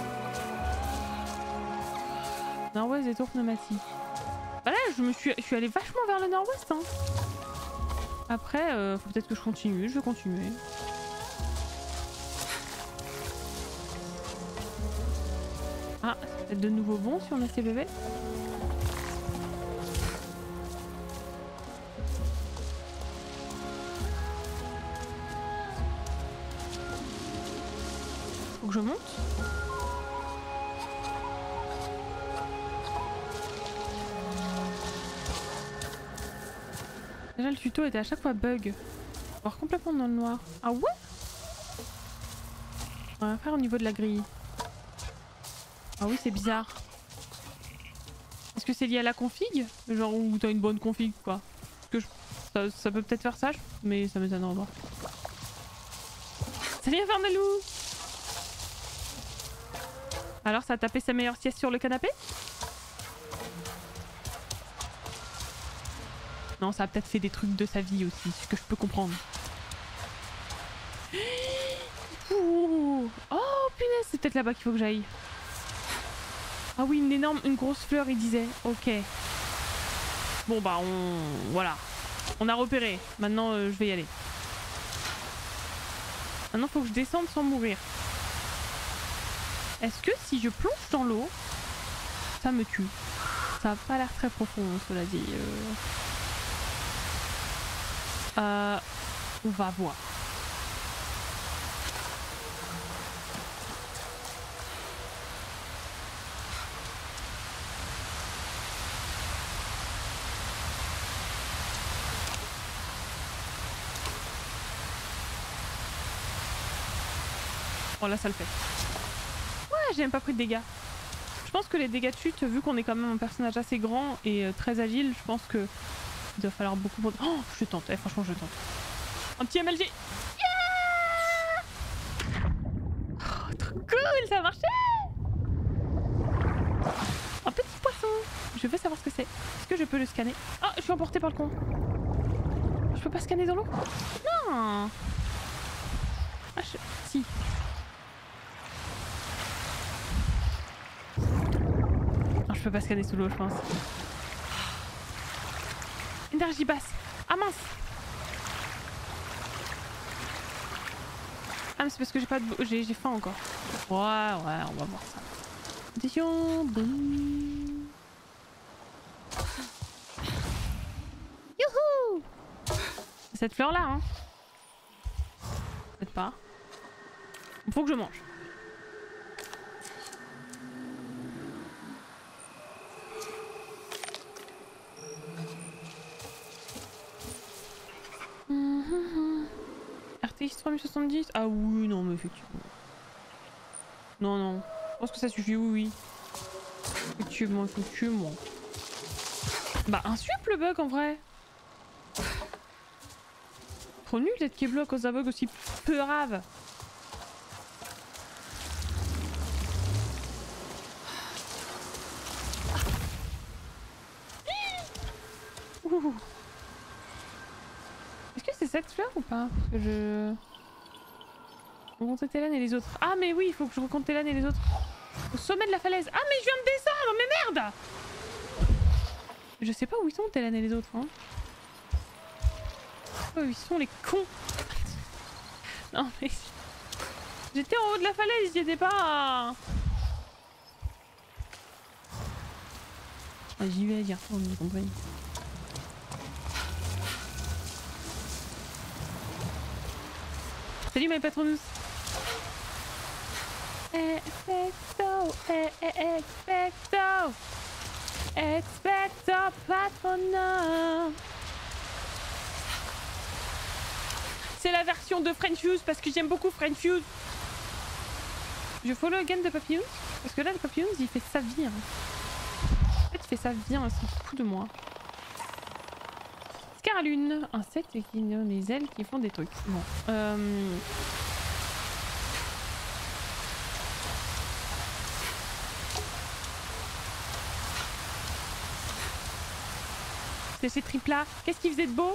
Nord-ouest des tours pneumatiques. Bah là, je suis allée vachement vers le nord-ouest. Hein. Après, faut peut-être que je continue, je vais continuer. Ah, c'est peut-être de nouveau bon si on a ces bébés. que je monte. Déjà le tuto était à chaque fois bug. Voir complètement dans le noir. Ah ouais? On va faire au niveau de la grille. Ah oui, c'est bizarre. Est-ce que c'est lié à la config? Genre où t'as une bonne config quoi. Parce que ça peut peut-être faire ça, mais ça m'étonnerait pas. Salut Infernalou! Alors ça a tapé sa meilleure sieste sur le canapé? Non, ça a peut-être fait des trucs de sa vie aussi, ce que je peux comprendre. Ouh. Oh punaise, c'est peut-être là-bas qu'il faut que j'aille. Ah oui, une grosse fleur, il disait. Ok. Bon bah voilà. On a repéré. Maintenant, je vais y aller. Maintenant, faut que je descende sans mourir. Est-ce que si je plonge dans l'eau, ça me tue? Ça a pas l'air très profond, cela dit. On va voir. Oh là ça le fait. Ouais, j'ai même pas pris de dégâts. Je pense que les dégâts de chute, vu qu'on est quand même un personnage assez grand et très agile, je pense que il doit falloir beaucoup... Oh, je tente, franchement je tente. Un petit MLG. Yeah, oh, trop cool, ça a marché. Un petit poisson. Je veux savoir ce que c'est. Est-ce que je peux le scanner? Oh, je suis emportée par le con. Je peux pas scanner dans l'eau? Non. Ah, si. Non, je peux pas scanner sous l'eau, je pense. Énergie basse. Ah mince. Ah mais c'est parce que j'ai pas de... j'ai faim encore. Ouais, on va voir ça. Attention. Boum. Youhou. Cette fleur là, hein. Peut-être pas. Il faut que je mange. RTX 3070. Ah oui, non, mais effectivement. Non, non. Je pense que ça suffit, oui. Effectivement. Bah, un sup le bug en vrai. Trop nul d'être Keblo à cause d'un bug aussi peu grave. Ouh. Est-ce que c'est cette fleur ou pas? Parce que je... Rencontrer Télan et les autres. Ah mais oui, il faut que je rencontre Télan et les autres. Au sommet de la falaise. Ah mais je viens de descendre, mais merde. Je sais pas où ils sont Télan et les autres. Hein. Oh, ils sont les cons. Non mais... J'étais en haut de la falaise, j'y étais pas. Ah, j'y vais, j'y retourne, vous comprenez. Salut my patronus. Expecto, expecto, expecto patronum. C'est la version de French Fuse parce que j'aime beaucoup French Fuse. Je follow again de Papillons parce que là le Papillons il fait sa vie. Hein. En fait il fait sa vie, hein, il s'en fout de moi. Scaralune, insecte qui ont des ailes qui font des trucs. Bon. C'est ces triples-là. Qu'est-ce qu'ils faisaient de beau?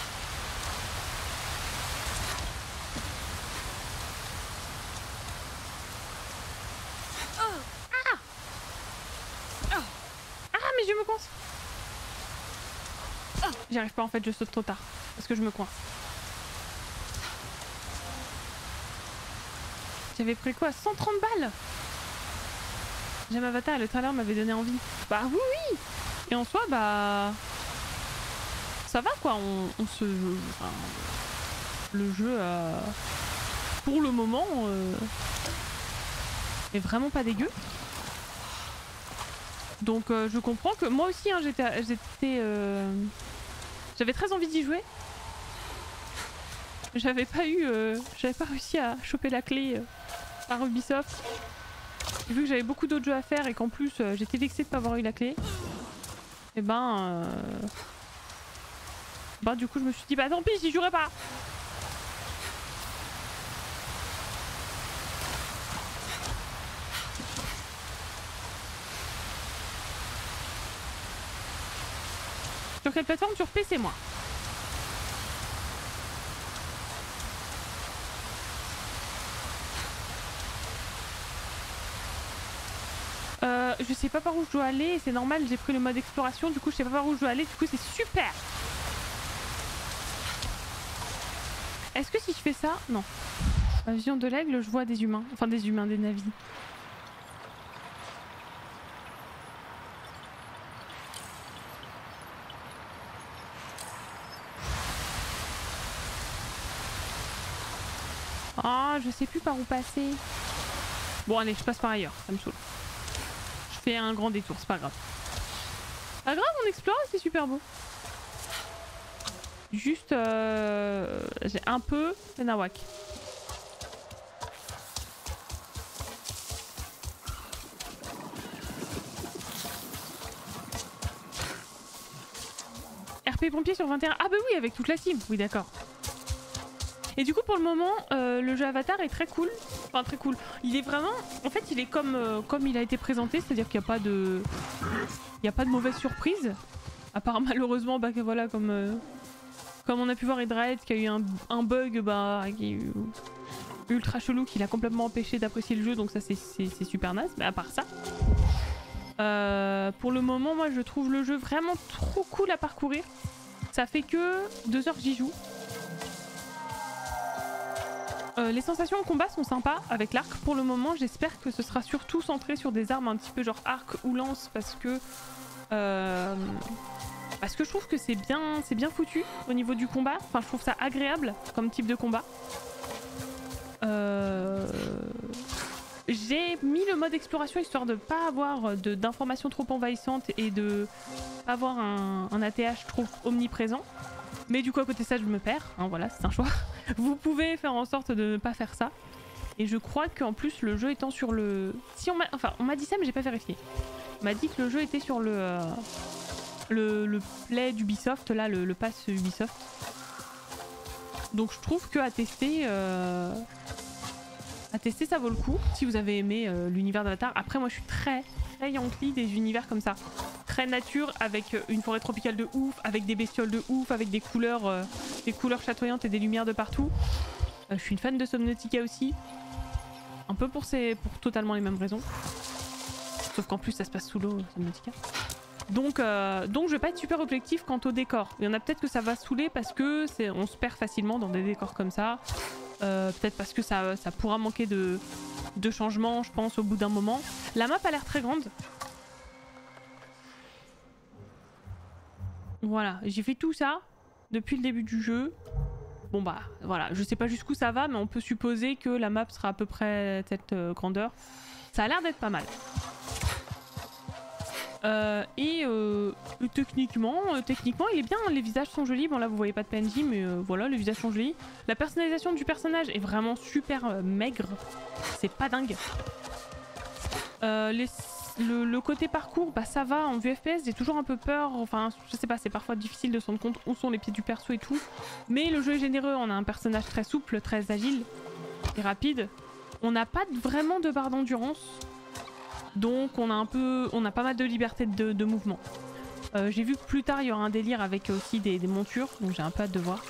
Mais je me coince. J'y arrive pas en fait, je saute trop tard. Parce que je me coince. J'avais pris quoi? 130 balles. J'aime Avatar, le trailer m'avait donné envie. Bah oui oui. Et en soi bah... Ça va quoi, on se... Enfin, le jeu pour le moment... est vraiment pas dégueu. Donc je comprends que moi aussi hein, j'avais très envie d'y jouer. J'avais pas réussi à choper la clé par Ubisoft. Et vu que j'avais beaucoup d'autres jeux à faire et qu'en plus j'étais vexée de pas avoir eu la clé. Et ben du coup je me suis dit bah tant pis j'y jouerai pas. Sur quelle plateforme? Sur PC moi. Je sais pas par où je dois aller, c'est normal, j'ai pris le mode exploration, du coup je sais pas par où je dois aller, du coup c'est super. Est-ce que si je fais ça? Non. Ma vision de l'aigle, je vois des humains, enfin des humains, des navis. Ah, je sais plus par où passer. Bon allez, je passe par ailleurs, ça me saoule. Je fais un grand détour, c'est pas grave. Pas grave, on explore, c'est super beau. Juste, j'ai un peu le nawak. RP pompier sur 21. Ah bah oui, avec toute la team. Oui, d'accord. Et du coup, pour le moment, le jeu Avatar est très cool. Enfin, très cool. Il est vraiment... En fait, il est comme il a été présenté, c'est-à-dire qu'il n'y a pas de... Il n'y a pas de mauvaise surprise. À part malheureusement, bah voilà, comme on a pu voir Edraed, qui a eu un bug qui est ultra chelou, qui l'a complètement empêché d'apprécier le jeu, donc ça c'est super naze. Mais à part ça, pour le moment, moi je trouve le jeu vraiment trop cool à parcourir. Ça fait que 2 heures que j'y joue. Les sensations en combat sont sympas avec l'arc. Pour le moment, j'espère que ce sera surtout centré sur des armes un petit peu genre arc ou lance parce que je trouve que c'est bien foutu au niveau du combat. Enfin, je trouve ça agréable comme type de combat. J'ai mis le mode exploration histoire de pas avoir d'informations trop envahissantes et de pas avoir un ATH trop omniprésent. Mais du coup à côté de ça je me perds, hein, voilà c'est un choix. Vous pouvez faire en sorte de ne pas faire ça. Et je crois qu'en plus le jeu étant sur le... on m'a dit ça mais j'ai pas vérifié. On m'a dit que le jeu était sur le Play d'Ubisoft, là le pass Ubisoft. Donc je trouve que à tester ça vaut le coup si vous avez aimé l'univers d'Avatar. Après moi je suis très yankee des univers comme ça. Très nature avec une forêt tropicale de ouf, avec des bestioles de ouf, avec des couleurs chatoyantes et des lumières de partout. Je suis une fan de Subnautica aussi. Un peu pour totalement les mêmes raisons. Sauf qu'en plus ça se passe sous l'eau, Subnautica. Donc je vais pas être super objectif quant au décor. Il y en a peut-être que ça va saouler parce que on se perd facilement dans des décors comme ça. Peut-être parce que ça pourra manquer de changements, je pense, au bout d'un moment. La map a l'air très grande. Voilà, j'ai fait tout ça depuis le début du jeu. Bon bah voilà, je sais pas jusqu'où ça va, mais on peut supposer que la map sera à peu près cette grandeur. Ça a l'air d'être pas mal. Techniquement, il est bien, les visages sont jolis. Bon là vous voyez pas de PNJ, mais voilà, les visages sont jolis. La personnalisation du personnage est vraiment super maigre. C'est pas dingue. Le côté parcours, bah ça va, en vue FPS j'ai toujours un peu peur, enfin je sais pas, c'est parfois difficile de se rendre compte où sont les pieds du perso et tout. Mais le jeu est généreux, on a un personnage très souple, très agile et rapide. On n'a pas vraiment de barre d'endurance. Donc on a pas mal de liberté de mouvement. J'ai vu que plus tard il y aura un délire avec aussi des montures, donc j'ai un peu hâte de voir.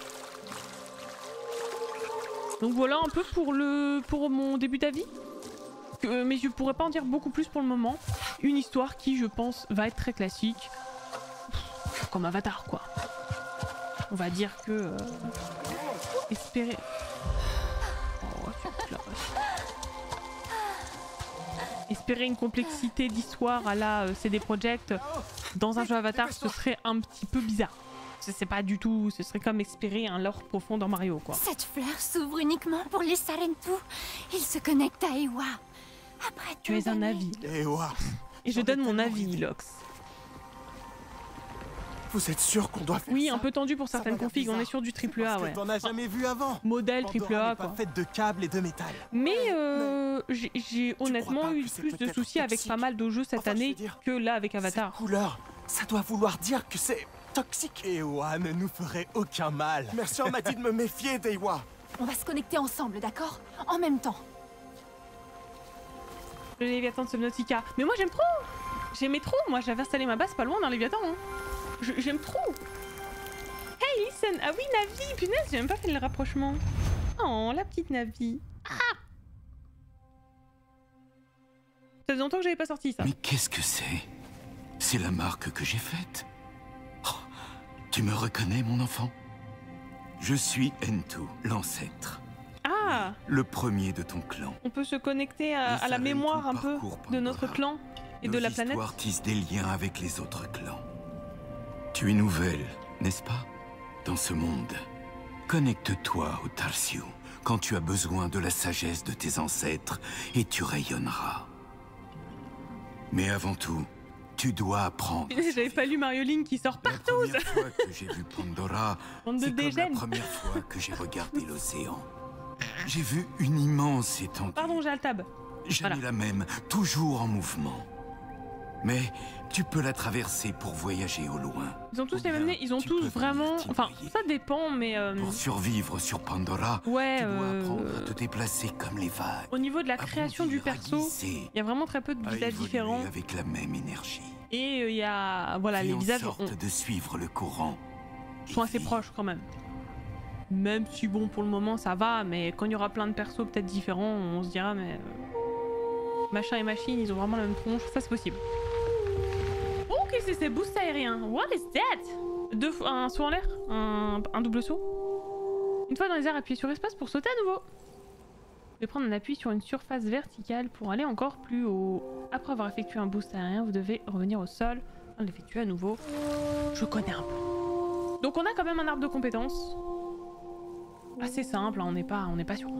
Donc voilà un peu pour mon début d'avis. Mais je pourrais pas en dire beaucoup plus pour le moment. Une histoire qui je pense va être très classique. Comme Avatar quoi. On va dire que... espérer... Espérer une complexité d'histoire à la CD Projekt dans un jeu Avatar, ce serait un petit peu bizarre. C'est pas du tout... Ce serait comme espérer un lore profond dans Mario quoi. Cette fleur s'ouvre uniquement pour les Sarentu. Ils se connectent à Eywa. Tu es un avis. Et je donne mon avis, Lox. Vous êtes sûr qu'on doit faire Oui, ça? un peu tendu pour certaines configs, on est sur du triple A, ouais. T'en as jamais vu avant. Modèle triple A, quoi. Faite de câbles et de métal. Mais j'ai honnêtement eu plus de soucis avec pas mal de jeux cette année que là avec Avatar. Cette couleur, ça doit vouloir dire que c'est toxique. Ewa ne nous ferait aucun mal. Mercian m'a dit de me méfier d'Ewa. On va se connecter ensemble, d'accord? En même temps. Le Léviathan de Subnautica. Mais moi j'aime trop. J'aimais trop. Moi j'avais installé ma base pas loin dans Léviathan. Hein. J'aime trop. Hey listen. Ah oui Navi. Punaise j'ai même pas fait le rapprochement. Oh la petite Navi. Ah. Ça faisait longtemps que j'avais pas sorti ça. Mais qu'est-ce que c'est? C'est la marque que j'ai faite. Oh, tu me reconnais mon enfant? Je suis N2, l'ancêtre. Ah. Le premier de ton clan. On peut se connecter à la mémoire un peu de notre clan et de la planète. Nos histoires tissent des liens avec les autres clans. Tu es nouvelle, n'est-ce pas? Dans ce monde. Connecte-toi au Tarsiu quand tu as besoin de la sagesse de tes ancêtres et tu rayonneras. Mais avant tout, tu dois apprendre. J'avais pas lu Marioline qui sort partout. La première fois que j'ai vu Pandora, c'est comme la première fois que j'ai regardé l'océan. J'ai vu une immense étendue. Pardon, j'ai le tab. Jamais la même, toujours en mouvement. Mais tu peux la traverser pour voyager au loin. Ils ont tous les mêmes nez, ils ont tous vraiment... Enfin, ça dépend, mais... Pour survivre sur Pandora, ouais, tu dois apprendre à te déplacer comme les vagues. Au niveau de la création du perso, il y a vraiment très peu de visages différents. Avec la même énergie. Et il y a... Voilà, les visages de suivre le courant. Sont assez proches quand même. Même si bon, pour le moment ça va, mais quand il y aura plein de persos peut-être différents, on se dira mais... Machin et machine, ils ont vraiment la même tronche, ça c'est possible. Oh, qu'est-ce que c'est ces boosts aériens? What is that? Un saut en l'air? Un double saut? Une fois dans les airs, appuyez sur espace pour sauter à nouveau. Vous devez prendre un appui sur une surface verticale pour aller encore plus haut. Après avoir effectué un boost aérien, vous devez revenir au sol, l'effectuer à nouveau. Je connais un peu. Donc on a quand même un arbre de compétences. Assez simple, hein, on n'est pas sur...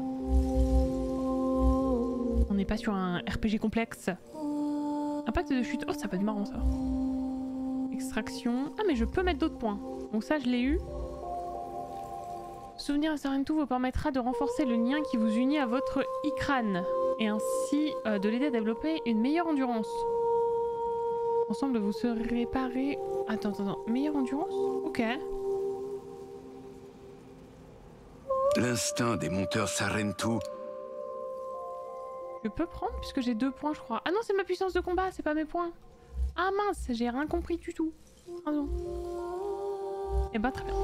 On n'est pas sur un RPG complexe. Impact de chute. Oh, ça peut être marrant ça. Extraction. Ah, mais je peux mettre d'autres points. Donc ça, je l'ai eu. Souvenir à Sarentu vous permettra de renforcer le lien qui vous unit à votre Ikran. Et ainsi de l'aider à développer une meilleure endurance. Ensemble, vous serez réparé... Attends. Meilleure endurance? Ok. L'instinct des monteurs Sarentu. Je peux prendre puisque j'ai 2 points je crois. Ah non c'est ma puissance de combat, c'est pas mes points. Ah mince, j'ai rien compris du tout. Pardon. Eh bah très bien.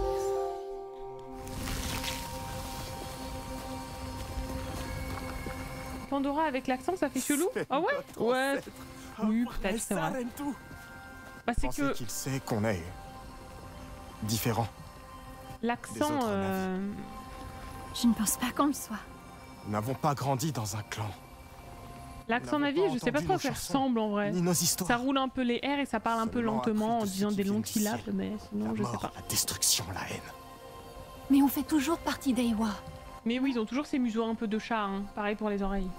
Pandora avec l'accent ça fait chelou. Ah ouais? Ouais. Oui peut-être c'est vrai. Bah c'est que... qu'il sait qu'on est... différent. L'accent... Je ne pense pas qu'on le soit. Nous n'avons pas grandi dans un clan. L'accent Navi, je sais pas trop à quoi ça ressemble en vrai. Ça roule un peu les R et ça parle un peu lentement en disant des longues syllabes, mais sinon je sais pas. La destruction, la haine. Mais on fait toujours partie d'Ewa. Mais oui, ils ont toujours ces museaux un peu de chat, hein. Pareil pour les oreilles.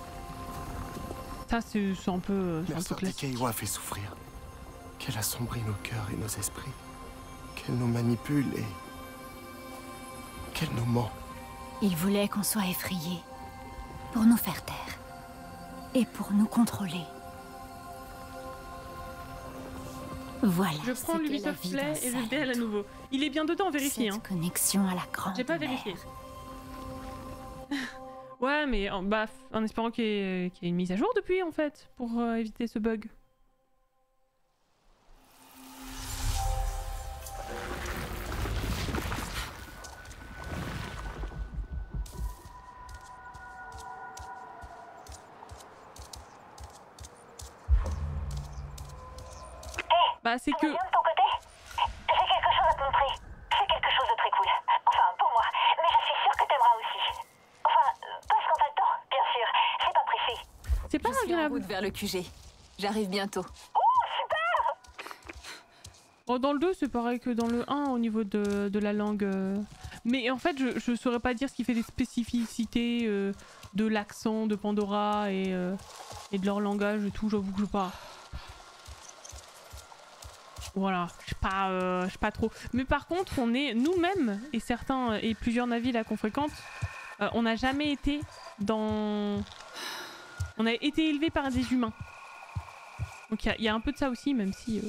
Ça c'est un peu classique. qu'Ewa fait souffrir. Qu'elle assombrit nos cœurs et nos esprits. Qu'elle nous manipule et... qu'elle nous ment. Il voulait qu'on soit effrayés. Pour nous faire taire. Et pour nous contrôler. Voilà. Je prends l'Ubisoft Play et je le déhale à nouveau. Il est bien dedans, vérifiez. Hein. Connexion à la grande. J'ai pas vérifié. Ouais, mais bah, en espérant qu'il y ait une mise à jour depuis en fait, pour éviter ce bug. Bah c'est que... de ton côté, j'ai quelque chose à te montrer. C'est quelque chose de très cool. Enfin, pour moi. Mais je suis sûre que t'aimeras aussi. Enfin, parce qu'on a le temps, bien sûr. C'est pas pressé. C'est pas agréable. En route vers le QG. J'arrive bientôt. Oh, super! Oh, dans le 2, c'est pareil que dans le 1 au niveau de la langue. Mais en fait, je saurais pas dire ce qui fait des spécificités de l'accent de Pandora et de leur langage et tout, j'avoue que je pas. Voilà, je sais pas trop. Mais par contre, on est nous-mêmes et certains et plusieurs navires là qu'on fréquente, on n'a jamais été dans. On a été élevés par des humains. Donc il y a un peu de ça aussi, même si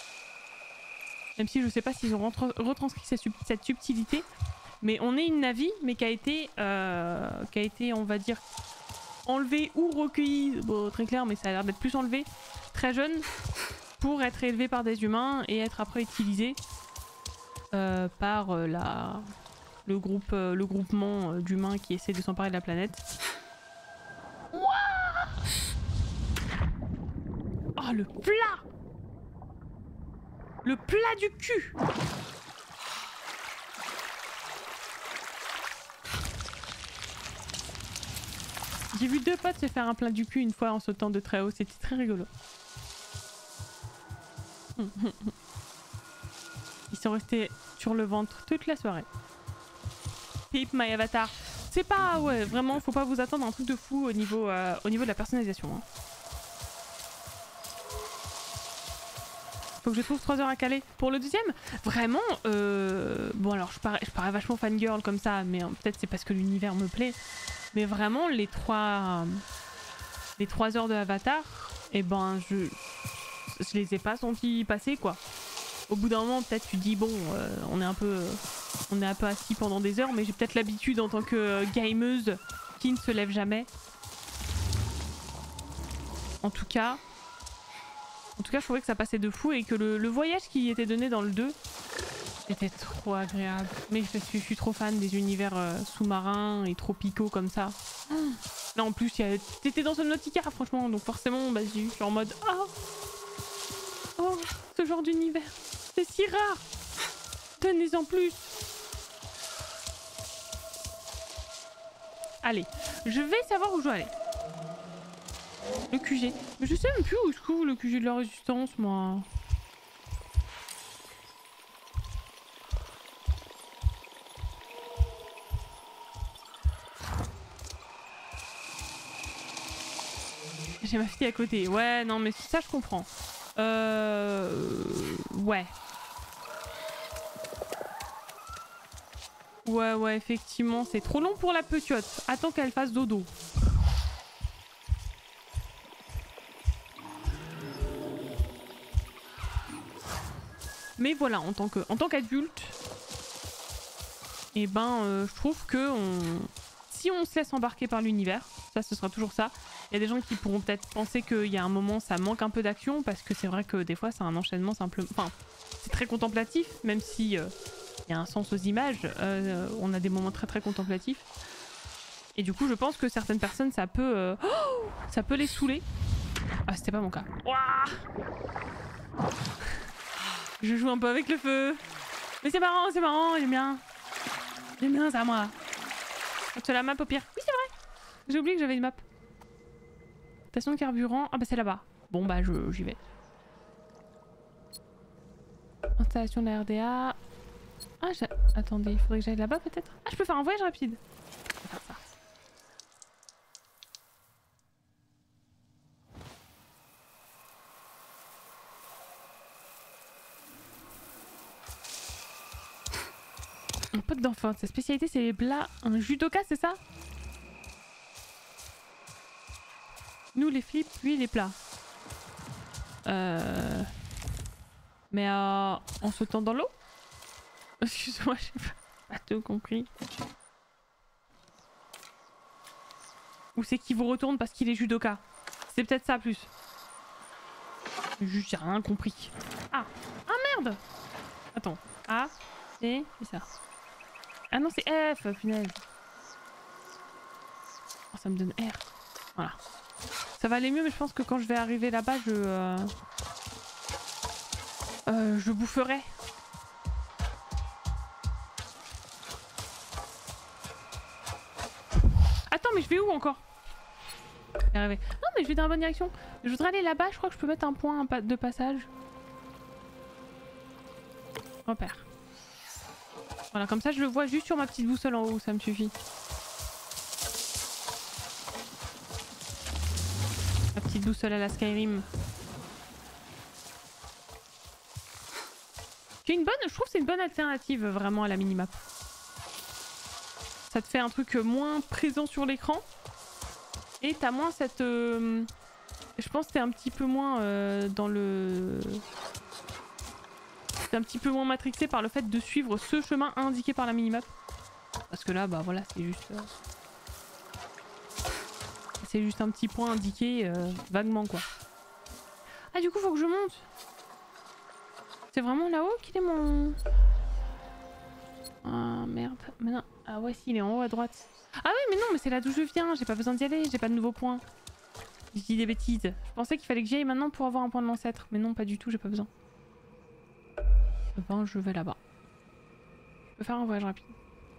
je sais pas s'ils ont retranscrit cette subtilité. Mais on est une Navi, mais qui a été, on va dire, enlevée ou recueillie, bon, très clair, mais ça a l'air d'être plus enlevé, très jeune, pour être élevé par des humains et être après utilisé par le groupement d'humains qui essaie de s'emparer de la planète. Oh, le plat! Le plat du cul! J'ai vu deux potes se faire un plat du cul une fois en sautant de très haut, c'était très rigolo. Ils sont restés sur le ventre toute la soirée. Pip my avatar. C'est pas, ouais, vraiment, faut pas vous attendre à un truc de fou au niveau de la personnalisation. Hein. Faut que je trouve 3 heures à caler. Pour le deuxième, vraiment, bon alors je parais vachement fangirl comme ça, mais peut-être c'est parce que l'univers me plaît. Mais vraiment, les 3 heures de Avatar, eh ben, je les ai pas sentis passer, quoi. Au bout d'un moment, peut-être tu dis, bon, on est un peu assis pendant des heures, mais j'ai peut-être l'habitude en tant que gameuse qui ne se lève jamais. En tout cas, je trouvais que ça passait de fou et que le voyage qui était donné dans le 2 était trop agréable. Mais je suis trop fan des univers sous-marins et tropicaux comme ça. Là en plus, t'étais dans Subnautica franchement, donc forcément, bah, je suis en mode oh, ce genre d'univers, c'est si rare. Donnez-en plus. Allez, je vais savoir où je dois aller. Le QG. Mais je sais même plus où se trouve le QG de la résistance, moi. J'ai ma fille à côté. Ouais, non, mais ça, je comprends. Ouais. Ouais, effectivement, c'est trop long pour la petite. Attends qu'elle fasse dodo. Mais voilà, en tant qu'adulte, et ben, je trouve que si on se laisse embarquer par l'univers, ça, ce sera toujours ça. Il y a des gens qui pourront peut-être penser qu'il y a un moment, ça manque un peu d'action, parce que c'est vrai que des fois, c'est un enchaînement simplement. Enfin, c'est très contemplatif, même si il y a un sens aux images. On a des moments très très contemplatifs. Et du coup, je pense que certaines personnes, ça peut les saouler. Ah, c'était pas mon cas. Ouah, je joue un peu avec le feu. Mais c'est marrant, j'aime bien. J'aime bien ça, moi. Tu as la map au pire. Oui, c'est vrai. J'ai oublié que j'avais une map. Station de carburant. Ah bah c'est là-bas. Bon bah j'y vais. Installation de la RDA. Ah, attendez, il faudrait que j'aille là-bas peut-être. Ah, je peux faire un voyage rapide. Je vais faire ça. Un pote d'enfant, sa spécialité c'est les plats. Un judoka, c'est ça? Nous les flips, lui les plats. Mais en sautant dans l'eau? Excuse-moi, j'ai pas tout compris. Ou c'est qu'il vous retourne parce qu'il est judoka? C'est peut-être ça plus. J'ai rien compris. Ah merde! Attends. A, C, c'est ça. Ah non, c'est F, punaise. Oh, ça me donne R. Voilà. Ça va aller mieux, mais je pense que quand je vais arriver là-bas, je boufferai. Attends, mais je vais où encore? Non, mais je vais dans la bonne direction. Je voudrais aller là-bas, je crois que je peux mettre un point de passage. Repère. Voilà, comme ça je le vois juste sur ma petite boussole en haut, ça me suffit. petite boussole à la Skyrim. C'est une bonne, je trouve que c'est une bonne alternative vraiment à la minimap. Ça te fait un truc moins présent sur l'écran. Et t'as moins cette... je pense que t'es un petit peu moins dans le... T'es un petit peu moins matrixé par le fait de suivre ce chemin indiqué par la minimap. Parce que là, bah voilà, c'est juste... c'est juste un petit point indiqué vaguement quoi. Ah du coup faut que je monte. C'est vraiment là-haut qu'il est mon... Ah merde. Mais non. Ah ouais si il est en haut à droite. Ah oui mais non mais c'est là d'où je viens. J'ai pas besoin d'y aller. J'ai pas de nouveaux points. Je dis des bêtises. Je pensais qu'il fallait que j'y aille maintenant pour avoir un point de l'ancêtre. Mais non pas du tout j'ai pas besoin. Ben je vais là-bas. Je peux faire un voyage rapide.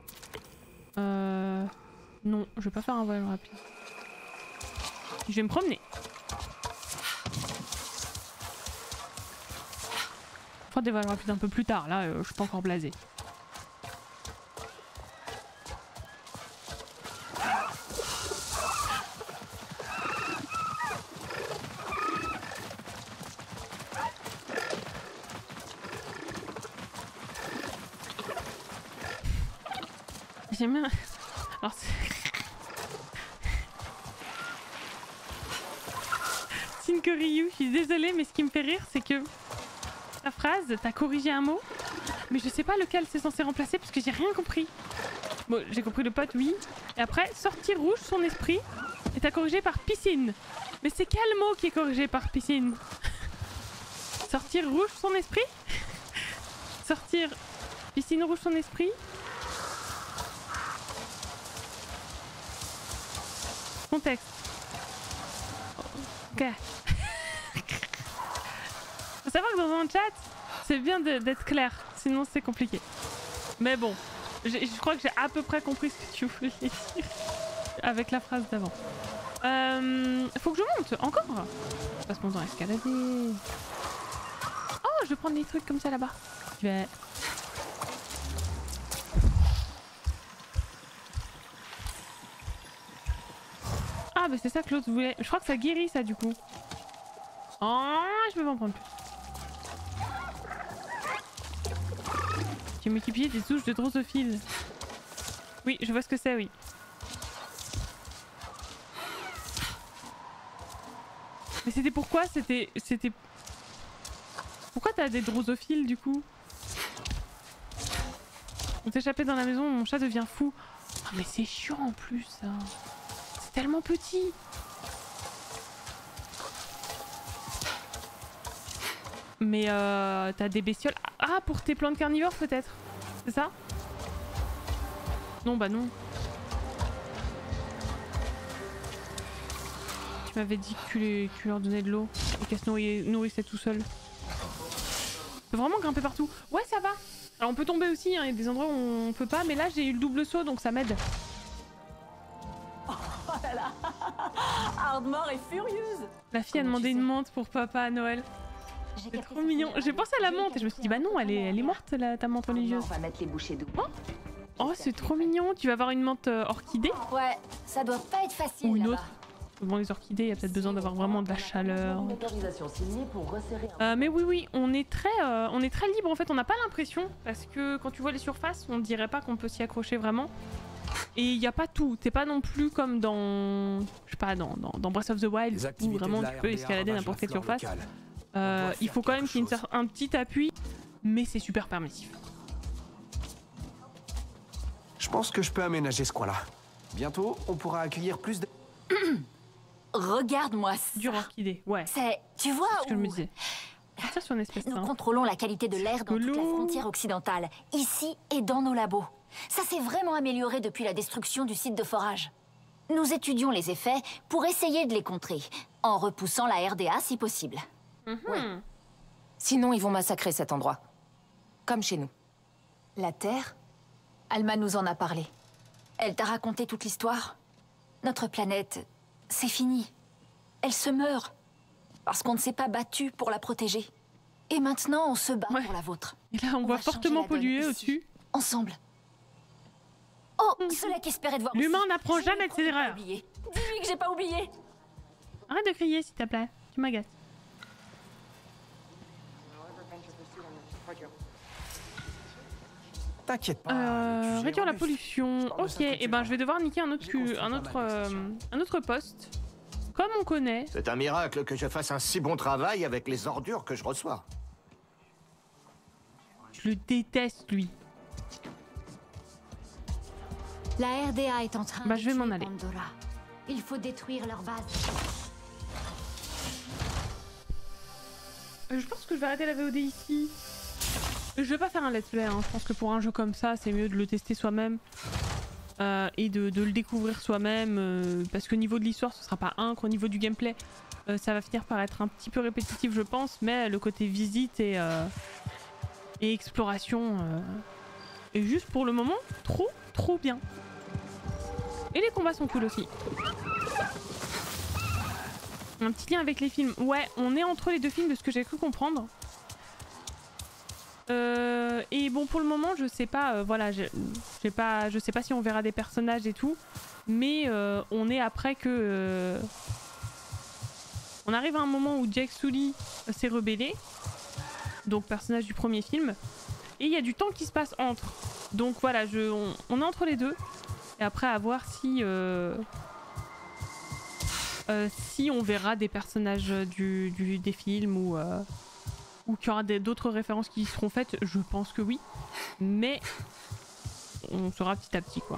Non je vais pas faire un voyage rapide. Je vais me promener. On fera des voyages rapides un peu plus tard, là je suis pas encore blasée. J'aime bien... Alors Ryu, je suis désolée mais ce qui me fait rire c'est que ta phrase, t'as corrigé un mot mais je sais pas lequel c'est censé remplacer parce que j'ai rien compris. Bon j'ai compris le pote oui et après sortir rouge son esprit et t'as corrigé par piscine. Mais c'est quel mot qui est corrigé par piscine? Sortir rouge son esprit? Sortir piscine rouge son esprit? Contexte. Ok. Faut savoir que dans un chat, c'est bien d'être clair, sinon c'est compliqué. Mais bon, je crois que j'ai à peu près compris ce que tu voulais dire avec la phrase d'avant. Faut que je monte encore. Je passe mon temps à escalader. Oh, je vais prendre des trucs comme ça là-bas. Je vais... Ah bah c'est ça que l'autre voulait. Je crois que ça guérit ça du coup. Oh, je vais m'en prendre plus. J'ai multiplié des souches de drosophile. Oui, je vois ce que c'est, oui. Mais c'était pourquoi? C'était... Pourquoi t'as des drosophiles du coup? On s'est échappé dans la maison, mon chat devient fou. Oh, mais c'est chiant en plus ça. C'est tellement petit. Mais t'as des bestioles. Ah, pour tes plantes carnivores peut-être? C'est ça? Non, bah non. Tu m'avais dit que tu leur donnais de l'eau et qu'elles se nourrissaient tout seules. On peut vraiment grimper partout. Ouais, ça va. Alors on peut tomber aussi, hein. Il y a des endroits où on peut pas, mais là j'ai eu le double saut donc ça m'aide. Oh là là. Ardmore est furieuse. La fille a demandé une menthe pour papa à Noël. C'est trop mignon. J'ai pensé à la menthe et je me suis dit bah non, elle est morte ta menthe religieuse. On va mettre les bouchées doubles. Oh c'est trop mignon. Tu vas avoir une menthe orchidée? Ouais, ça doit pas être facile. Ou une autre. Bon, les orchidées, il y a peut-être besoin d'avoir vraiment de la chaleur. Mais oui, on est très libre en fait. On n'a pas l'impression parce que quand tu vois les surfaces, on dirait pas qu'on peut s'y accrocher vraiment. Et il n'y a pas tout. T'es pas non plus comme dans, je sais pas, dans Breath of the Wild où vraiment tu peux escalader n'importe quelle surface. Il faut quand même qu'il y ait un petit appui, mais c'est super permissif. Je pense que je peux aménager ce coin-là. Bientôt, on pourra accueillir plus de... Regarde-moi ça. Dur orchidée, ouais. C'est... Tu vois ce que je me disais. Ça sur une espèce Nous contrôlons la qualité de l'air dans toute la frontière occidentale, ici et dans nos labos. Ça s'est vraiment amélioré depuis la destruction du site de forage. Nous étudions les effets pour essayer de les contrer, en repoussant la RDA si possible. Ouais. Sinon, ils vont massacrer cet endroit. Comme chez nous. La Terre? Alma nous en a parlé. Elle t'a raconté toute l'histoire? Notre planète, c'est fini. Elle se meurt. Parce qu'on ne s'est pas battu pour la protéger. Et maintenant, on se bat pour la vôtre. Et là, on voit fortement pollué au-dessus. Ensemble. Oh, cela qu'espérait de voir. L'humain n'apprend jamais de ses erreurs. Dis-lui que j'ai pas oublié. Arrête de crier s'il te plaît, tu m'agaces. T'inquiète pas. Réduire la pollution. Ok, et ben je vais devoir niquer un autre poste. Comme on connaît. C'est un miracle que je fasse un si bon travail avec les ordures que je reçois. Je le déteste, lui. La RDA est en train je vais m'en aller. Pandora. Il faut détruire leur base. Je pense que je vais arrêter la VOD ici. Je vais pas faire un let's play, hein. Je pense que pour un jeu comme ça, c'est mieux de le tester soi-même. Et de le découvrir soi-même. Parce qu'au niveau de l'histoire, ce sera pas incre. Au niveau du gameplay, ça va finir par être un petit peu répétitif, je pense. Mais le côté visite et exploration est juste pour le moment trop bien. Et les combats sont cool aussi. Un petit lien avec les films. Ouais, on est entre les deux films de ce que j'ai cru comprendre. Et bon, pour le moment, je sais pas. Voilà, je sais pas si on verra des personnages et tout. Mais on est après que... on arrive à un moment où Jake Sully s'est rebellé. Donc personnage du premier film. Et il y a du temps qui se passe entre. Donc voilà, on est entre les deux. Et après à voir si si on verra des personnages des films ou qu'il y aura d'autres références qui seront faites, je pense que oui. Mais on saura petit à petit quoi.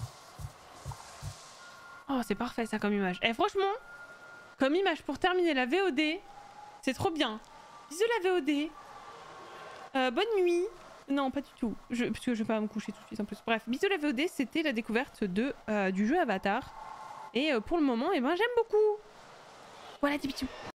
Oh c'est parfait ça comme image. Et franchement, comme image pour terminer la VOD, c'est trop bien. Bisous la VOD. Bonne nuit. Non, pas du tout. Parce que je vais pas me coucher tout de suite en plus. Bref, bisous la VOD, c'était la découverte du jeu Avatar. Et pour le moment, eh ben, j'aime beaucoup. Voilà, des bisous.